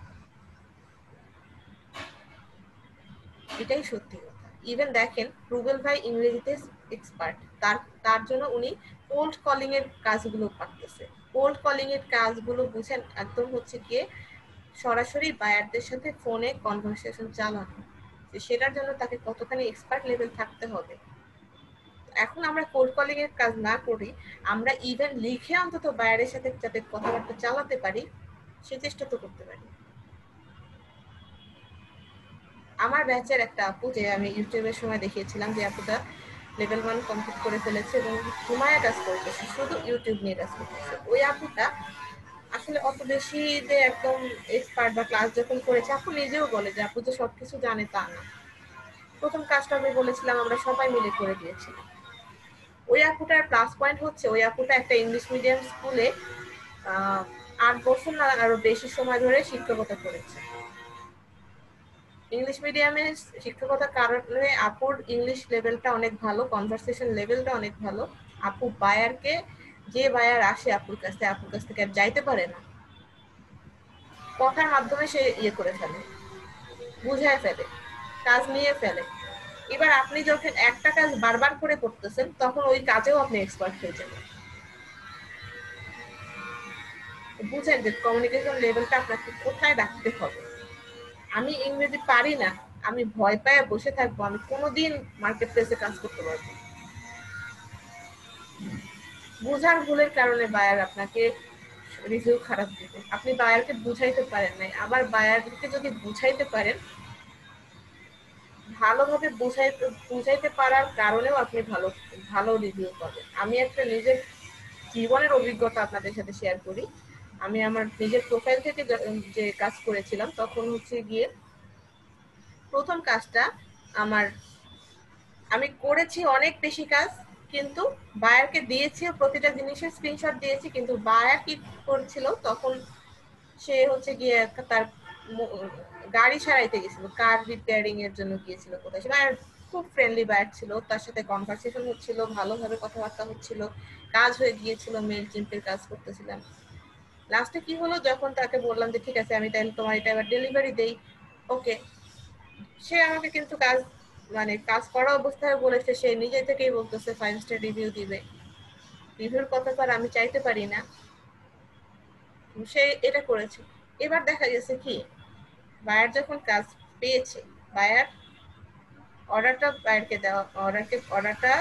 এটাই সত্যি কথা। ইভেন দেখেন রুবেল ভাই ইংরেজিতে এক্সপার্ট, তার তার জন্য উনি কোল্ড কলিং এর কাজগুলো পারতেছে। কোল্ড কলিং এর কাজগুলো বুঝেন একদম হচ্ছে গিয়ে সরাসরি বায়ারদের সাথে ফোনে কনভারসেশন চালানো, সেটার জন্য তাকে কতখানি এক্সপার্ট লেভেল থাকতে হবে। এখন আমরা কোল্ড কলিং এর কাজ না করি, আমরা ইভেন লিখে অন্তত বায়ারের সাথে যাতে কথাবার্তা চালাতে পারি সে চেষ্টা তো করতে পারি। আমার ব্যাচের একটা আপু যে আমি ইউটিউবের সময় দেখিয়েছিলাম যে আপুটা লেভেল ওয়ান কমপ্লিট করে ফেলেছে এবং হুমায়া কাজ করতেছে, শুধু ইউটিউব নিয়ে কাজ করতেছে। ওই আপুটা আসলে অত বেশি যে একদম এক্সপার্ট বা ক্লাস যখন করেছে আপু নিজেও বলে যে আপু যে সবকিছু জানে তা না। প্রথম কাজটা আমি বলেছিলাম আমরা সবাই মিলে করে দিয়েছিলাম। ওই আপুটার প্লাস পয়েন্ট হচ্ছে ওই আপুটা একটা ইংলিশ মিডিয়াম স্কুলে আট বছর না আরো বেশি সময় ধরে শিক্ষকতা করেছে। ইংলিশ মিডিয়ামে শিক্ষকতার কারণে আপুর ইংলিশ লেভেলটা অনেক ভালো, কনভারসেশন লেভেলটা অনেক ভালো। আপু বায়ারকে যে বায়ার আসে আপুর কাছে আপুর কাছ থেকে আর যাইতে পারে না, কথার মাধ্যমে সে ইয়ে করে ফেলে, বুঝায় ফেলে, কাজ নিয়ে ফেলে। এবার আপনি যখন একটা কাজ বারবার করে করতেছেন তখন ওই কাজেও আপনি এক্সপার্ট হয়ে যাবেন। বুঝেন যে কমিউনিকেশন লেভেলটা আপনাকে কোথায় রাখতে হবে। আমি ইংরেজি পারি না, আমি ভয় পায় বসে থাকবো, আমি কোনোদিন মার্কেট প্লেসে কাজ করতে পারবো। বুঝার ভুলের কারণে বায়ার আপনাকে রিভিউ খারাপ দিবে। আপনি বায়ারকে বুঝাইতে পারেন নাই, আবার বায়ারকে যদি বুঝাইতে পারেন ভালোভাবে বুঝাইতে বুঝাইতে পারার কারণেও আপনি ভালো ভালো রিভিউ পাবেন। আমি একটা নিজের জীবনের অভিজ্ঞতা আপনাদের সাথে শেয়ার করি। আমি আমার নিজের প্রোফাইল থেকে যে কাজ করেছিলাম তখন হচ্ছে গিয়ে প্রথম কাজটা আমার আমি করেছি অনেক বেশি কাজ, কিন্তু বায়ারকে দিয়েছি প্রতিটা জিনিসের স্ক্রিনশট দিয়েছি, কিন্তু বায়ার কি করছিল তখন সে হচ্ছে গিয়ে তার গাড়ি সারাইতে গেছিল, কার রিপেয়ারিং এর জন্য গিয়েছিল কোথায়। সে বায়ার খুব ফ্রেন্ডলি বায়ার ছিল, তার সাথে কনভারসেশন হচ্ছিল, ভালোভাবে কথাবার্তা হচ্ছিল, কাজ হয়ে গিয়েছিল, মেল চিম্পের কাজ করতেছিলাম। লাস্টে কি হলো যখন তাকে বললাম যে ঠিক আছে আমি তাহলে তোমার এটা এবার ডেলিভারি দেই, ওকে। সে আমাকে কিন্তু কাজ মানে কাজ করা অবস্থায় বলেছে সে নিজে থেকেই বলতেছে ফাইভ স্টার রিভিউ দিবে। রিভিউর কথা তো আর আমি চাইতে পারি না, সে এটা করেছে। এবার দেখা গেছে কি বায়ার যখন কাজ পেয়েছে, বায়ার অর্ডারটা বায়ারকে দেওয়া অর্ডারকে অর্ডারটা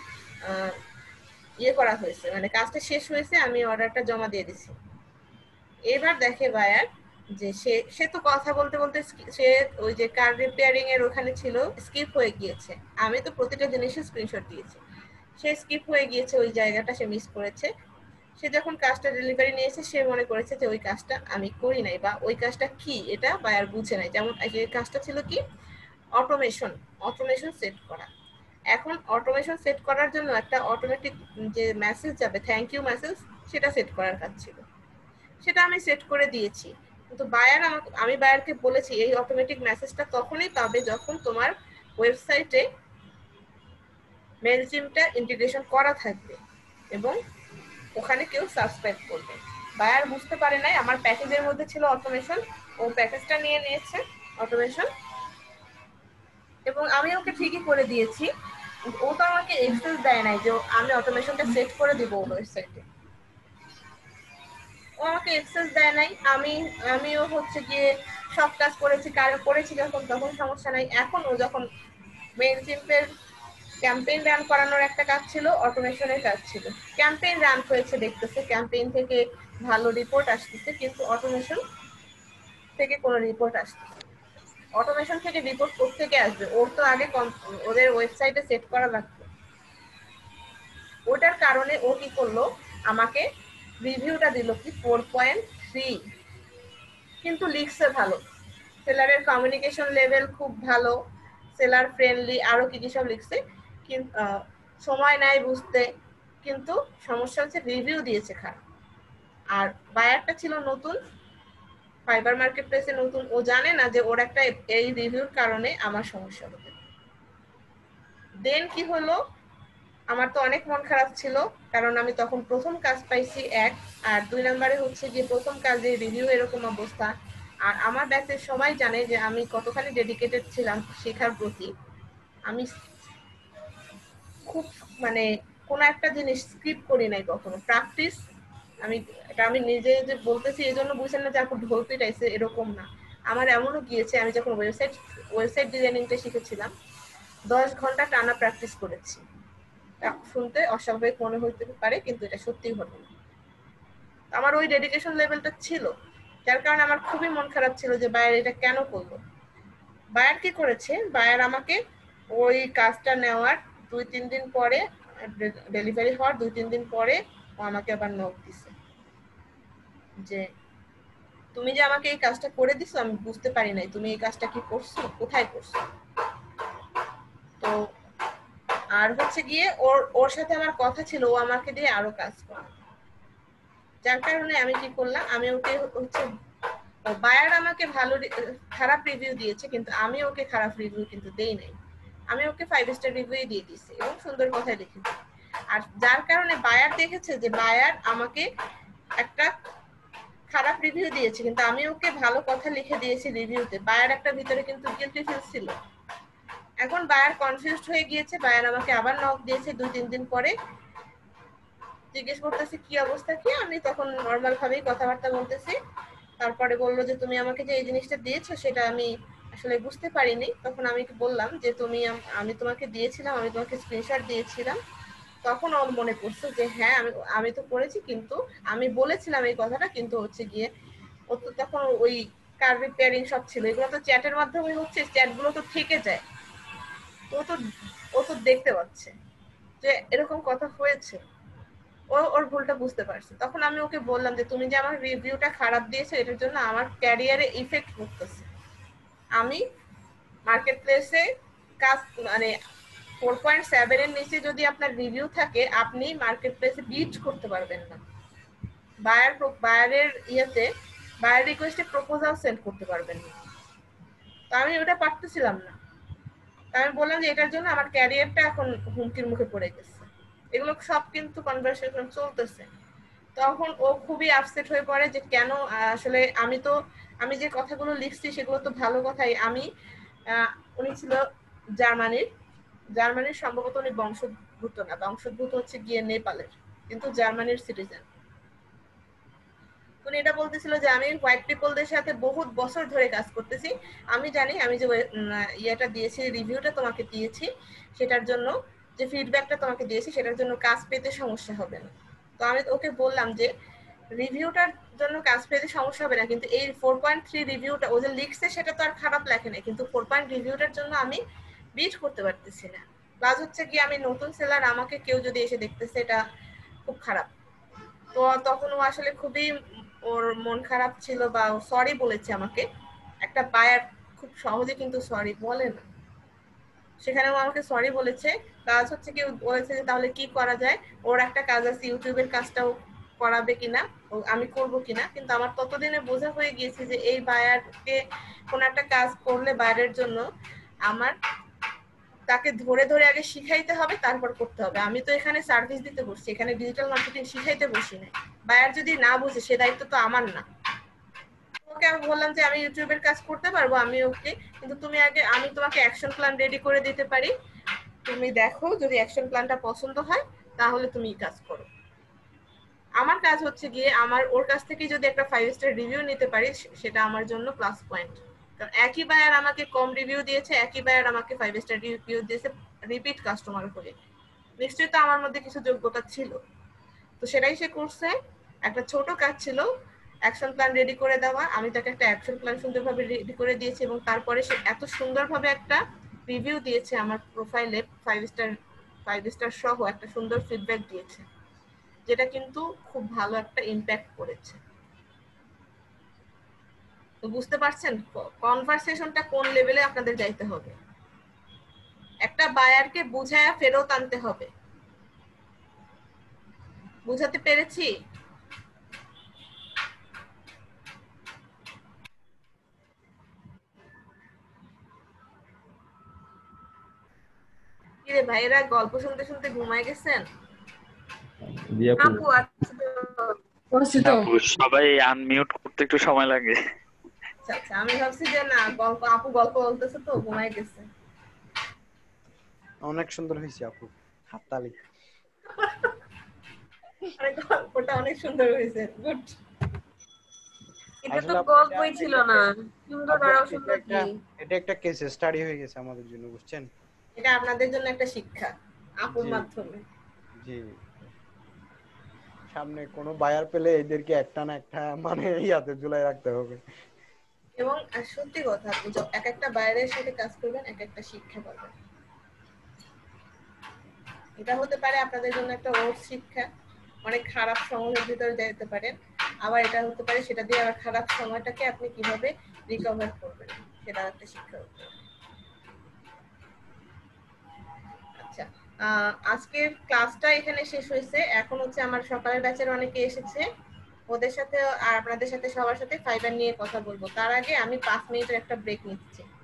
ইয়ে করা হয়েছে, মানে কাজটা শেষ হয়েছে, আমি অর্ডারটা জমা দিয়ে দিছি। এবার দেখে বায়ার যে সে সে তো কথা বলতে বলতে সে ওই যে কার রিপেয়ারিং এর ওখানে ছিল স্কিপ হয়ে গিয়েছে। আমি তো প্রতিটা জিনিসের স্ক্রিনশট দিয়েছি, সে স্কিপ হয়ে গিয়েছে, ওই জায়গাটা সে মিস করেছে। সে যখন কাজটা ডেলিভারি নিয়েছে সে মনে করেছে যে ওই কাজটা আমি করি নাই বা ওই কাজটা কি এটা বায়ার বুঝে নাই। যেমন এই কাজটা ছিল কি অটোমেশন অটোমেশন সেট করা। এখন অটোমেশন সেট করার জন্য একটা অটোমেটিক যে মেসেজ যাবে থ্যাংক ইউ মেসেজ, সেটা সেট করার কাজ ছিল, সেটা আমি সেট করে দিয়েছি। কিন্তু বায়ার আমাকে আমি বায়ারকে বলেছি এই অটোমেটিক মেসেজটা তখনই পাবে যখন তোমার ওয়েবসাইটে মেইলচিম্পটা ইন্টিগ্রেশন করা থাকবে এবং ওখানে কেউ সাবস্ক্রাইব করবে। বায়ার বুঝতে পারে নাই আমার প্যাকেজের মধ্যে ছিল অটোমেশন, ও প্যাকেজটা নিয়ে নিয়েছে অটোমেশন এবং আমি ওকে ঠিকই করে দিয়েছি। ও তো আমাকে এক্সেস দেয় নাই যে আমি অটোমেশনটা সেট করে দিব ওয়েবসাইটে, ও আমাকে এক্সেস দেয় নাই। আমি আমিও হচ্ছে গিয়ে সব কাজ করেছি, করেছি যখন তখন সমস্যা নাই। এখন ও যখন মেইলচিম্পের ক্যাম্পেইন রান করানোর একটা কাজ ছিল, অটোমেশনের কাজ ছিল, ক্যাম্পেইন রান হয়েছে দেখতেছে, ক্যাম্পেইন থেকে ভালো রিপোর্ট আসতেছে, কিন্তু অটোমেশন থেকে কোনো রিপোর্ট আসতেছে। অটোমেশন থেকে রিপোর্ট কোত্থেকে আসবে? ওর তো আগে ওদের ওয়েবসাইটে সেট করা লাগবে। ওটার কারণে ও কি করলো আমাকে রিভিউটা দিল কি ফোর পয়েন্ট থ্রি, কিন্তু লিখছে ভালো, সেলারের কমিউনিকেশন লেভেল খুব ভালো, সেলার ফ্রেন্ডলি, আরো কি কি সব লিখছে, কিন্তু সময় নাই বুঝতে, কিন্তু সমস্যা হচ্ছে রিভিউ দিয়েছে খারাপ। আর বায়ারটা ছিল নতুন, ফাইবার মার্কেট প্লেসে নতুন, ও জানে না যে ওর একটা এই রিভিউর কারণে আমার সমস্যা হবে। দেন কি হলো, আমার তো অনেক মন খারাপ ছিল, কারণ আমি তখন প্রথম কাজ পাইছি এক, আর দুই নম্বরে হচ্ছে যে প্রথম কাজে রিভিউ এরকম অবস্থা। আর আমার ব্যাচের সবাই জানে যে আমি কতখানি ডেডিকেটেড ছিলাম শেখার প্রতি। আমি খুব মানে কোনো একটা জিনিস স্কিপ করি নাই কখনো, প্র্যাকটিস। আমি এটা আমি নিজে যে বলতেছি এই জন্য বুঝছেন না যে আপু ঢোল পিটাইছে, এরকম না। আমার এমনও গিয়েছে আমি যখন ওয়েবসাইট ওয়েবসাইট ডিজাইনিংটা শিখেছিলাম দশ ঘন্টা টানা প্র্যাকটিস করেছি। শুনতে অস্বাভাবিক মনে হতে পারে, কিন্তু এটা সত্যি ঘটনা। আমার ওই ডেডিকেশন লেভেলটা ছিল, যার কারণে আমার খুবই মন খারাপ ছিল যে বায়ার এটা কেন করলো। বায়ার কি করেছে, বায়ার আমাকে ওই কাজটা নেওয়ার দুই তিন দিন পরে, ডেলিভারি হওয়ার দুই তিন দিন পরে ও আমাকে আবার নোট দিছে যে তুমি যে আমাকে এই কাজটা করে দিছো আমি বুঝতে পারি নাই তুমি এই কাজটা কি করছো, কোথায় করছো। তো আর হচ্ছে গিয়ে ওর ওর সাথে আমার কথা ছিল ও আমাকে দিয়ে আরো কাজ করে, যার কারণে আমি কি করলাম, আমি ওকে হচ্ছে বায়ার আমাকে ভালো খারাপ রিভিউ দিয়েছে কিন্তু আমি ওকে খারাপ রিভিউ কিন্তু দেই নাই, আমি ওকে ফাইভ স্টার রিভিউ দিয়ে দিয়েছি এবং সুন্দর কথাই লিখেছি। আর যার কারণে বায়ার দেখেছে যে বায়ার আমাকে একটা খারাপ রিভিউ দিয়েছে কিন্তু আমি ওকে ভালো কথা লিখে দিয়েছি রিভিউতে, বায়ার একটা ভিতরে কিন্তু গিল্টি ফিল ছিল। এখন বায়ার কনফিউজড হয়ে গিয়েছে, বায়ার আমাকে আবার নক দিয়েছে দুই তিন দিন পরে, জিজ্ঞেস করতেছে কি অবস্থা কি, আমি তখন নর্মাল ভাবেই কথাবার্তা বলতেছি। তারপরে বললো যে তুমি আমাকে যে এই জিনিসটা দিয়েছো সেটা আমি আসলে বুঝতে পারিনি। তখন আমি বললাম যে তুমি আমি তোমাকে দিয়েছিলাম, আমি তোমাকে স্ক্রিনশট দিয়েছিলাম। তখন ওর মনে পড়ছে যে হ্যাঁ আমি আমি তো করেছি কিন্তু আমি বলেছিলাম এই কথাটা, কিন্তু হচ্ছে গিয়ে ও তো তখন ওই কার রিপেয়ারিং সব ছিল, এগুলো তো চ্যাটের মাধ্যমে হচ্ছে, চ্যাটগুলো তো থেকে যায়, ও তো ও তো দেখতে পাচ্ছে যে এরকম কথা হয়েছে, ও ওর ভুলটা বুঝতে পারছে। তখন আমি ওকে বললাম যে তুমি যে আমার রিভিউটা খারাপ দিয়েছো এটার জন্য আমার ক্যারিয়ারে ইফেক্ট পড়তেছে, আমি মার্কেট প্লেসে কাজ মানে ফোর পয়েন্ট সেভেন এর নিচে যদি আপনার রিভিউ থাকে আপনি মার্কেট প্লেসে বিট করতে পারবেন না, বায়ার বায়ারের ইয়েতে বায়ার রিকোয়েস্টে প্রপোজাল সেন্ড করতে পারবেন না। তো আমি ওটা পারতেছিলাম না, আমি বললাম যে এটার জন্য আমার ক্যারিয়ারটা এখন হুমকির মুখে পড়ে গেছে। এগুলো সব কিন্তু কনভারসেশন চলতেছে। তখন ও খুবই আপসেট হয়ে পড়ে যে কেন আসলে আমি তো আমি যে কথাগুলো লিখছি সেগুলো তো ভালো কথাই। আমি উনি ছিল জার্মানির, জার্মানির সম্ভবত উনি বংশোদ্ভূত না, বংশোদ্ভূত হচ্ছে গিয়ে নেপালের, কিন্তু জার্মানির সিটিজেন। উনি এটা বলতেছিল যে আমি হোয়াইট পিপলদের সাথে বহুত বছর ধরে কাজ করতেছি, আমি জানি আমি যে ইয়েটা দিয়েছি রিভিউটা তোমাকে দিয়েছি সেটার জন্য যে ফিডব্যাকটা তোমাকে দিয়েছি সেটার জন্য কাজ পেতে সমস্যা হবে না। তো আমি ওকে বললাম যে রিভিউটার জন্য কাজ পেতে সমস্যা হবে না, কিন্তু এই ফোর পয়েন্ট থ্রি রিভিউটা ও যে লিখছে সেটা তো আর খারাপ লেখে না, কিন্তু ফোর পয়েন্ট রিভিউটার জন্য আমি বিট করতে পারতেছি না। প্লাস হচ্ছে কি আমি নতুন সেলার, আমাকে কেউ যদি এসে দেখতেছে এটা খুব খারাপ। তো তখন ও আসলে খুবই ওর মন খারাপ ছিল বা সরি বলেছে আমাকে। একটা বায়ার খুব সহজে কিন্তু সরি বলে না, সেখানে ও আমাকে সরি বলেছে। কাজ হচ্ছে কি বলেছে যে তাহলে কি করা যায়, ওর একটা কাজ আছে ইউটিউবের কাজটাও করাবে কিনা, আমি করব কিনা। কিন্তু আমার ততদিনে বোঝা হয়ে গিয়েছে যে এই বায়ারকে কোন একটা কাজ করলে বায়ারের জন্য আমার তাকে ধরে ধরে আগে শিখাইতে হবে তারপর করতে হবে। আমি তো এখানে সার্ভিস দিতে বসছি, এখানে ডিজিটাল মার্কেটিং শিখাইতে বসি না। বায়ার যদি না বুঝে সে দায়িত্ব তো আমার না। ওকে আমি বললাম যে আমি ইউটিউবের কাজ করতে পারবো, আমি ওকে, কিন্তু তুমি আগে আমি তোমাকে অ্যাকশন প্ল্যান রেডি করে দিতে পারি, তুমি দেখো যদি অ্যাকশন প্ল্যানটা পছন্দ হয় তাহলে তুমি কাজ করো। আমার কাজ হচ্ছে গিয়ে আমার ওর কাছ থেকে যদি একটা ফাইভ স্টার রিভিউ নিতে পারি সেটা আমার জন্য প্লাস পয়েন্ট। কারণ একই বায়ার আমাকে কম রিভিউ দিয়েছে, একই বায়ার আমাকে ফাইভ স্টার রিভিউ দিয়েছে রিপিট কাস্টমার হয়ে, নিশ্চয়ই তো আমার মধ্যে কিছু যোগ্যতা ছিল। তো সেটাই সে করছে। একটা ছোট কাজ ছিল অ্যাকশন প্ল্যান রেডি করে দেওয়া, আমি তাকে একটা অ্যাকশন প্ল্যান সুন্দরভাবে রেডি করে দিয়েছি এবং তারপরে সে এত সুন্দরভাবে একটা রিভিউ দিয়েছে আমার প্রোফাইলে, ফাইভ স্টার ফাইভ স্টার সহ একটা সুন্দর ফিডব্যাক দিয়েছে, যেটা কিন্তু খুব ভালো একটা ইমপ্যাক্ট করেছে। তো বুঝতে পারছেন কনভারসেশনটা কোন লেভেলে আপনাদের যাইতে হবে, একটা বায়ারকে বুঝায়া ফেরত আনতে হবে। বুঝাতে পেরেছি? কিরে ভাইরা গল্প শুনতে শুনতে ঘুমায় গেছেন? আপু আপু সবাই আনমিউট করতে একটু সময় লাগে। আচ্ছা আচ্ছা, আমি ভাবছি যে না গল্প আপু গল্প বলতেছে তো ঘুমায় গেছে। অনেক সুন্দর হয়েছে আপু, হাততালি। আরে গল্পটা অনেক সুন্দর হয়েছে, গুড। এটা তো গল্পই ছিল না, সুন্দর আর অসুন্দর কি? এটা একটা কেস স্টাডি হয়ে গেছে আমাদের জন্য, বুঝছেন? এটা আপনাদের জন্য একটা শিক্ষা আপুর মাধ্যমে। জি, সামনে কোনো বায়ার পেলে এদেরকে একটা না একটা মানে ইয়াতে ঝুলাই রাখতে হবে। এবং সত্যি কথা, এক একটা বায়ারের সাথে কাজ করবেন এক একটা শিক্ষা পাবেন। এটা হতে পারে আপনাদের জন্য একটা ওর শিক্ষা, অনেক খারাপ সময়ের ভিতরে যেতে পারেন, আবার এটা হতে পারে সেটা দিয়ে আবার খারাপ সময়টাকে আপনি কিভাবে রিকভার করবেন সেটা একটা শিক্ষা হতে পারে। আচ্ছা, আজকের ক্লাসটা এখানে শেষ হয়েছে। এখন হচ্ছে আমার সকালের ব্যাচের অনেকে এসেছে, ওদের সাথে আর আপনাদের সাথে সবার সাথে ফাইবার নিয়ে কথা বলবো। তার আগে আমি পাঁচ মিনিটের একটা ব্রেক নিচ্ছি।